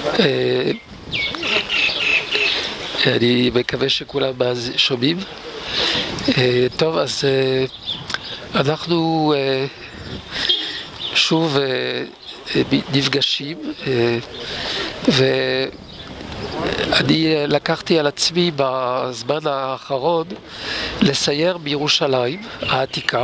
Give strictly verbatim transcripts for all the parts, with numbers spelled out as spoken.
אני מקווה שכולם שומעים. טוב, אז אנחנו שוב נפגשים, ואני לקחתי על עצמי בזמן האחרון לסייר בירושלים העתיקה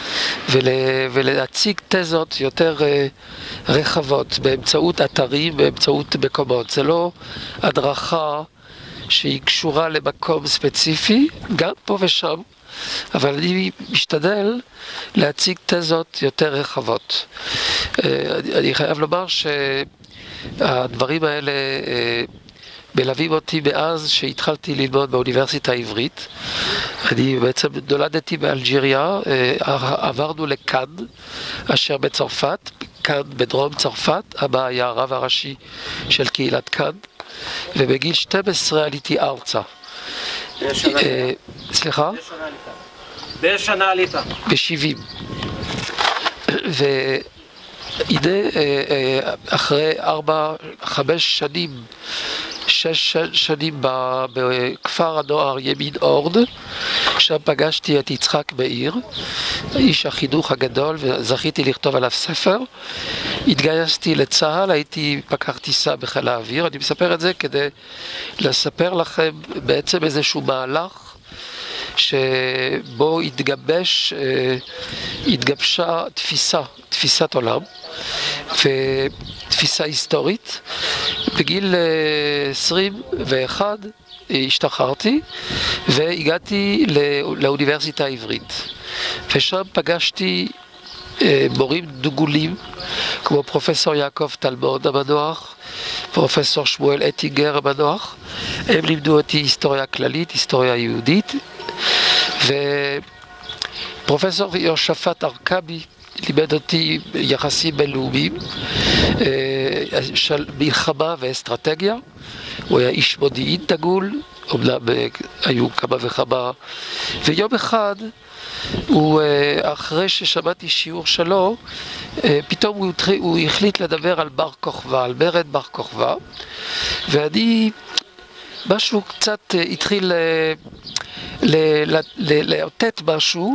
ולהציג תזות יותר רחבות באמצעות אתרים, באמצעות מקומות. זה לא הדרכה שהיא קשורה למקום ספציפי, גם פה ושם, אבל אני משתדל להציג תזות יותר רחבות. אני חייב לומר שהדברים האלה מלווים אותי מאז שהתחלתי ללמוד באוניברסיטה העברית. אני בעצם נולדתי באלג'יריה, עברנו לכאן, אשר בצרפת, כאן בדרום צרפת, אבא היה הרב הראשי של קהילת כאן, ובגיל שתים עשרה עליתי ארצה. באיזה שנה עלית? סליחה? באיזה שנה עלית? ב-שבעים. והנה, אחרי ארבע, חמש שנים, שש שנים בכפר הנוער ימין אורד, שם פגשתי את יצחק מאיר, איש החינוך הגדול, וזכיתי לכתוב עליו ספר. התגייסתי לצה"ל, הייתי פקח טיסה בחיל האוויר. אני מספר את זה כדי לספר לכם בעצם איזשהו מהלך שבו התגבש, התגבשה תפיסה, תפיסת עולם ותפיסה היסטורית. בגיל עשרים ואחת השתחררתי והגעתי לאוניברסיטה העברית, ושם פגשתי מורים דגולים כמו פרופסור יעקב טלמון המנוח, פרופסור שמואל אטינגר המנוח. הם לימדו אותי היסטוריה כללית, היסטוריה יהודית, ופרופסור יהושפט ארכבי לימד אותי יחסים בינלאומיים, של מלחמה ואסטרטגיה. הוא היה איש מודיעין דגול, אומנם היו כמה וכמה, ויום אחד הוא, אחרי ששמעתי שיעור שלו, פתאום הוא, הוא החליט לדבר על בר כוכבא, על מרד בר כוכבא, ואני, משהו קצת התחיל לאותת משהו,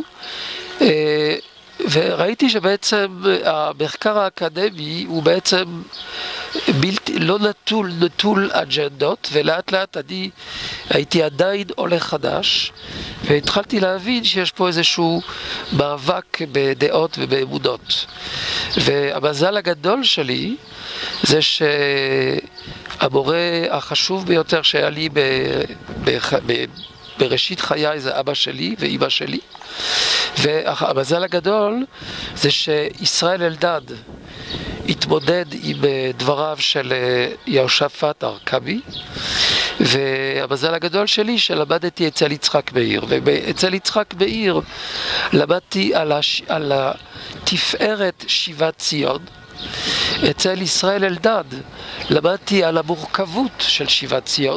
וראיתי שבעצם המחקר האקדמי הוא בעצם בלתי, לא נטול, נטול אג'נדות, ולאט לאט אני הייתי עדיין עולה חדש, והתחלתי להבין שיש פה איזשהו מאבק בדעות ובאמונות. והמזל הגדול שלי זה שהמורה החשוב ביותר שהיה לי ב, ב, ב, בראשית חיי זה אבא שלי ואמא שלי, והמזל הגדול זה שישראל אלדד התמודד עם דבריו של יהושפט ארכבי, והמזל הגדול שלי שלמדתי אצל יצחק מאיר, ואצל יצחק מאיר למדתי על, הש... על התפארת שיבת ציון. אצל ישראל אלדד למדתי על המורכבות של שיבת ציון,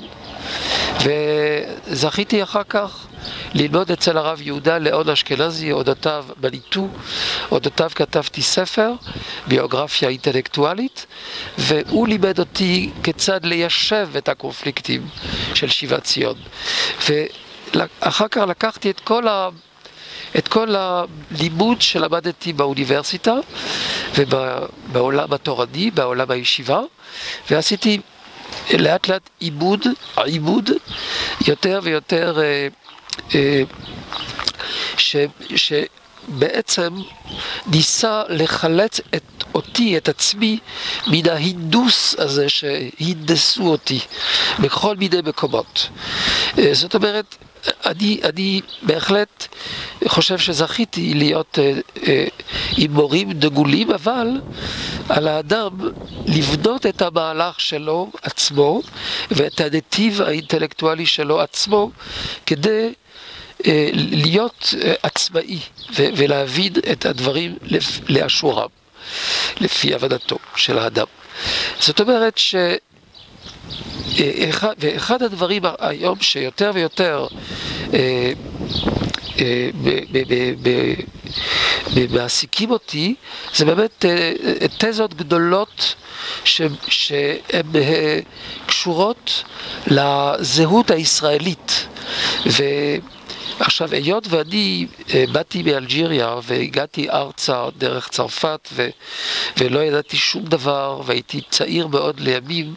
וזכיתי אחר כך ללמוד אצל הרב יהודה לאון אשכנזי, אודותיו בניתו, אודותיו כתבתי ספר, ביוגרפיה אינטלקטואלית, והוא לימד אותי כיצד ליישב את הקונפליקטים של שיבת ציון. ואחר כך לקחתי את כל ה... את כל הלימוד שלמדתי באוניברסיטה ובעולם התורני, בעולם הישיבה, ועשיתי לאט לאט עיבוד, עיבוד יותר ויותר אה, אה, ש, שבעצם ניסה לחלץ את אותי, את עצמי, מן ההינדוס הזה שהינדסו אותי בכל מיני מקומות. אה, זאת אומרת, אני, אני בהחלט חושב שזכיתי להיות אה, אה, עם מורים דגולים, אבל על האדם לבנות את המהלך שלו עצמו ואת הנתיב האינטלקטואלי שלו עצמו כדי אה, להיות אה, עצמאי ו- ולהבין את הדברים לפ- לאשורם לפי הבנתו של האדם. זאת אומרת ש... אחד, ואחד הדברים היום שיותר ויותר אה, אה, ב, ב, ב, ב, מעסיקים אותי, זה באמת תזות גדולות שהן קשורות לזהות הישראלית. ועכשיו, היות ואני באתי מאלג'יריה והגעתי ארצה דרך צרפת ו... ולא ידעתי שום דבר והייתי צעיר מאוד לימים,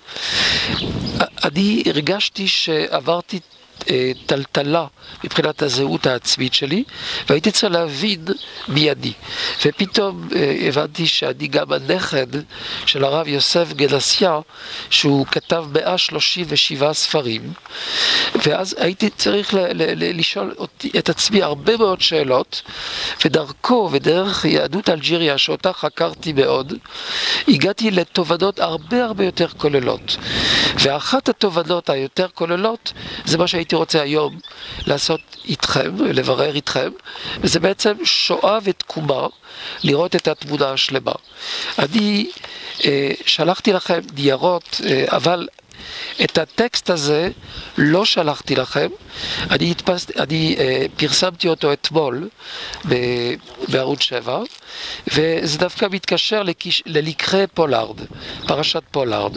אני הרגשתי שעברתי טלטלה מבחינת הזהות העצמית שלי, והייתי צריך להבין מי אני. ופתאום הבנתי שאני גם הנכד של הרב יוסף גדסיה, שהוא כתב מאה שלושים ושבעה ספרים, ואז הייתי צריך ל- ל- ל- לשאול אותי, את עצמי הרבה מאוד שאלות, ודרכו ודרך יהדות אלג'יריה, שאותה חקרתי מאוד, הגעתי לתובנות הרבה הרבה יותר כוללות. ואחת התובנות היותר כוללות, זה מה שהייתי רוצה היום לעשות איתכם, לברר איתכם, וזה בעצם שואה ותקומה, לראות את התמונה השלמה. אני אה, שלחתי לכם ניירות, אה, אבל את הטקסט הזה לא שלחתי לכם, אני, התפס, אני אה, פרסמתי אותו אתמול ב, בערוץ שבע, וזה דווקא מתקשר לקיש, ללקחי פולארד, פרשת פולארד.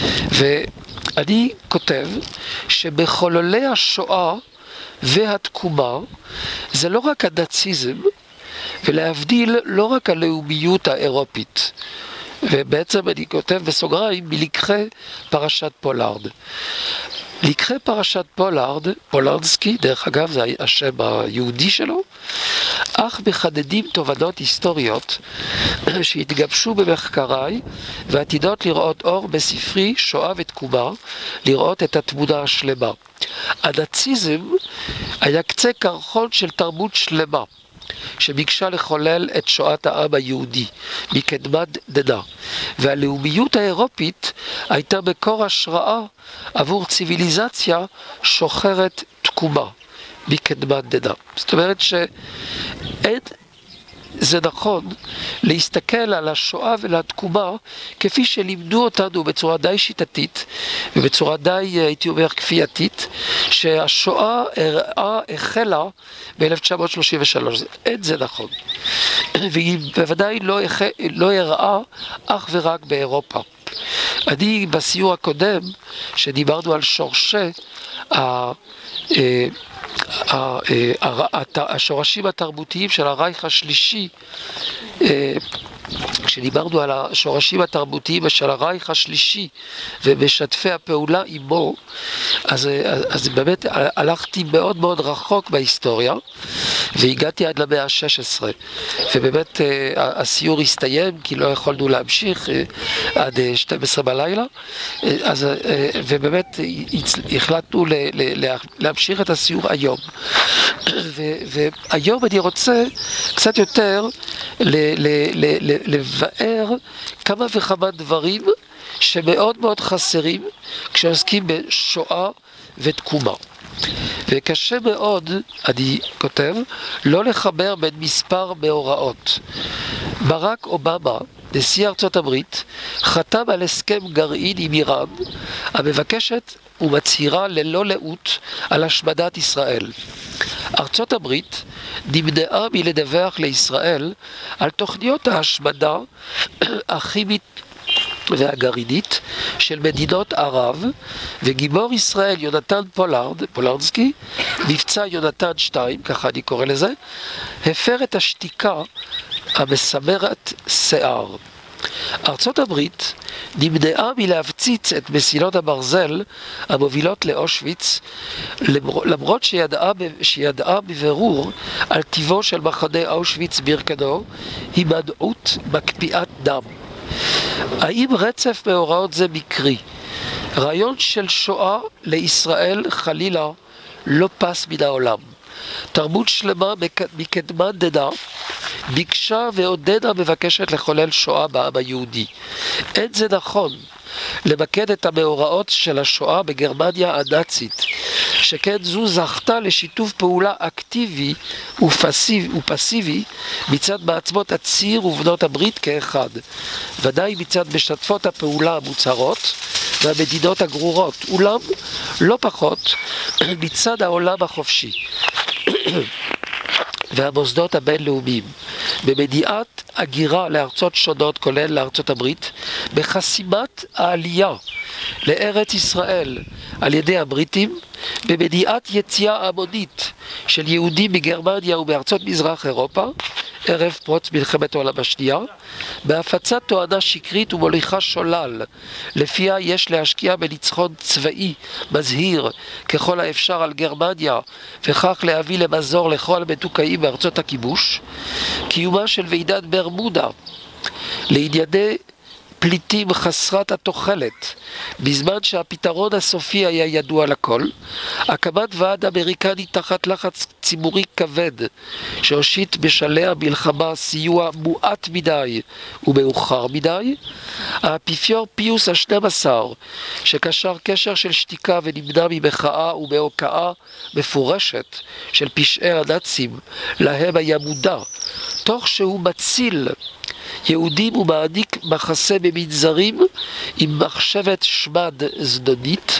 ואני כותב שבחוללי השואה והתקומה זה לא רק הנאציזם, ולהבדיל לא רק הלאומיות האירופית. ובעצם אני כותב בסוגריים מלקחי פרשת פולארד. לקחי פרשת פולארד, פולרנסקי, דרך אגב זה השם היהודי שלו, אך מחדדים תובנות היסטוריות שהתגבשו במחקריי ועתידות לראות אור בספרי שואה ותקומה, לראות את התמונה השלמה. הנאציזם היה קצה קרחון של תרבות שלמה, שביקשה לחולל את שואת העם היהודי מקדמת דנא, והלאומיות האירופית הייתה מקור השראה עבור ציוויליזציה שוחרת תקומה מקדמת דנא. זאת אומרת שאין, זה נכון להסתכל על השואה ולתקומה כפי שלימדו אותנו בצורה די שיטתית ובצורה די, הייתי אומר, כפייתית, שהשואה החלה ב-אלף תשע מאות שלושים ושלוש. אין זה נכון. והיא בוודאי לא, לא הראה אך ורק באירופה. אני בסיור הקודם, שדיברנו על שורשי ה... השורשים התרבותיים של הרייך השלישי, כשדיברנו על השורשים התרבותיים של הרייך השלישי ומשתפי הפעולה עמו, אז, אז באמת הלכתי מאוד מאוד רחוק בהיסטוריה והגעתי עד למאה ה-שש עשרה, ובאמת הסיור הסתיים כי לא יכולנו להמשיך עד שתים עשרה בלילה, אז, ובאמת החלטנו להמשיך את הסיור היום. והיום אני רוצה קצת יותר לבאר כמה וכמה דברים שמאוד מאוד חסרים כשעוסקים בשואה ותקומה. וקשה מאוד, אני כותב, לא לחבר בין מספר מאורעות. ברק אובמה, נשיא ארצות הברית, חתם על הסכם גרעין עם איראן, המבקשת ומצהירה ללא לאות על השמדת ישראל. ארצות הברית נמנעה מלדווח לישראל על תוכניות ההשמדה הכימית והגרעינית של מדינות ערב, וגיבור ישראל יונתן פולארד, פולרנסקי, מבצע יונתן שתיים, ככה אני קורא לזה, הפר את השתיקה המסמרת שיער. ארצות הברית נמנעה מלהפציץ את מסילות הברזל המובילות לאושוויץ, למרות שידעה, שידעה בבירור על טיבו של מחנה אושוויץ בירקנו, הימנעות מקפיאת דם. האם רצף מאורעות זה מקרי? רעיון של שואה לישראל חלילה לא פס מן העולם. תרבות שלמה מקדמת דנא ביקשה ועודנה מבקשת לחולל שואה בעם היהודי. אין זה נכון למקד את המאורעות של השואה בגרמניה הנאצית, שכן זו זכתה לשיתוף פעולה אקטיבי ופסיבי, ופסיבי מצד מעצמות הציר ובנות הברית כאחד, ודאי מצד משתפות הפעולה המוצהרות והמדינות הגרורות, אולם לא פחות מצד העולם החופשי והמוסדות הבינלאומיים. במניעת הגירה לארצות שונות, כולל לארצות הברית, בחסימת העלייה לארץ ישראל על ידי הבריטים, במניעת יציאה המונית של יהודים מגרמניה ומארצות מזרח אירופה, ערב פרוץ מלחמת העולם השנייה, בהפצת תואנה שקרית ומוליכה שולל, לפיה יש להשקיע בניצחון צבאי מזהיר ככל האפשר על גרמניה, וכך להביא למזור לכל המדוכאים בארצות הכיבוש, קיומה של ועידת ברמודה לענייני פליטים חסרת התוחלת, בזמן שהפתרון הסופי היה ידוע לכל, הקמת ועד אמריקני תחת לחץ ציבורי כבד, שהושיט בשלהי המלחמה סיוע מועט מדי ומאוחר מדי, האפיפיור פיוס ה-שנים עשר, שקשר קשר של שתיקה ונמנע ממחאה ומהוקעה מפורשת של פשעי הנאצים, להם היה מודע, תוך שהוא מציל יהודים ומעניק מחסה במנזרים עם מחשבת שמד זדונית.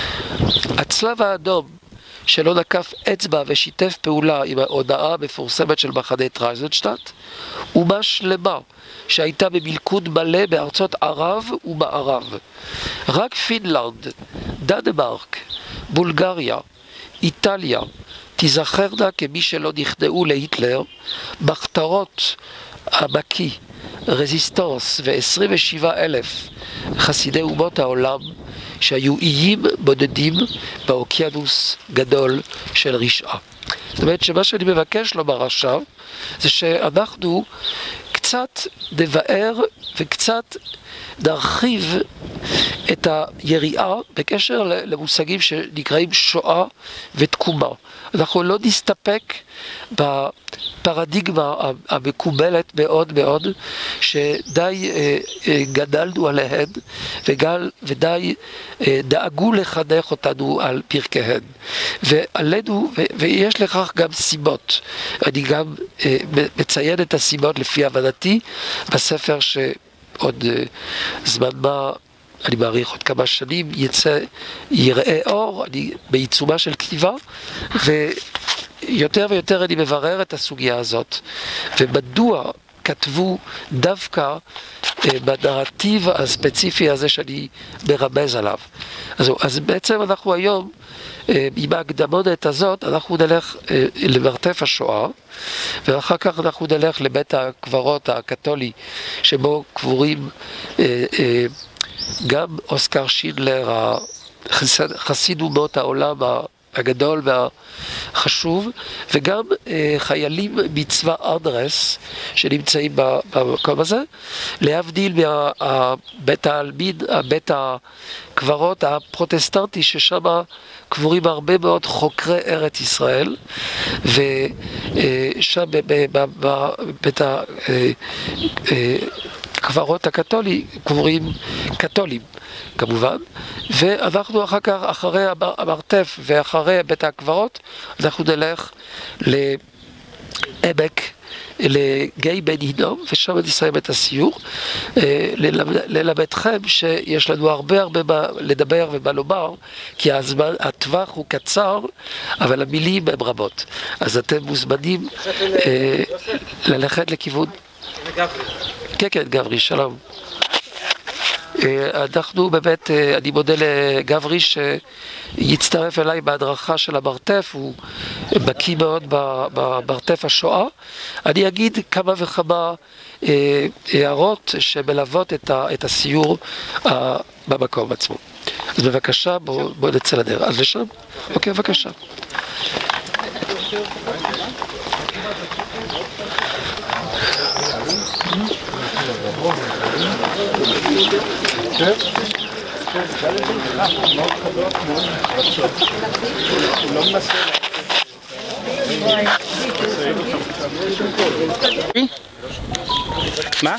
הצלב האדום שלא נקף אצבע ושיתף פעולה עם ההודעה המפורסמת של מחנה טרייזנשטט, אומה שלמה שהייתה במלכוד מלא בארצות ערב ומערב. רק פינלנד, דנמרק, בולגריה, איטליה תיזכרנה כמי שלא נכנעו להיטלר, מחתרות המקי, רזיסטנס ו-עשרים ושבעה אלף חסידי אומות העולם שהיו איים בודדים באוקיינוס גדול של רשעה. זאת אומרת שמה שאני מבקש לומר עכשיו זה שאנחנו קצת נבאר וקצת נרחיב את היריעה בקשר למושגים שנקראים שואה ותקומה. אנחנו לא נסתפק בפרדיגמה המקובלת מאוד מאוד שדי גדלנו עליהן וגל, ודי דאגו לחנך אותנו על פרקיהן, ועלינו, ויש לכך גם סיבות. אני גם מציין את הסיבות לפי הבנתי בספר שעוד זמן מה, אני מעריך עוד כמה שנים, יצא, יראה אור, אני בעיצומה של כתיבה, ויותר ויותר אני מברר את הסוגיה הזאת, ומדוע כתבו דווקא בנרטיב הספציפי הזה שאני מרמז עליו. אז, אז בעצם אנחנו היום, עם ההקדמונת הזאת, אנחנו נלך למרתף השואה, ואחר כך אנחנו נלך לבית הקברות הקתולי, שבו קבורים גם אוסקר שינדלר, חסיד אומות העולם הגדול והחשוב, וגם חיילים מצבא אנדרס שנמצאים במקום הזה, להבדיל מבית העלמין, בית הקברות הפרוטסטנטי, ששם קבורים הרבה מאוד חוקרי ארץ ישראל, ושם בבית הקברות הקתולי קבורים קתולים כמובן, ואנחנו אחר כך, אחרי המרתף ואחרי בית הקברות, אנחנו נלך לעמק, לגיא בן הינום, ושם נסיים את הסיור, ללמדכם שיש לנו הרבה הרבה מה לדבר ומה לומר, כי הזמן, הטווח הוא קצר, אבל המילים הן רבות. אז אתם מוזמנים ללכת לכיוון. כן, כן, גברי, שלום. אנחנו באמת, אני מודה לגברי שיצטרף אליי בהדרכה של המרתף, הוא בקיא מאוד במרתף השואה. אני אגיד כמה וכמה הערות שמלוות את הסיור במקום עצמו. אז בבקשה, בואו נצא לדרך. אז לשם? אוקיי, בבקשה. מה?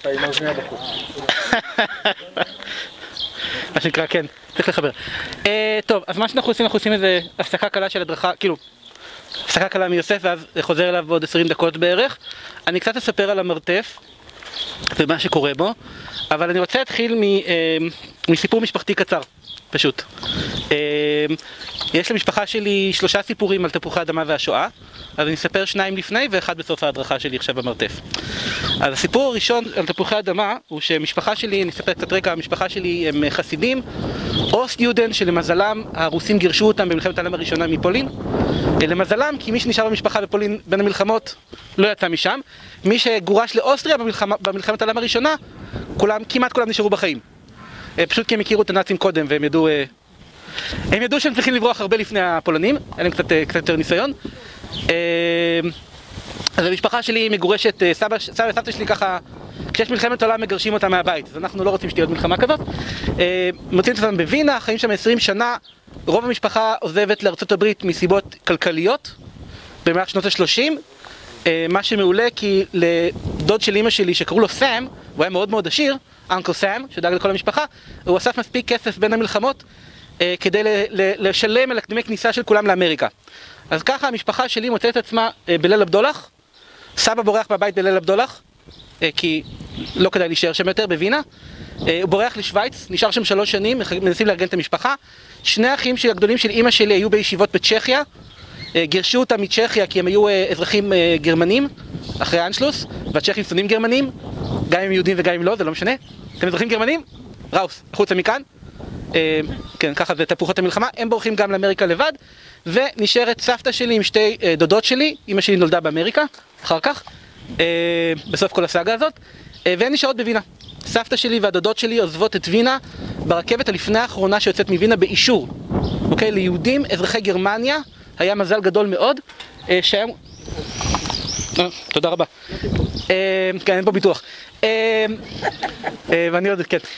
מה שנקרא, כן, צריך לחבר. טוב, אז מה שאנחנו עושים, אנחנו עושים איזה הפסקה קלה של הדרכה, כאילו, הפסקה קלה מיוסף, ואז חוזר אליו בעוד עשרים דקות בערך. אני קצת אספר על המרתף ומה שקורה בו, אבל אני רוצה להתחיל מסיפור משפחתי קצר, פשוט. יש למשפחה שלי שלושה סיפורים על תפוחי אדמה והשואה, אז אני אספר שניים לפני ואחד בסוף ההדרכה שלי עכשיו במרתף. אז הסיפור הראשון על תפוחי אדמה הוא שמשפחה שלי, אני אספר קצת רקע, המשפחה שלי הם חסידים או סטודנט שלמזלם הרוסים גירשו אותם במלחמת העולם הראשונה מפולין. למזלם, כי מי שנשאר במשפחה בפולין בין המלחמות לא יצא משם. מי שגורש לאוסטריה במלחמה, במלחמת העולם הראשונה, כולם, כמעט כולם נשארו בחיים. פשוט כי הם הכירו את הנאצים קודם והם ידעו, הם ידעו שהם צריכים לברוח הרבה לפני הפולנים, היה להם קצת, קצת יותר ניסיון. אז המשפחה שלי מגורשת, סבא, סבא וסבתא שלי ככה, כשיש מלחמת עולם מגרשים אותה מהבית, אז אנחנו לא רוצים שתהיה עוד מלחמה כזאת. מוצאים את אותם בווינה, חיים שם עשרים שנה, רוב המשפחה עוזבת לארצות הברית מסיבות כלכליות, במהלך שנות ה-שלושים, מה שמעולה כי לדוד של אמא שלי שקראו לו סאם, הוא היה מאוד מאוד עשיר, אנקל סאם, שדאג לכל המשפחה, הוא אסף מספיק כסף בין המלחמות כדי לשלם על הקדמי כניסה של כולם לאמריקה. אז ככה המשפחה שלי מוצאת את עצמה בליל הבדולח, סבא בורח מהבית בליל הבדולח, כי לא כדאי להישאר שם יותר, בווינה. הוא בורח לשוויץ, נשאר שם שלוש שנים, מנסים לארגן את המשפחה. שני האחים הגדולים של אמא שלי היו בישיבות בצ'כיה, גירשו אותם מצ'כיה כי הם היו אזרחים גרמנים, אחרי האנשלוס, והצ'כים שונאים גרמנים, גם אם יהודים וגם אם לא, זה לא משנה. אתם אזרחים גרמנים? ראוס, החוצה מכאן. כן, ככה זה תפוחות המלחמה. הם בורחים גם לאמריקה לבד, ונשארת סבתא שלי עם שתי דודות שלי, אמא שלי נולדה באמריקה, אחר כך, בסוף כל הסאגה הזאת, והן נשארות בווינה. סבתא שלי והדודות שלי עוזבות את וינה ברכבת הלפני האחרונה שיוצאת מווינה באישור. אוקיי, ליהודים, אזרחי גרמניה, היה מזל גדול מאוד, שהם... תודה רבה. כן, אין פה ביטוח. ואני עוד... כן.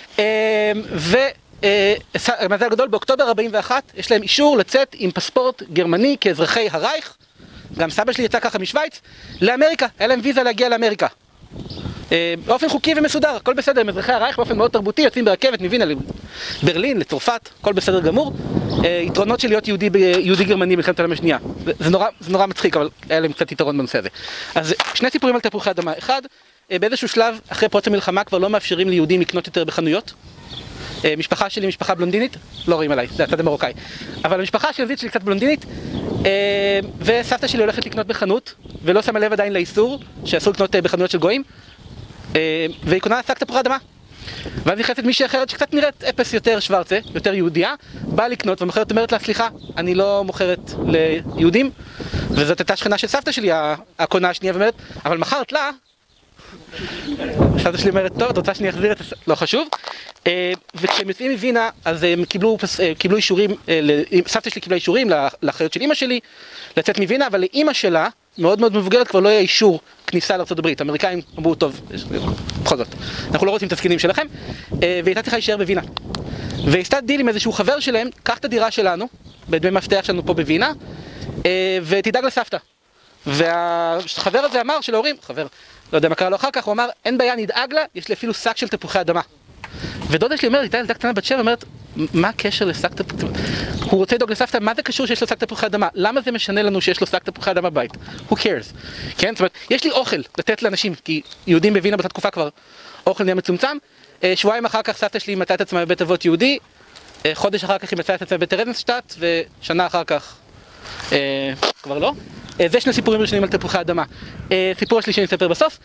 ומזל גדול, באוקטובר ארבעים ואחת יש להם אישור לצאת עם פספורט גרמני כאזרחי הרייך, גם סבא שלי יצא ככה משוויץ, לאמריקה, היה להם ויזה להגיע לאמריקה. באופן חוקי ומסודר, הכל בסדר, עם אזרחי הרייך באופן מאוד תרבותי, יוצאים ברכבת מווינה לברלין, לצרפת, הכל בסדר גמור. יתרונות של להיות יהודי, יהודי גרמני במלחמת העולם השנייה. זה נורא, זה נורא מצחיק, אבל היה להם קצת יתרון בנושא הזה. אז שני סיפורים על תפוחי אדמה. אחד, באיזשהו שלב, אחרי פרוץ המלחמה, כבר לא מאפשרים ליהודים לקנות יותר בחנויות. משפחה שלי, משפחה בלונדינית, לא רואים עליי, זה הצד המרוקאי. אבל המשפחה שלי שלי קצת בלונדינית, וסבתא שלי הולכת לקנות בחנות, ולא שמה לב עדיין לאיסור, שאסור לקנות בחנויות של גויים, והיא קונה שק תפוחי אדמה. ואז נכנסת מישהי אחרת שקצת נראית אפס יותר שוורצה, יותר יהודיה, באה לקנות ומוכרת אומרת לה, סליחה, אני לא מוכרת ליהודים, וזאת הייתה שכנה של סבתא שלי, הקונה השנייה, ואומרת, אבל מכרת לה, סבתא שלי אומרת, טוב, את רוצה שאני אחזיר את... לא חשוב. וכשהם יוצאים מווינה, אז הם קיבלו, קיבלו אישורים, סבתא שלי קיבלה אישורים לאחריות של אמא שלי, לצאת מווינה, אבל לאמא שלה, מאוד מאוד מבוגרת, כבר לא היה אישור כניסה לארצות הברית. האמריקאים אמרו, טוב, בכל זאת, אנחנו לא רוצים את הזקנים שלכם, והייתה צריכה להישאר בווינה. והייתה דיל עם איזשהו חבר שלהם, קח את הדירה שלנו, בדמי מפתח שלנו פה בווינה, ותדאג לסבתא. והחבר הזה אמר שלהורים, חבר, לא יודע מה קרה לו אחר כך, הוא אמר, אין בעיה, נדאג לה, יש לי אפילו שק של תפוחי אדמה. ודודה שלי אומרת, הייתה ילדה קטנה בת שבע, אומרת, מה הקשר לשק תפוחי אדמה? הוא רוצה לדאוג לסבתא, מה זה קשור שיש לו שק תפוחי אדמה? למה זה משנה לנו שיש לו שק תפוחי אדמה בבית? Who cares? כן, זאת אומרת, יש לי אוכל לתת לאנשים, כי יהודים בווינה באותה תקופה כבר אוכל נהיה מצומצם. שבועיים אחר כך סבתא שלי מצאה את עצמה בבית אבות יהודי, חודש אחר כך היא מצאה את עצמה בבית טרזיינשטט, ושנה אחר כך כבר לא. זה שני סיפורים ראשונים על תפוחי אדמה. סיפור השלישי אני אספר בסוף.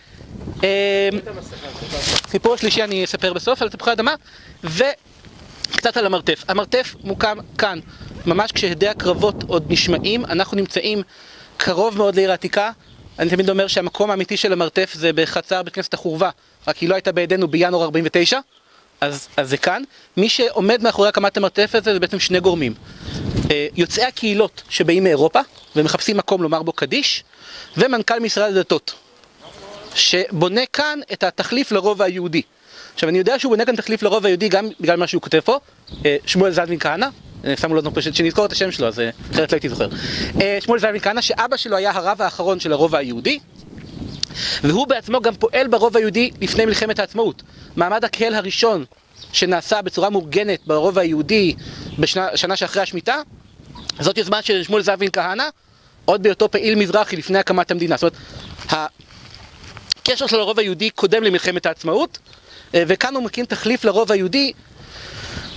סיפור השלישי אני אספר בסוף על תפוחי אדמה, וקצת על המרתף. המרתף מוקם כאן, ממש כשהדי הקרבות עוד נשמעים, אנחנו נמצאים קרוב מאוד לעיר העתיקה. אני תמיד אומר שהמקום האמיתי של המרתף זה בחצר בית כנסת החורבה, רק היא לא הייתה בידינו בינואר ארבעים ותשע, אז, אז זה כאן. מי שעומד מאחורי הקמת המרתף הזה זה בעצם שני גורמים. יוצאי הקהילות שבאים מאירופה ומחפשים מקום לומר בו קדיש, ומנכ"ל משרד הדתות שבונה כאן את התחליף לרובע היהודי. עכשיו אני יודע שהוא בונה כאן תחליף לרובע היהודי גם בגלל מה שהוא כותב פה, שמואל זלמן כהנא, שמו לנו פשוט שנזכור את השם שלו, אז אחרת לא הייתי זוכר. שמואל זלמן כהנא, שאבא שלו היה הרב האחרון של הרובע היהודי, והוא בעצמו גם פועל ברובע היהודי לפני מלחמת העצמאות. מעמד הקהל הראשון שנעשה בצורה מאורגנת ברובע היהודי בשנה שאחרי השמיטה, זאת יוזמה של שמואל זלמן כהנא, עוד בהיותו פעיל מזרחי לפני הקמת המדינה. זאת אומרת, הקשר של הרובע היהודי קודם למלחמת העצמאות, וכאן הוא מקים תחליף לרובע היהודי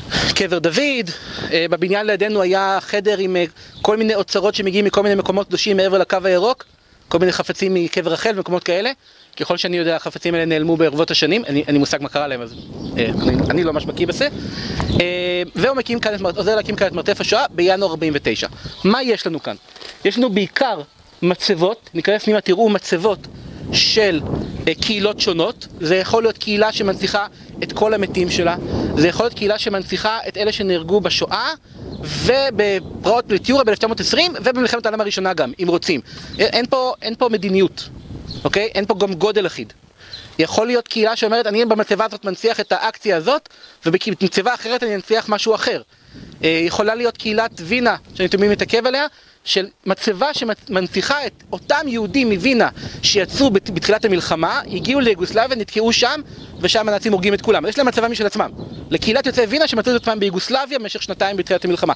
קבר דוד, בבניין לידינו היה חדר עם כל מיני אוצרות שמגיעים מכל מיני מקומות קדושים מעבר לקו הירוק, כל מיני חפצים מקבר רחל ומקומות כאלה. ככל שאני יודע, החפצים האלה נעלמו בערבות השנים, אני, אני מושג מה קרה להם, אז אני, אני לא ממש בקיא בזה. והוא מקים כאן, עוזר להקים כאן את מרתף השואה בינואר ארבעים ותשע. מה יש לנו כאן? יש לנו בעיקר מצבות, ניכנס פנימה, תראו מצבות של קהילות שונות. זה יכול להיות קהילה שמנציחה את כל המתים שלה, זה יכול להיות קהילה שמנציחה את אלה שנהרגו בשואה ובפרעות פליטיורה ב-אלף תשע מאות עשרים ובמלחמת העולם הראשונה גם, אם רוצים. אין פה, אין פה מדיניות, אוקיי? אין פה גם גודל אחיד. יכול להיות קהילה שאומרת, אני במצבה הזאת מנציח את האקציה הזאת, ובמצבה אחרת אני מנציח משהו אחר. יכולה להיות קהילת וינה, שאני תמיד מתעכב עליה, של מצבה שמנציחה את אותם יהודים מווינה שיצאו בתחילת המלחמה, הגיעו ליוגוסלביה, נתקעו שם, ושם הנאצים הורגים את כולם. יש להם מצבה משל עצמם. לקהילת יוצאי וינה שמצאו את עצמם ביוגוסלביה במשך שנתיים בתחילת המלחמה.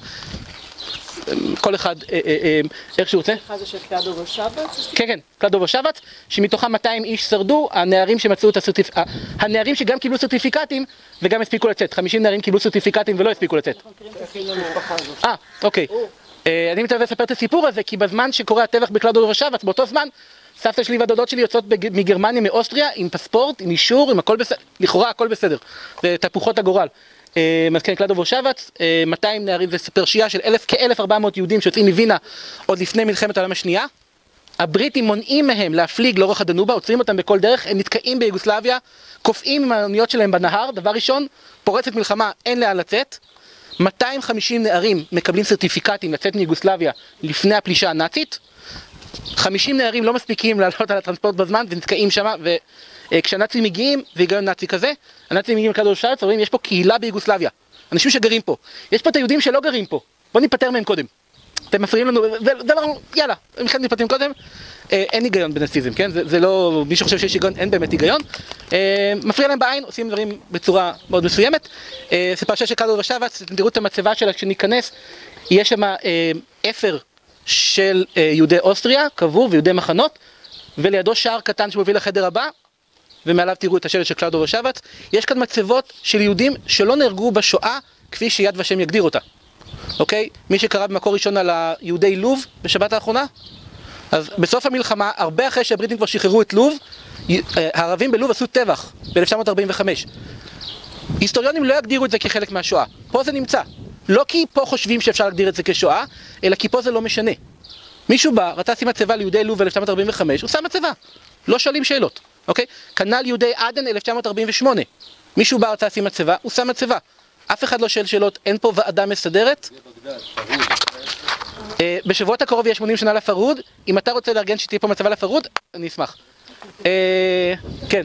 כל אחד איך שהוא רוצה. אחד זה של קלאדו ושבץ? כן, כן, קלאדו ושבץ, שמתוכם מאתיים איש שרדו, הנערים שמצאו את הסרטיפיקטים, הנערים שגם קיבלו סרטיפיקטים וגם הספיקו לצאת. חמישים נערים קיבלו סרטיפיקטים ולא הספיקו לצאת. אה, אוקיי. אני מתאר לספר את הסיפור הזה, כי בזמן שקורה הטבח בקלאדו ושבץ, באותו זמן, סבתא שלי והדודות שלי יוצאות מגרמניה, מאוסטריה, עם פספורט, עם אישור, עם הכל בסדר, לכאורה הכל בסדר. זה תפוחות הגורל. אז כן, קלאדו ושבץ, מאתיים נערים ופרשייה של כ-אלף וארבע מאות יהודים שיוצאים מווינה עוד לפני מלחמת העולם השנייה. הבריטים מונעים מהם להפליג לאורך הדנובה, עוצרים אותם בכל דרך, הם נתקעים ביוגוסלביה, קופאים עם האוניות שלהם בנהר, דבר ראשון, פורצת מלחמה, אין לאן לצאת. מאתיים וחמישים נערים מקבלים סרטיפיקטים לצאת מיוגוסלביה לפני הפלישה הנאצית. חמישים נערים לא מספיקים לעלות על הטרנספורט בזמן ונתקעים שם, וכשהנאצים מגיעים, והיגיון נאצי כזה, הנאצים מגיעים לקלאדו ושבץ, אומרים, יש פה קהילה ביוגוסלביה, אנשים שגרים פה, יש פה את היהודים שלא גרים פה, בוא ניפטר מהם קודם. אתם מפריעים לנו, ואנחנו, יאללה, הם יכולים להיפטרים קודם. אין היגיון בנאציזם, כן? זה לא, מי שחושב שיש היגיון, אין באמת היגיון. מפריע להם בעין, עושים דברים בצורה מאוד מסוימת. זה פרשה של קלאדו ושבץ, אתם תראו את המצבה שלה כשניכנס, יש שם אפר של יהודי אוסטריה, קבור, ויהודי מחנות, ולידו שער קטן שמוביל לחדר הבא, ומעליו תראו את השלט של קלאדו ושבץ. יש כאן מצבות של יהודים שלא נהרגו בשואה, כפי שיד ושם יגדיר אותה. אוקיי? מי שקרא במקור ראשון על היהודי לוב בשבת האחרונה, אז בסוף המלחמה, הרבה אחרי שהבריטים כבר שחררו את לוב, הערבים בלוב עשו טבח ב-אלף תשע מאות ארבעים וחמש. היסטוריונים לא יגדירו את זה כחלק מהשואה. פה זה נמצא. לא כי פה חושבים שאפשר להגדיר את זה כשואה, אלא כי פה זה לא משנה. מישהו בא, רצה לשים מצבה ליהודי לוב ב-אלף תשע מאות ארבעים וחמש, הוא שם מצבה. לא שואלים שאלות. אוקיי? כנ"ל יהודי עדן אלף תשע מאות ארבעים ושמונה. מישהו בא, רצה לשים מצבה, הוא שם מצבה. אף אחד לא שואל שאלות, אין פה ועדה מסדרת. בשבועות הקרוב יש שמונים שנה לפרוד. אם אתה רוצה לארגן שתהיה פה מצבה לפרוד, אני אשמח. כן.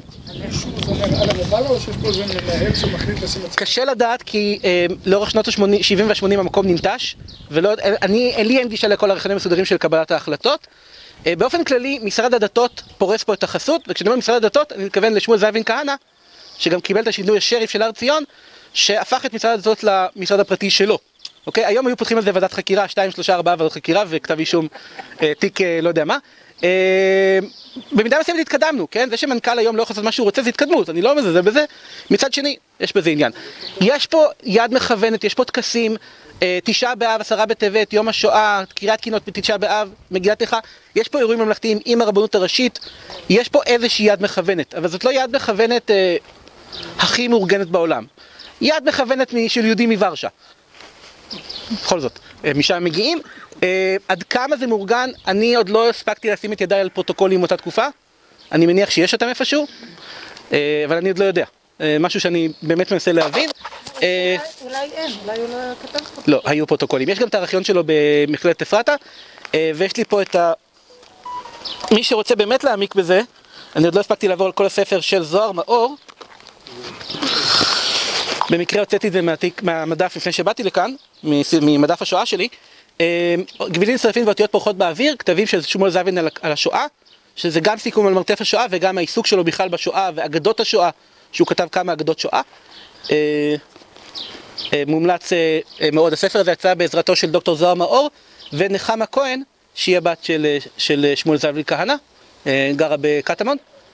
קשה לדעת כי לאורך שנות ה-שבעים וה-שמונים המקום ננטש, לי אין גישה לכל הרכבים המסודרים של קבלת ההחלטות. באופן כללי, משרד הדתות פורס פה את החסות, וכשאני אומר משרד הדתות, אני מתכוון לשמואל זהבין כהנא, שגם קיבל את השינוי השריף של הר ציון, שהפך את משרד הדתות למשרד הפרטי שלו. אוקיי? היום היו פותחים על זה ועדת חקירה, שתיים, שלושה, ארבעה ועדת חקירה, וכתב אישום, אה, תיק אה, לא יודע מה. אה, במידה מסוימת התקדמנו, כן? זה שמנכ"ל היום לא יכול לעשות מה שהוא רוצה, זה התקדמות, אני לא מזלזל בזה. מצד שני, יש בזה עניין. יש פה יד מכוונת, יש פה טקסים, אה, תשעה באב, עשרה בטבת, יום השואה, קריאת קינות בתשעה באב, מגילת איכה, יש פה אירועים ממלכתיים עם הרבנות הראשית, יש פה איזושהי יד מכוונת, אבל זאת לא יד מכוונת אה, הכי מאורגנת בעולם. יד מכוונת של יהודים מוורשה. בכל זאת, משם מגיעים. עד כמה זה מאורגן, אני עוד לא הספקתי לשים את ידיי על פרוטוקולים מאותה תקופה. אני מניח שיש אותם איפשהו, אבל אני עוד לא יודע. משהו שאני באמת מנסה להבין. אולי אין, אולי הוא לא כתב פה. לא, היו פרוטוקולים. יש גם את הארכיון שלו במכללת אפרתה, ויש לי פה את ה... מי שרוצה באמת להעמיק בזה, אני עוד לא הספקתי לעבור על כל הספר של זוהר מאור. במקרה הוצאתי את זה מהתיק, מהמדף לפני שבאתי לכאן, ממדף השואה שלי. גבילים שרפים ואותיות פורחות באוויר, כתבים של שמואל זהבין על, על השואה, שזה גם סיכום על מרתף השואה וגם העיסוק שלו בכלל בשואה ואגדות השואה, שהוא כתב כמה אגדות שואה. מומלץ מאוד, הספר הזה יצא בעזרתו של דוקטור זוהר מאור ונחמה כהן, שהיא הבת של, של שמואל זהבין כהנא, גרה בקטמון.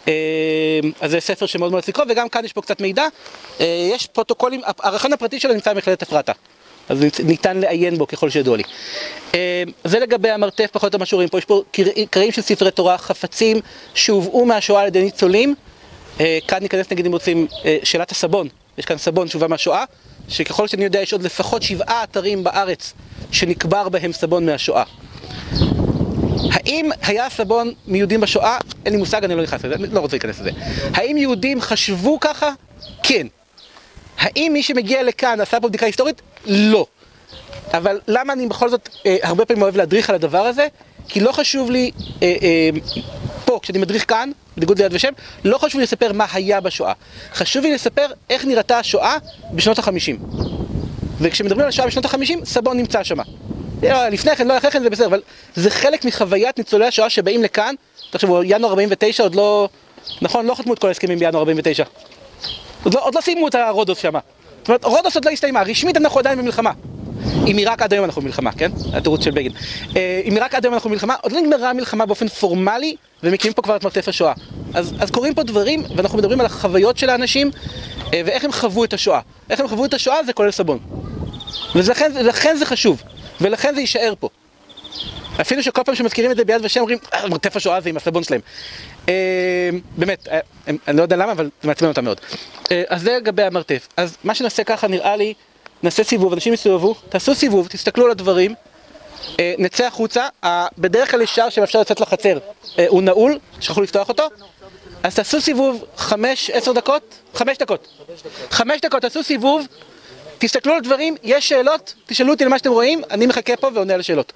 אז זה ספר שמאוד מאוד לקרוא, וגם כאן יש פה קצת מידע. יש פרוטוקולים, הערכון הפרטי שלו נמצא במכללת אפרתה, אז ניתן לעיין בו ככל שידוע לי. זה לגבי המרתף, פחות או יותר מה שרואים פה. יש פה קרעים של ספרי תורה, חפצים שהובאו מהשואה על ידי ניצולים. כאן ניכנס נגיד אם רוצים שאלת הסבון. יש כאן סבון שהובא מהשואה, שככל שאני יודע יש עוד לפחות שבעה אתרים בארץ שנקבר בהם סבון מהשואה. האם היה סבון מיהודים בשואה? אין לי מושג, אני לא נכנס לזה, לא רוצה להיכנס לזה. האם יהודים חשבו ככה? כן. האם מי שמגיע לכאן עשה פה בדיקה היסטורית? לא. אבל למה אני בכל זאת אה, הרבה פעמים אוהב להדריך על הדבר הזה? כי לא חשוב לי, אה, אה, פה כשאני מדריך כאן, בניגוד ליד ושם, לא חשוב לי לספר מה היה בשואה. חשוב לי לספר איך נראתה השואה בשנות החמישים. וכשמדברים על השואה בשנות החמישים, סבון נמצא שמה. לפני כן, לא אחרי כן, זה בסדר, אבל זה חלק מחוויית ניצולי השואה שבאים לכאן. תחשבו, ינואר ארבעים ותשע עוד לא, נכון, לא חתמו את כל ההסכמים בינואר ארבעים ותשע. עוד לא, עוד לא סיימו את הרודוס שמה. זאת אומרת, רודוס עוד לא הסתיימה, רשמית אנחנו עדיין במלחמה. עם עיראק עד היום אנחנו במלחמה, כן? התירוץ של בגין. עם עיראק עד היום אנחנו במלחמה, עוד לא נגמרה המלחמה באופן פורמלי, ומקימים פה כבר את מרתף השואה. אז, אז קוראים פה דברים, ואנחנו מדברים על החוויות של האנשים, ואיך הם חוו את השואה. איך הם חוו את השואה זה כולל סבון. ולכן, לכן זה חשוב, ולכן זה יישאר פה. אפילו שכל פעם שמזכירים את זה ביד ושם אומרים, מרתף השואה זה עם הסבון שלהם. באמת, אני לא יודע למה, אבל זה מעצבן אותם מאוד. אז זה לגבי המרתף. אז מה שנעשה ככה נראה לי, נעשה סיבוב, אנשים יסתובבו, תעשו סיבוב, תסתכלו על הדברים, נצא החוצה, בדרך כלל יש שער שאפשר לצאת לחצר, הוא נעול, שכחו לפתוח אותו, אז תעשו סיבוב חמש, עשר דקות, חמש דקות. חמש דקות, תעשו סיבוב, תסתכלו על דברים, יש שאלות, תשאלו אותי למה שאתם רואים, אני מחכה פה ועונה על השאלות.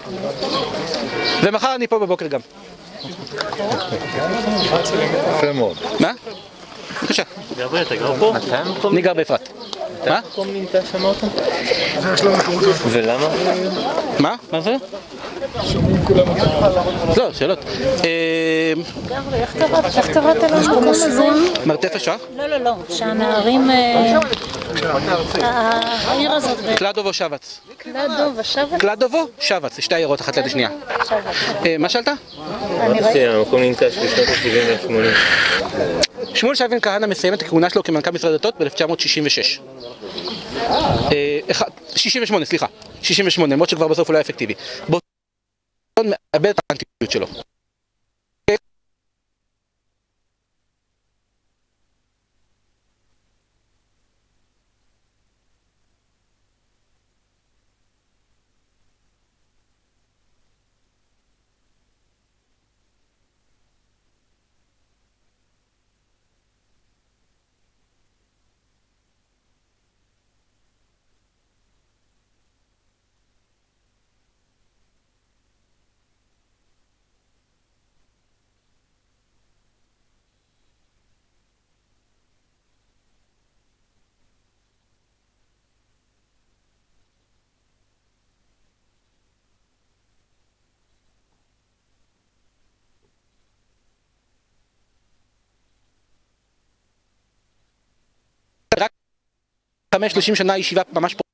ומחר אני פה בבוקר גם. יפה מאוד. מה? בבקשה. גברי, אתה גר פה? אני גר באפרת. מה? מקום נמצא שם אותו? ולמה? מה? מה זה? לא, שאלות. גברי, איך קראת? איך קראת למקום הזה? מרתף השואה? לא, לא, לא. שהנערים... העיר הזאת... קלדובו שבץ. קלדוב, השבת? קלדובו שבץ, זה שתי עיירות אחת ליד השנייה. מה שאלת? אני ראיתי. המקום נמצא של שנות ה-שבעים וה-שמונים. שמואל שייבן כהנא מסיים את הכהונה שלו כמנכ"ל משרד הדתות ב-אלף תשע מאות שישים ושש. שישים ושמונה, סליחה. שישים ושמונה, למרות שכבר בסוף הוא לא היה אפקטיבי. באותו מאבד את האנטיות שלו. רק חמש שלושים שנה ישיבה ממש פה.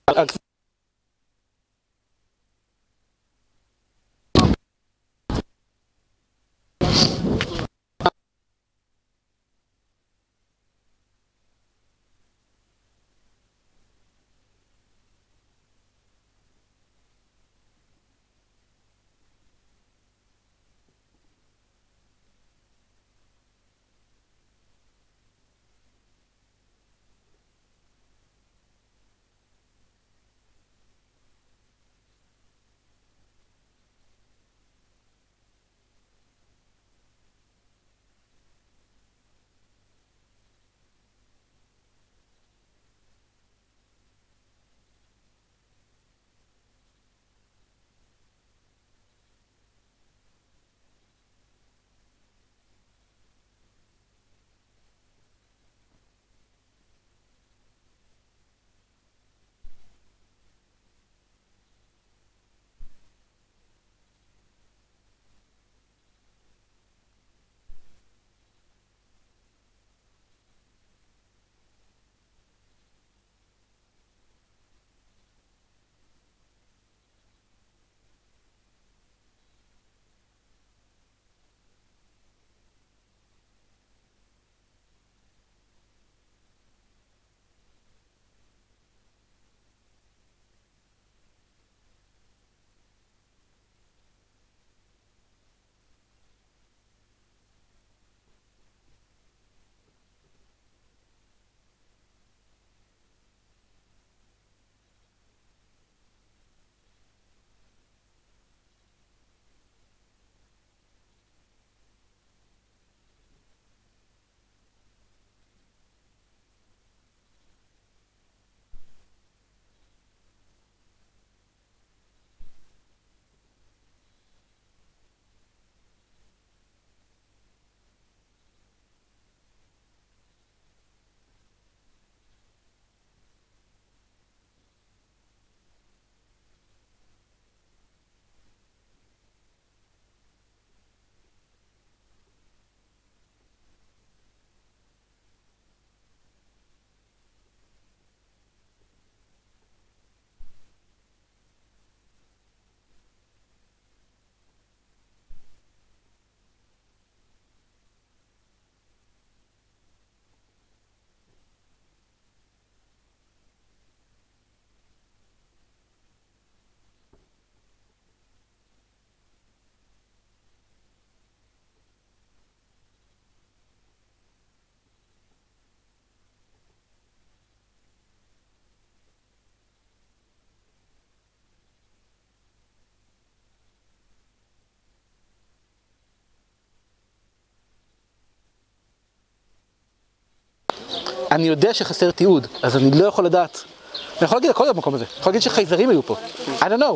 אני יודע שחסר תיעוד, אז אני לא יכול לדעת. אני יכול להגיד הכל במקום הזה. אני יכול להגיד שחייזרים היו פה. I don't know.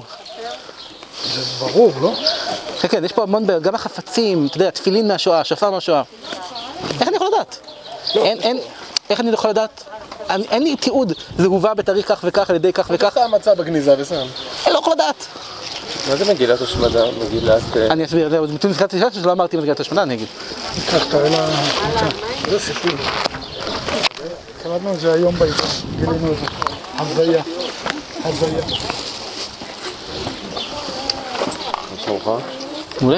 זה ברור, לא? כן, כן, יש פה המון בעיות. גם החפצים, אתה יודע, תפילין מהשואה, שופר מהשואה. איך אני יכול לדעת? אין, אין, איך אני יכול לדעת? אני, אין לי תיעוד. זה הובא בתאריך כך וכך על ידי כך וכך. אתה מצא בגניזה וסם. אני לא יכול לדעת. מה זה מגילת השמדה? מגילת... אני אסביר, זהו, זה מגילת השמדה שלא אמרתי מגילת השמדה, אני אגיד. קח, תראה לה... זה סיפור. קראנו את זה היום בעיתון, גילינו את זה. הזיה. הזיה. מה שלומך? מעולה?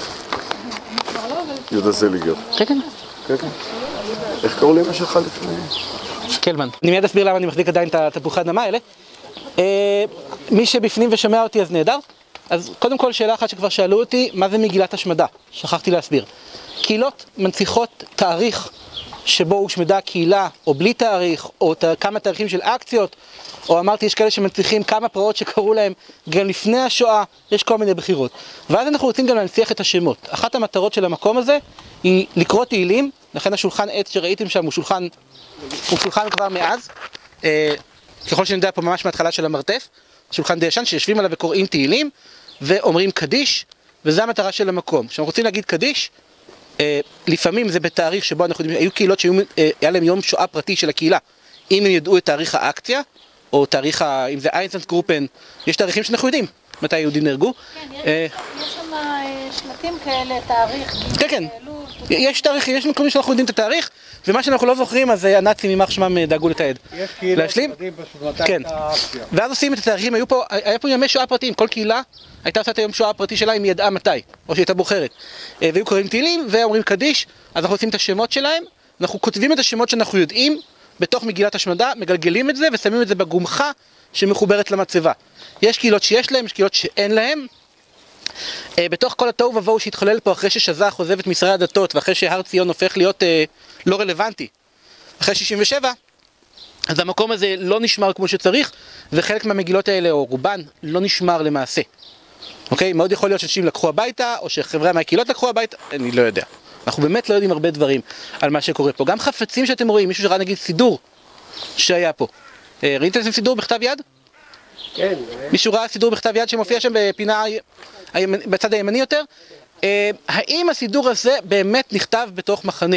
יהודה זליגר. כן, כן. כן, כן. איך קראו לאמא שלך לפני? קלמן. אני מיד אסביר למה אני מחזיק עדיין את התפוחי אדמה האלה. מי שבפנים ושומע אותי אז נהדר. אז קודם כל שאלה אחת שכבר שאלו אותי, מה זה מגילת השמדה? שכחתי להסביר. קהילות מנציחות תאריך שבו הושמדה קהילה, או בלי תאריך, או כמה תאריכים של אקציות, או אמרתי, יש כאלה שמנציחים כמה פרעות שקראו להם גם לפני השואה, יש כל מיני בחירות. ואז אנחנו רוצים גם להנציח את השמות. אחת המטרות של המקום הזה היא לקרוא תהילים, לכן השולחן עץ שראיתם שם הוא שולחן, הוא שולחן כבר מאז, אה, ככל שאני יודע פה ממש מההתחלה של המרתף, שולחן די ישן שיושבים עליו וקוראים תהילים, ואומרים קדיש, וזו המטרה של המקום. כשאנחנו רוצים להגיד קדיש, אה, לפעמים זה בתאריך שבו אנחנו יודעים, היו קהילות שהיה אה, להם יום שואה פרטי של הקהילה, אם הם ידעו את תאריך האקציה, או תאריך, ה, אם זה אייזנס גרופן, יש תאריכים שאנחנו יודעים. מתי היהודים נהרגו. כן, יש שם שלטים כאלה, תאריך, כן, כן, יש תאריך, יש מקומים שאנחנו יודעים את התאריך, ומה שאנחנו לא זוכרים, אז הנאצים יימח שמם דאגו לתעד. יש קהילות להשלים? יודעים פשוט מתי כן. הייתה האקציה. ואז עושים את התאריכים, היו פה, היה פה ימי שואה פרטיים, כל קהילה הייתה עושה את היום שואה הפרטי שלה אם היא ידעה מתי, או שהיא הייתה בוחרת. והיו קוראים תהילים ואומרים קדיש, אז אנחנו עושים את השמות שלהם, אנחנו כותבים את השמות שאנחנו יודעים בתוך מגילת השמדה, מגלגלים את זה ושמים את זה בגומחה שמחוברת למצבה. יש קהילות שיש להם, יש קהילות שאין להם. בתוך כל התוהו ובוהו שהתחולל פה אחרי ששזח עוזב את משרד הדתות ואחרי שהר ציון הופך להיות אה, לא רלוונטי, אחרי שישים ושבע, אז המקום הזה לא נשמר כמו שצריך, וחלק מהמגילות האלה, או רובן, לא נשמר למעשה. אוקיי? מאוד יכול להיות שאנשים לקחו הביתה, או שחברה מהקהילות לקחו הביתה, אני לא יודע. אנחנו באמת לא יודעים הרבה דברים על מה שקורה פה. גם חפצים שאתם רואים, מישהו שראה נגיד סידור שהיה פה. אה, ראיתם איזה סידור בכתב יד? כן. מישהו ראה סידור בכתב יד שמופיע שם בפינה בצד הימני יותר? האם הסידור הזה באמת נכתב בתוך מחנה?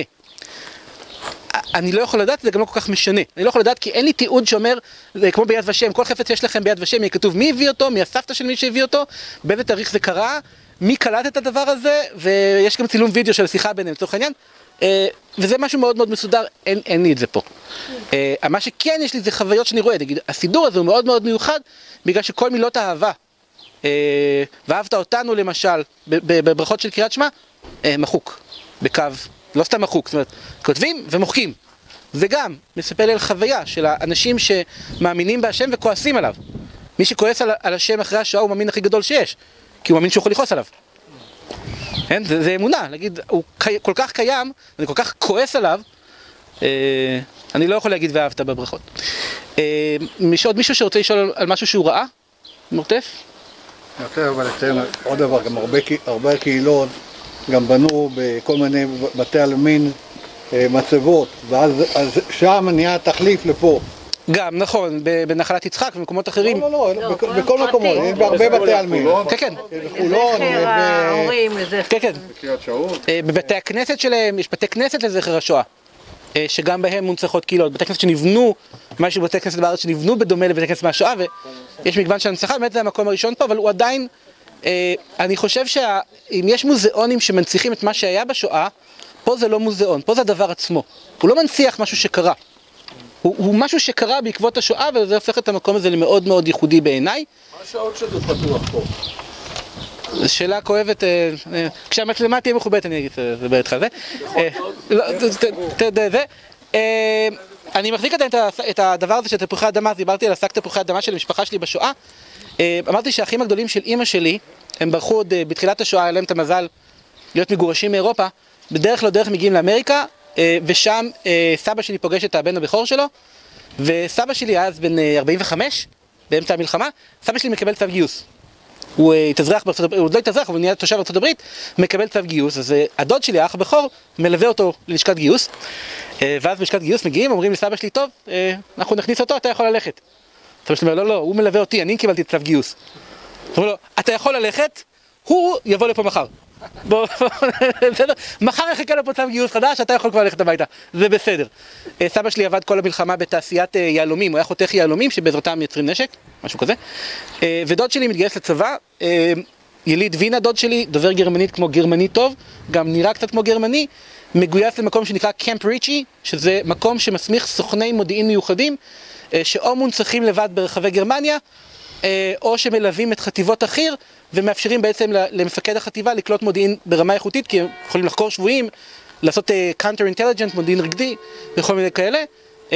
אני לא יכול לדעת, זה גם לא כל כך משנה. אני לא יכול לדעת כי אין לי תיעוד שאומר, זה כמו ביד ושם, כל חפץ שיש לכם ביד ושם יהיה כתוב מי הביא אותו, מי הסבתא של מי שהביא אותו, באיזה תאריך זה קרה, מי קלט את הדבר הזה, ויש גם צילום וידאו של שיחה ביניהם לצורך העניין, וזה משהו מאוד מאוד מסודר, אין, אין לי את זה פה. מה שכן יש לי זה חוויות שאני רואה, נגיד, הסידור הזה הוא מאוד מאוד מיוחד, בגלל שכל מילות האהבה, ואהבת אותנו למשל, בברכות של קריאת שמע, מחוק, בקו, לא סתם מחוק, זאת אומרת, כותבים ומוחקים. זה גם מספר לי על חוויה של האנשים שמאמינים בהשם וכועסים עליו. מי שכועס על, על השם אחרי השואה הוא מאמין הכי גדול שיש, כי הוא מאמין שהוא יכול לכעוס עליו. כן? זה, זה אמונה, להגיד, הוא קי, כל כך קיים, אני כל כך כועס עליו, אה, אני לא יכול להגיד ואהבת בברכות. אה, יש עוד מישהו שרוצה לשאול על, על משהו שהוא ראה? מורטף? יותר, אבל אצלנו עוד דבר, גם הרבה, הרבה קהילות גם בנו בכל מיני בתי עלמין מצבות, ואז שם נהיה תחליף לפה. גם, נכון, בנחלת יצחק ובמקומות אחרים. לא, לא, לא, בכל מקומות, בהרבה בתי עלמין. כן, כן. בחולון, כן, כן. בקריית שאול. בבתי הכנסת שלהם, יש בתי כנסת לזכר השואה, שגם בהם מונצחות קהילות. בתי כנסת שנבנו, משהו בתי כנסת בארץ שנבנו בדומה לבתי כנסת מהשואה, ויש מגוון של הנצחה, באמת זה המקום הראשון פה, אבל הוא עדיין, אני חושב שאם יש מוזיאונים שמנציחים את מה שהיה בשואה, פה זה לא מוזיאון, פה זה הדבר עצמו. הוא לא מנציח משהו שקרה. הוא, הוא משהו שקרה בעקבות השואה, וזה הופך את המקום הזה למאוד מאוד ייחודי בעיניי. מה השעות שזה פתוח פה? זו שאלה כואבת, כשהמצלמה תהיה מכובדת אני אגיד, זה בערך על זה. אני מחזיק את הדבר הזה של תפוחי אדמה, דיברתי על שק תפוחי אדמה של המשפחה שלי בשואה. אמרתי שהאחים הגדולים של אמא שלי, הם ברחו עוד בתחילת השואה, היה להם את המזל להיות מגורשים מאירופה, בדרך לא דרך מגיעים לאמריקה, ושם סבא שלי פוגש את הבן הבכור שלו, וסבא שלי אז בן ארבעים וחמש, באמצע המלחמה, סבא שלי מקבל צו גיוס. הוא התאזרח בארצות הברית, הוא עוד לא התאזרח, אבל הוא נהיה תושב ארצות הברית, מקבל צו גיוס, אז הדוד שלי, האח הבכור, מלווה אותו ללשכת גיוס, ואז בלשכת גיוס מגיעים, אומרים לסבא שלי, טוב, אנחנו נכניס אותו, אתה יכול ללכת. סבא שלי אומר, לא, לא, הוא מלווה אותי, אני קיבלתי את צו גיוס. אומר לו, אתה יכול ללכת, הוא יבוא לפה מחר. בוא, בסדר? מחר יחכה לו פה צו גיוס חדש, אתה יכול כבר ללכת הביתה, זה בסדר. סבא שלי עבד כל המלחמה בתעשיית יהלומים, הוא היה חותך יהלומים שבעזרתם מייצרים נשק, משהו כזה. ודוד שלי מתגייס לצבא, יליד וינה דוד שלי, דובר גרמנית כמו גרמני טוב, גם נראה קצת כמו גרמני, מגויס למקום שנקרא קמפ ריצ'י, שזה מקום שמסמיך סוכני מודיעין מיוחדים, שאו מונצחים לבד ברחבי גרמניה, או שמלווים את חטיבות החי"ר, ומאפשרים בעצם למפקד החטיבה לקלוט מודיעין ברמה איכותית, כי הם יכולים לחקור שבויים, לעשות קאונטר אינטליג'נט, מודיעין רגדי, וכל מיני כאלה.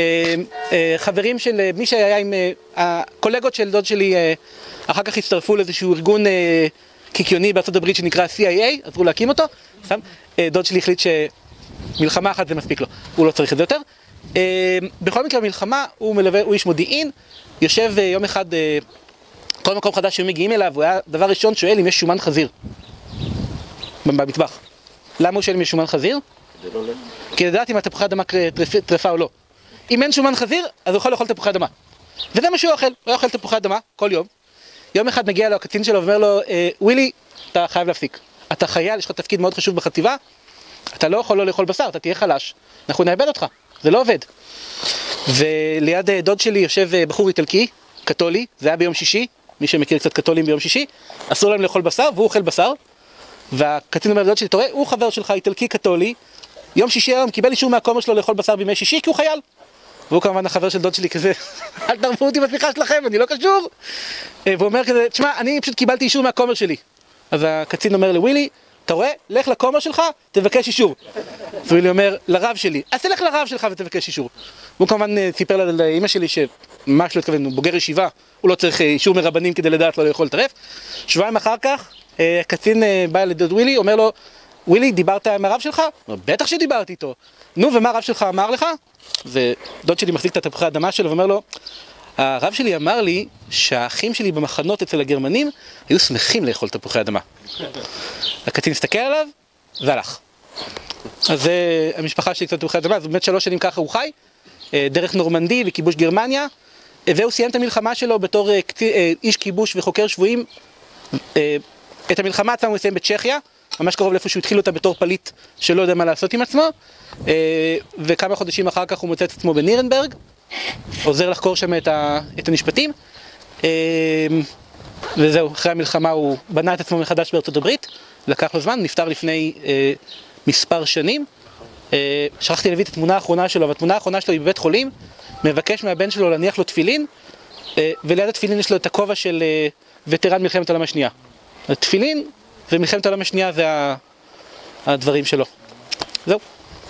חברים של מי שהיה עם הקולגות של דוד שלי, אחר כך הצטרפו לאיזשהו ארגון קיקיוני בארצות הברית שנקרא סי איי איי, עזרו להקים אותו. דוד שלי החליט שמלחמה אחת זה מספיק לו, הוא לא צריך את זה יותר. בכל מקרה במלחמה הוא מלווה, הוא איש מודיעין, יושב יום אחד, כל מקום חדש שהם מגיעים אליו, הוא היה דבר ראשון שואל אם יש שומן חזיר במטבח. למה הוא שואל אם יש שומן חזיר? כי לדעת אם התפוחי אדמה טרפה או לא. אם אין שומן חזיר, אז הוא יכול לאכול תפוחי אדמה. וזה מה שהוא אוכל, הוא אוכל תפוחי אדמה כל יום. יום אחד מגיע לו הקצין שלו ואומר לו, ווילי, אתה חייב להפסיק. אתה חייל, יש לך תפקיד מאוד חשוב בחטיבה, אתה לא יכול לא לאכול בשר, אתה תהיה חלש. אנחנו נאבד אותך, זה לא עובד. וליד דוד שלי יושב בחור איטלקי, קתולי, זה היה ביום שישי, מי שמכיר קצת קתולים ביום שישי, אסור להם לאכול בשר, והוא אוכל בשר, והקצין אומר לדוד שלי, תראה, הוא חבר שלך, איטלקי קתולי, יום שישי היום קיבל אישור מהכומר שלו לאכול בשר בימי שישי, כי הוא חייל. והוא כמובן החבר של דוד שלי כזה, אל תערבו אותי בשיחה שלכם, אני לא קשור. והוא אומר כזה, תשמע, אני פשוט קיבלתי אישור מהכומר שלי. אז הקצין אומר לווילי, אתה רואה? לך לכומר שלך, תבקש אישור. אז ווילי אומר, לרב שלי, אז תלך לרב שלך ותבקש אישור. והוא כמובן סיפר לאמא שלי שממש לא התכוון, הוא בוגר ישיבה, הוא לא צריך אישור מרבנים כדי לדעת לא לאכול טרף. שבועיים אחר כך, הקצין בא לדוד ווילי, אומר לו, ווילי, דיברת עם הרב שלך? הוא אומר, בטח שדיברתי איתו. נו, ומה הרב שלך אמר לך? ודוד שלי מחזיק את התפוחי האדמה שלו ואומר לו, הרב שלי אמר לי שהאחים שלי במחנות אצל הגרמנים היו שמחים לאכול תפוחי אדמה. הקצין הסתכל עליו והלך. אז זה המשפחה שלי קצת תפוחי אדמה, אז באמת שלוש שנים ככה הוא חי, דרך נורמנדי וכיבוש גרמניה, והוא סיים את המלחמה שלו בתור איש כיבוש וחוקר שבויים. את המלחמה עצמה הוא סיים בצ'כיה, ממש קרוב לאיפה שהוא התחיל אותה בתור פליט שלא יודע מה לעשות עם עצמו, וכמה חודשים אחר כך הוא מוצא את עצמו בנירנברג, עוזר לחקור שם את, ה, את המשפטים, וזהו, אחרי המלחמה הוא בנה את עצמו מחדש בארצות הברית, לקח לו זמן, נפטר לפני מספר שנים. שכחתי להביא את התמונה האחרונה שלו, והתמונה האחרונה שלו היא בבית חולים, מבקש מהבן שלו להניח לו תפילין, וליד התפילין יש לו את הכובע של וטרן מלחמת העולם השנייה. התפילין ומלחמת העולם השנייה זה הדברים שלו. זהו.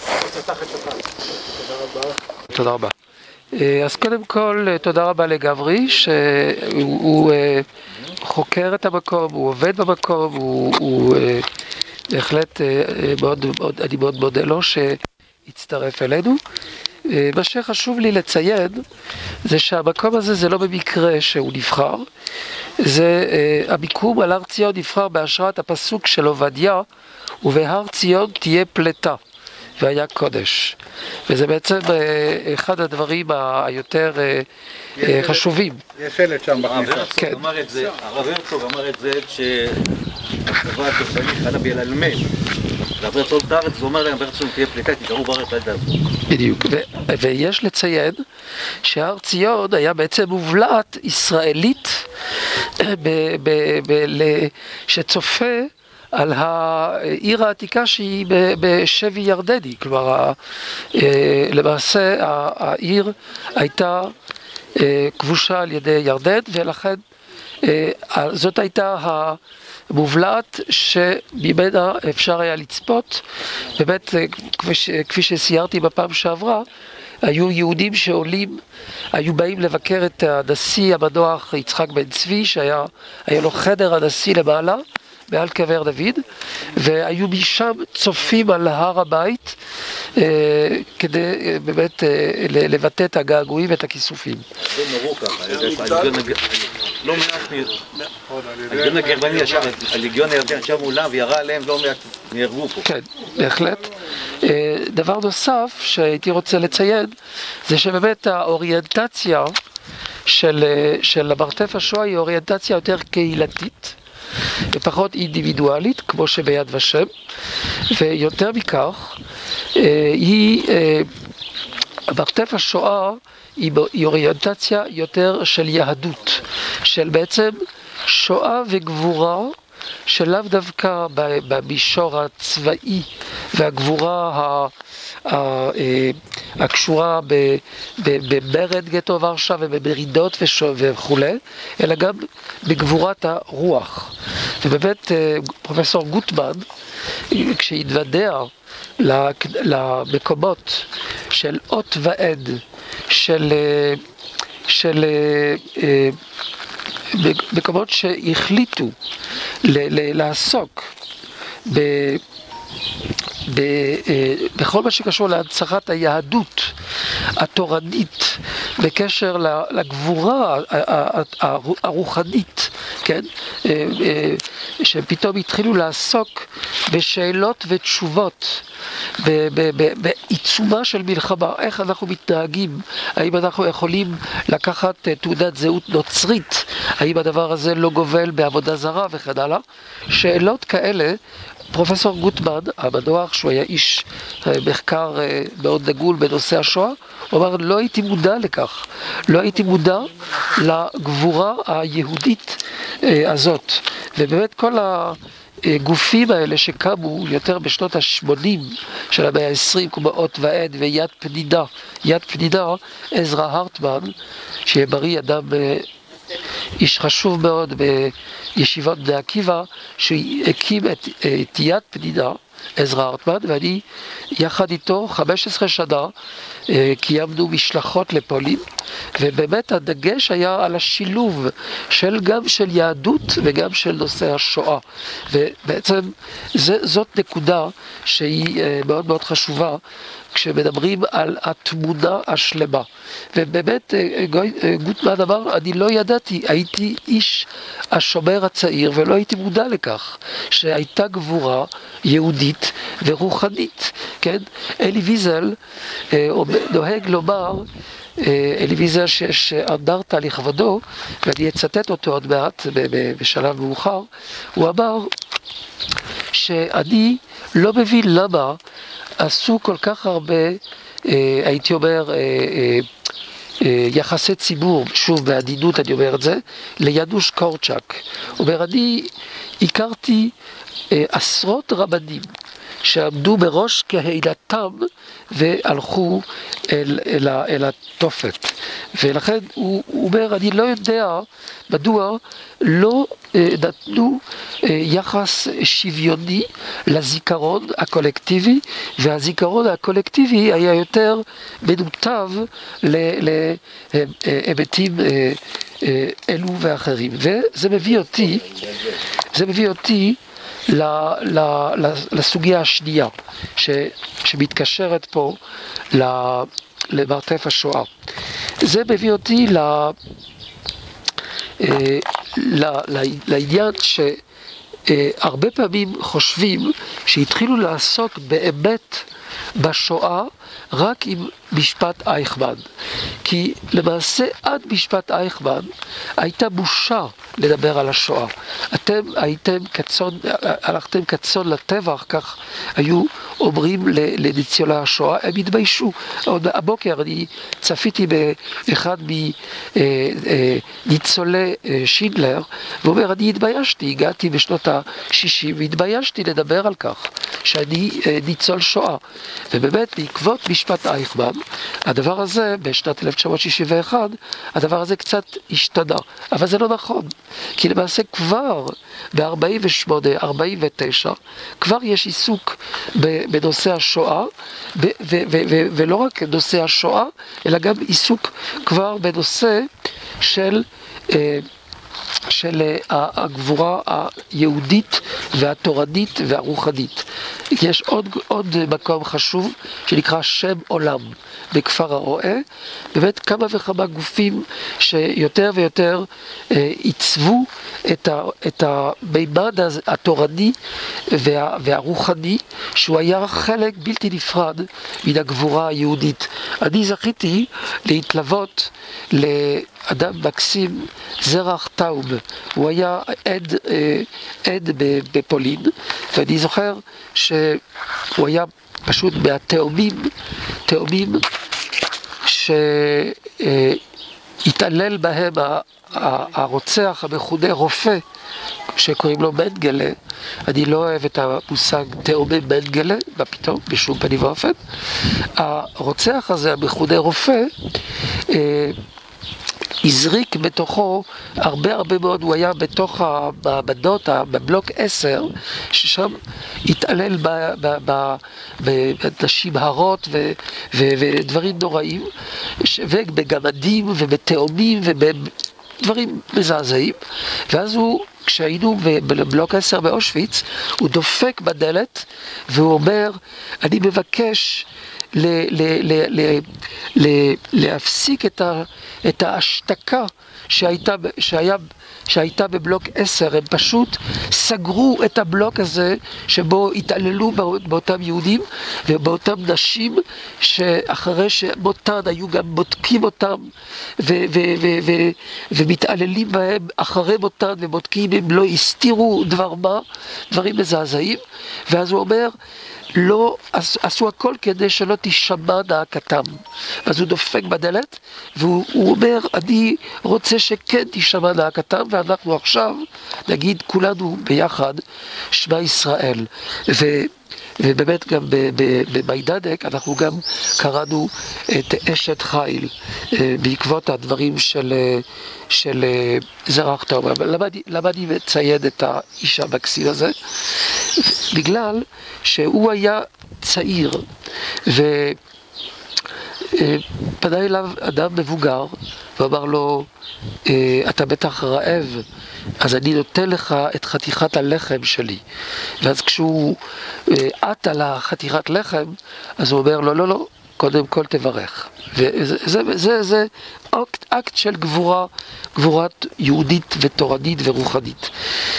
תודה רבה. אז קודם כל, תודה רבה לגברי, שהוא חוקר את המקום, הוא עובד במקום, הוא בהחלט, אני מאוד מודה לו שהצטרף אלינו. מה שחשוב לי לציין, זה שהמקום הזה זה לא במקרה שהוא נבחר, זה המיקום על הר ציון נבחר בהשראת הפסוק של עובדיה, ובהר ציון תהיה פלטה. והיה קודש, וזה בעצם אחד הדברים היותר חשובים. יש שלט שם בכניסה. הרב הרצוג אמר את זה שהצבא הגרמני חלה באלעלמי, הרב הרצוג בארץ, הוא אומר להם בארץ תהיה פליטה, תישארו בארץ עד אז. בדיוק, ויש לציין שהר ציון היה בעצם מובלעת ישראלית שצופה על העיר העתיקה שהיא בשבי ירדני, כלומר למעשה העיר הייתה כבושה על ידי ירדן, ולכן זאת הייתה המובלעת שממנה אפשר היה לצפות. באמת, כפי שסיירתי בפעם שעברה, היו יהודים שעולים, היו באים לבקר את הנשיא המנוח יצחק בן צבי, שהיה לו חדר הנשיא למעלה מעל קבר דוד, והיו משם צופים על הר הבית אה, כדי אה, באמת אה, לבטא את הגעגועים ואת הכיסופים. זה נורו ככה, לא מעט הלגיון הגרמני ישב, הלגיון הירדני ישב מולם וירה עליהם, לא מעט נהרגו פה. כן, בהחלט. אה, דבר נוסף שהייתי רוצה לציין, זה שבאמת האוריינטציה של, של המרתף השואה היא אוריינטציה יותר קהילתית, ופחות אינדיבידואלית, כמו שביד ושם, ויותר מכך, היא, מרתף השואה היא אוריינטציה יותר של יהדות, של בעצם שואה וגבורה, שלאו דווקא במישור הצבאי והגבורה הקשורה במרד גטו ורשה ובמרידות וכו', אלא גם בגבורת הרוח. ובאמת פרופסור גוטמן, כשהתוודע למקומות של אות ועד, של, של מקומות שהחליטו לעסוק ב... בכל מה שקשור להנצחת היהדות התורנית בקשר לגבורה הרוחנית, כן? שפתאום התחילו לעסוק בשאלות ותשובות בעיצומה של מלחמה, איך אנחנו מתנהגים, האם אנחנו יכולים לקחת תעודת זהות נוצרית, האם הדבר הזה לא גובל בעבודה זרה וכן הלאה. שאלות כאלה, פרופסור גוטמן, המנוח, שהוא היה איש מחקר מאוד דגול בנושא השואה, הוא אמר, לא הייתי מודע לכך, לא הייתי מודע לגבורה היהודית הזאת. ובאמת כל הגופים האלה שקמו יותר בשנות ה-שמונים של המאה ה-עשרים, כמו אות ועד ויד פנידה, יד פנידה, עזרא הרטמן, שיהיה בריא, אדם איש חשוב מאוד בישיבות בני עקיבא, שהקים את, את יד פנידה, עזרא הרטמן, ואני יחד איתו חמש עשרה שנה קיימנו משלחות לפולין, ובאמת הדגש היה על השילוב של גם של יהדות וגם של נושא השואה, ובעצם זה, זאת נקודה שהיא מאוד מאוד חשובה כשמדברים על התמונה השלמה. ובאמת גוטמן אמר, אני לא ידעתי, הייתי איש השומר הצעיר ולא הייתי מודע לכך שהייתה גבורה יהודית ורוחנית, כן? אלי ויזל נוהג לומר, אלי ויזל שיש אנדרטה לכבודו, ואני אצטט אותו עוד מעט בשלב מאוחר, הוא אמר שאני לא מבין למה עשו כל כך הרבה, הייתי אומר, יחסי ציבור, שוב בעדינות אני אומר את זה, ליאנוש קורצ'אק. הוא אומר, אני הכרתי עשרות רבנים שעמדו בראש קהילתם והלכו אל, אל, אל התופת. ולכן הוא, הוא אומר, אני לא יודע מדוע לא אה, נתנו אה, יחס שוויוני לזיכרון הקולקטיבי, והזיכרון הקולקטיבי היה יותר מנותב להיבטים אה, אה, אלו ואחרים. וזה מביא אותי, זה מביא אותי ל, ל, ל, לסוגיה השנייה ש, שמתקשרת פה למרתף השואה. זה מביא אותי ל, ל, ל, לעניין שהרבה פעמים חושבים שהתחילו לעסוק באמת בשואה רק עם משפט אייכמן, כי למעשה עד משפט אייכמן הייתה בושה לדבר על השואה. אתם הייתם כצאן, הלכתם כצאן לטבח, כך היו אומרים לניצולי השואה, הם התביישו. עוד הבוקר אני צפיתי באחד מניצולי שינדלר, ואומר, אני התביישתי, הגעתי בשנות ה-שישים, והתביישתי לדבר על כך שאני ניצול שואה. ובאמת, בעקבות משפט אייכמן, הדבר הזה, בשנת אלף תשע מאות שישים ואחת, הדבר הזה קצת השתנה. אבל זה לא נכון, כי למעשה כבר ב-ארבעים ושמונה ארבעים ותשע, כבר יש עיסוק בנושא השואה, ו- ו- ו- ו- ולא רק נושא השואה, אלא גם עיסוק כבר בנושא של... של הגבורה היהודית והתורנית והרוחנית. יש עוד, עוד מקום חשוב שנקרא שם עולם בכפר הרועה, באמת כמה וכמה גופים שיותר ויותר אה, עיצבו את, ה, את המימד התורני וה, והרוחני, שהוא היה חלק בלתי נפרד מן הגבורה היהודית. אני זכיתי להתלוות לאדם מקסים, זרח טאוב, הוא היה עד, עד בפולין, ואני זוכר שהוא היה פשוט מהתאומים, תאומים שהתעלל בהם הרוצח המכונה רופא, שקוראים לו מנגלה. אני לא אוהב את המושג תאומי מנגלה, מה פתאום, בשום פנים ואופן. הרוצח הזה, המכונה רופא, הזריק בתוכו הרבה הרבה מאוד, הוא היה בתוך המעבדות, בבלוק עשר, ששם התעלל בנשים הרות ודברים נוראים, ובגמדים ובתאומים ובדברים מזעזעים. ואז הוא, כשהיינו בבלוק עשר באושוויץ, הוא דופק בדלת והוא אומר, אני מבקש ל, ל, ל, ל, ל, להפסיק את, ה, את ההשתקה שהייתה, שהיה, שהייתה בבלוק עשר. הם פשוט סגרו את הבלוק הזה שבו התעללו באותם יהודים ובאותם נשים, שאחרי שמותן היו גם בודקים אותם ו, ו, ו, ו, ומתעללים בהם אחרי מותן ובודקים אם לא הסתירו דבר מה, דברים מזעזעים. ואז הוא אומר, לא, עשו הכל כדי שלא תשמע נאקתם. אז הוא דופק בדלת והוא אומר, אני רוצה שכן תשמע נאקתם, ואנחנו עכשיו נגיד כולנו ביחד שמע ישראל. ו... ובאמת גם במיידנק אנחנו גם קראנו את אשת חיל בעקבות הדברים של, של זרח טוב. למה, למה אני מציין את האיש המקסים הזה? בגלל שהוא היה צעיר ופנה אליו אדם מבוגר ואמר לו, אתה בטח רעב, אז אני נותן לך את חתיכת הלחם שלי. ואז כשהוא עט על החתיכת לחם, אז הוא אומר לו, לא, לא, קודם כל תברך. וזה זה, זה, זה אקט, אקט של גבורה, גבורת יהודית ותורנית ורוחנית.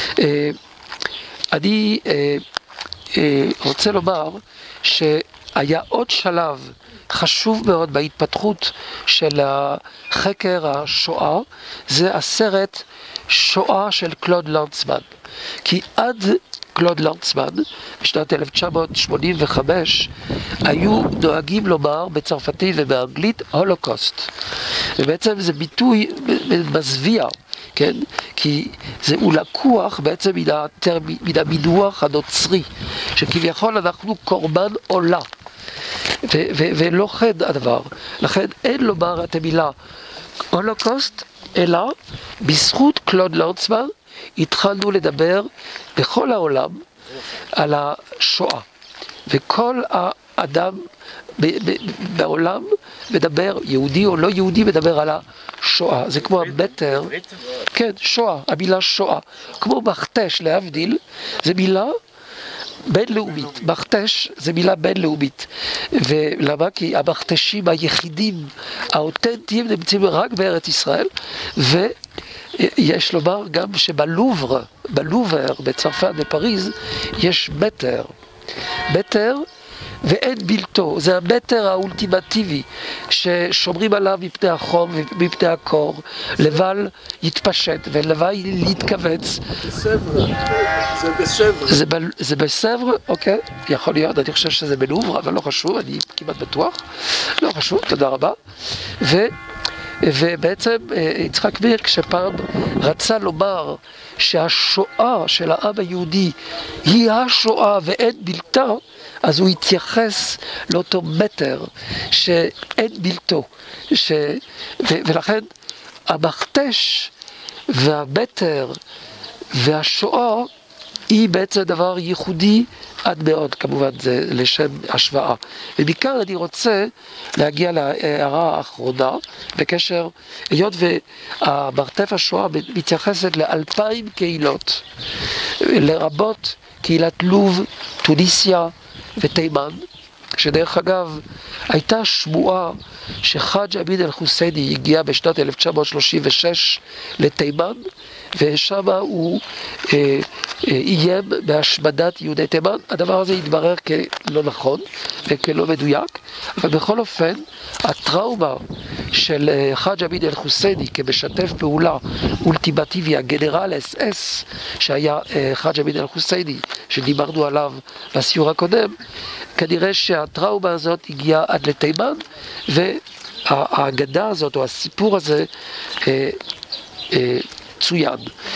אני רוצה לומר שהיה עוד שלב חשוב מאוד בהתפתחות של חקר השואה, זה הסרט שואה של קלוד לנצמן. כי עד קלוד לנצמן, בשנת אלף תשע מאות שמונים וחמש, היו נוהגים לומר בצרפתית ובאנגלית הולוקוסט. ובעצם זה ביטוי מזוויע, כן? כי זה הוא לקוח בעצם מן, התר... מן המינוח הנוצרי, שכביכול אנחנו קורבן עולה. ו- ו- ולא כן הדבר. לכן אין לומר את המילה הולוקוסט, אלא בזכות קלוד לנצמן התחלנו לדבר בכל העולם על השואה. וכל האדם ב- ב- בעולם מדבר, יהודי או לא יהודי, מדבר על השואה. זה כמו הבטר, כן, שואה, המילה שואה. כמו מכתש להבדיל, זה מילה בינלאומית. מכתש זה מילה בינלאומית. ולמה? כי המכתשים היחידים האותנטיים נמצאים רק בארץ ישראל, ויש לומר גם שבלובר, בלובר, בצרפת, בפריז, יש בטר. בטר ואין בלתו, זה הבטר האולטימטיבי ששומרים עליו מפני החום ומפני הקור, לבל יתפשט ולבל יתכווץ. בסבר, זה בסבר. זה, ב, זה בסבר, אוקיי, יכול להיות, אני חושב שזה בלובר, אבל לא חשוב, אני כמעט בטוח, לא חשוב, תודה רבה. ו, ובעצם יצחק מירק שפעם רצה לומר שהשואה של העם היהודי היא השואה ואין בלתה, אז הוא התייחס לאותו מטר שאין בלתו, ש... ו... ולכן המכתש והמטר והשואה היא בעצם דבר ייחודי עד מאוד, כמובן זה לשם השוואה. ומכאן אני רוצה להגיע להערה האחרונה בקשר, היות והמרתף השואה מתייחסת לאלפיים קהילות, לרבות קהילת לוב, טוניסיה ותימן, שדרך אגב הייתה שמועה שחאג' אמין אל-חוסייני הגיע בשנת אלף תשע מאות שלושים ושש לתימן, ושם הוא אה, אה, איים בהשמדת יהודי תימן. הדבר הזה התברר כלא נכון וכלא מדויק, אבל בכל אופן הטראומה של אה, חאג' אמין אל-חוסייני כמשתף פעולה אולטימטיבי, הגנרל אס אס שהיה אה, חאג' אמין אל-חוסייני שדיברנו עליו בסיור הקודם, כנראה שהטראומה הזאת הגיעה עד לתימן, והאגדה הזאת או הסיפור הזה אה, אה, צוין.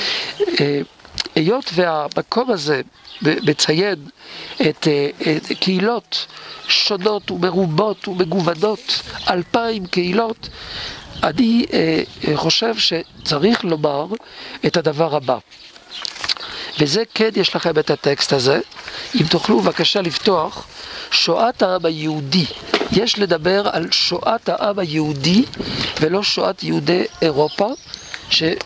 היות והמקום הזה מציין את, את קהילות שונות ומרובות ומגוונות, אלפיים קהילות, אני חושב שצריך לומר את הדבר הבא. וזה כן, יש לכם את הטקסט הזה. אם תוכלו בבקשה לפתוח, שואת העם היהודי. יש לדבר על שואת העם היהודי ולא שואת יהודי אירופה,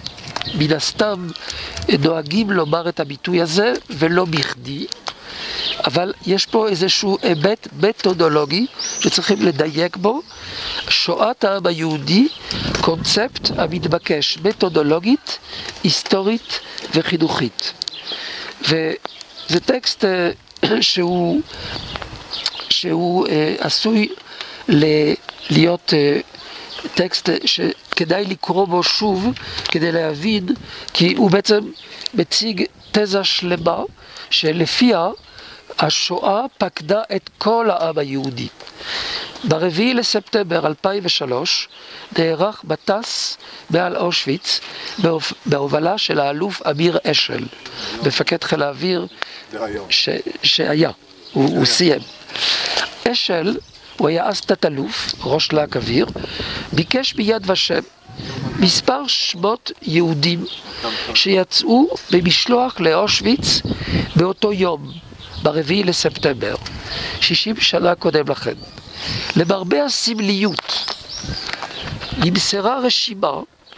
שמן הסתם נוהגים לומר את הביטוי הזה ולא בכדי. אבל יש פה איזשהו היבט מתודולוגי שצריכים לדייק בו. שואת העם היהודי, קונספט המתבקש מתודולוגית, היסטורית וחינוכית. וזה טקסט שהוא, שהוא עשוי להיות טקסט שכדאי לקרוא בו שוב כדי להבין, כי הוא בעצם מציג תזה שלמה שלפיה השואה פקדה את כל העם היהודי. ברביעי לספטמבר אלפיים ושלוש נערך מטס מעל אושוויץ בהובלה של האלוף אמיר אשל, מפקד חיל האוויר ש... שהיה, הוא, הוא סיים. אשל, הוא היה אז תת-אלוף, ראש להק אוויר, ביקש ביד ושם מספר שמות יהודים שיצאו במשלוח לאושוויץ באותו יום, ברביעי לספטמבר, שישים שנה קודם לכן. למרבה הסמליות, נמסרה רשימה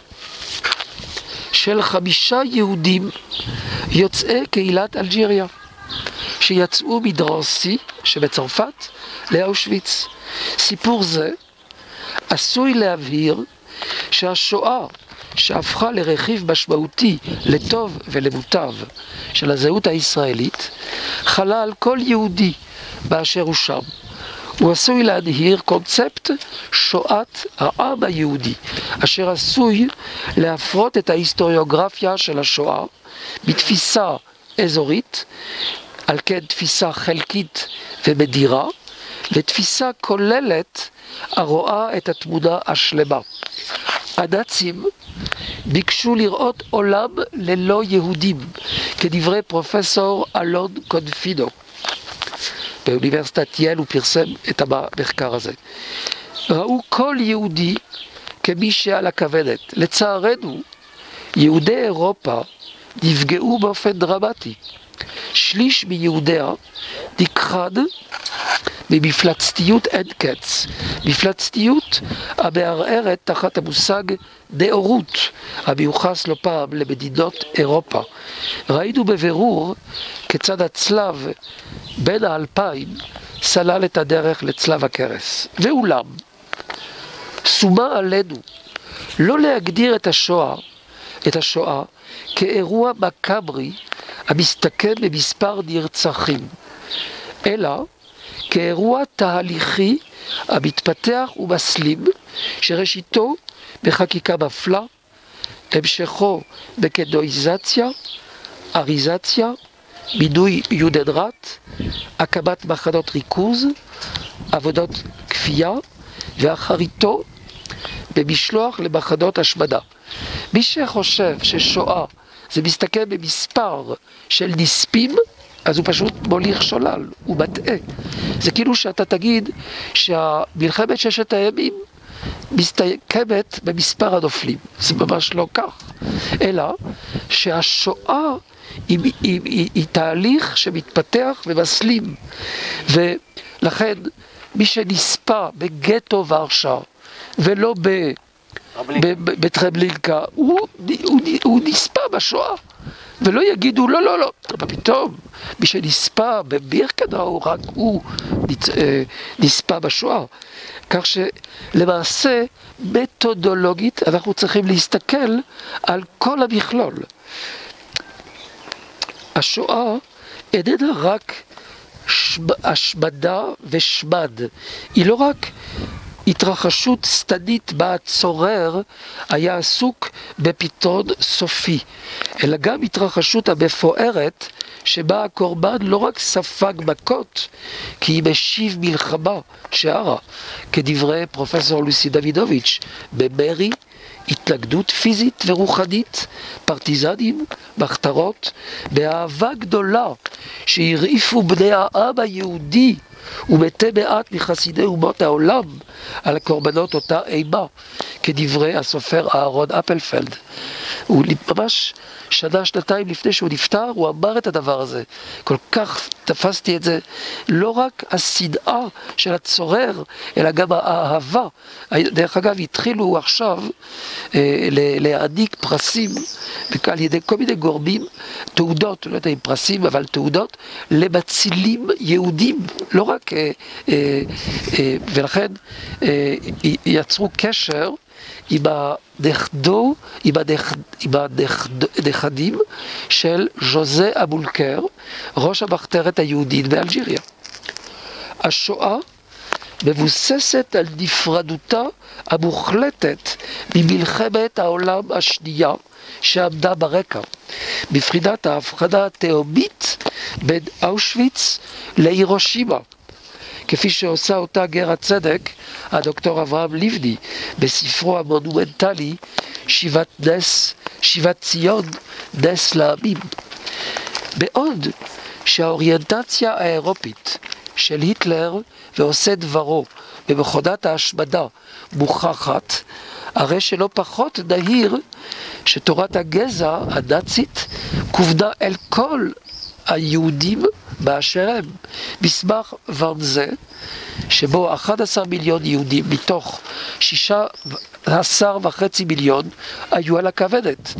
של חמישה יהודים יוצאי קהילת אלג'יריה, שיצאו מדרנסי שבצרפת לאושוויץ. סיפור זה עשוי להבהיר שהשואה שהפכה לרכיב משמעותי לטוב ולמוטב של הזהות הישראלית חלה על כל יהודי באשר הוא שם. הוא עשוי להדהיר קונספט שואת העם היהודי, אשר עשוי להפרות את ההיסטוריוגרפיה של השואה בתפיסה אזורית, על כן תפיסה חלקית ומדירה, לתפיסה כוללת הרואה את התמונה השלמה. הנאצים ביקשו לראות עולם ללא יהודים, כדברי פרופסור אלון קונפינו. באוניברסיטת ייל הוא פרסם את המחקר הזה. ראו כל יהודי כמי שעל הכוונת. לצערנו, יהודי אירופה נפגעו באופן דרמטי. שליש מיהודיה נכחד במפלצתיות אין קץ, מפלצתיות המערערת תחת המושג נאורות, המיוחס לא פעם למדינות אירופה. ראינו בבירור כיצד הצלב בין האלפיים סלל את הדרך לצלב הקרס. ואולם, שומה עלינו לא להגדיר את השואה, את השואה כאירוע מקאברי המסתכם במספר נרצחים, אלא כאירוע תהליכי המתפתח ומסלים, שראשיתו בחקיקה מפלה, המשכו בקדואיזציה, אריזציה, מינוי יודנראט, הקמת מחנות ריכוז, עבודות כפייה, ואחריתו במשלוח למחנות השמדה. מי שחושב ששואה זה מסתכל במספר של נספים, אז הוא פשוט מוליך שולל, הוא מטעה. זה כאילו שאתה תגיד שהמלחמת ששת הימים מסתכמת במספר הנופלים. זה ממש לא כך. אלא שהשואה היא, היא, היא, היא תהליך שמתפתח ומסלים. ולכן מי שנספה בגטו ורשה ולא ב... בטרבלינקה, הוא, הוא, הוא נספה בשואה, ולא יגידו לא לא לא, אבל פתאום מי שנספה בבירקנאו רק הוא נספה בשואה. כך שלמעשה מתודולוגית אנחנו צריכים להסתכל על כל המכלול. השואה איננה רק השמדה ושמד, היא לא רק התרחשות סתדית בה הצורר היה עסוק בפתרון סופי, אלא גם התרחשות המפוארת שבה הקורבן לא רק ספג מכות, כי היא משיב מלחמה שערה, כדברי פרופסור לוסי דוידוביץ', במרי, התנגדות פיזית ורוחנית, פרטיזנים, מחתרות, באהבה גדולה שהרעיפו בני העם היהודי ומתי מעט מחסידי אומות העולם על הקורבנות אותה אימה, כדברי הסופר אהרון אפלפלד. הוא ממש שנה, שנתיים לפני שהוא נפטר, הוא אמר את הדבר הזה. כל כך תפסתי את זה, לא רק השנאה של הצורר, אלא גם האהבה. דרך אגב, התחילו עכשיו אה, להעניק פרסים, על ידי כל מיני גורמים, תעודות, לא יודע אם פרסים, אבל תעודות, למצילים יהודים, לא רק, אה, אה, אה, ולכן אה, יצרו קשר, עם הנכדו, עם הנכדים של ז'וזה אבולקר, ראש המחתרת היהודית באלג'יריה. השואה מבוססת על נפרדותה המוחלטת ממלחמת העולם השנייה שעמדה ברקע, בפרידת ההבחנה התהומית בין אושוויץ להירושימה, כפי שעושה אותה גר הצדק, הדוקטור אברהם לבני, בספרו המונומנטלי, שיבת נס, שיבת ציון, נס לעמים. בעוד שהאוריינטציה האירופית של היטלר ועושה דברו במכונת ההשמדה מוכחת, הרי שלא פחות נהיר שתורת הגזע הנאצית כוונה אל כל היהודים באשר הם. מסמך ורנזה, שבו אחד עשר מיליון יהודים מתוך שישה עשר וחצי מיליון היו על הכוונת,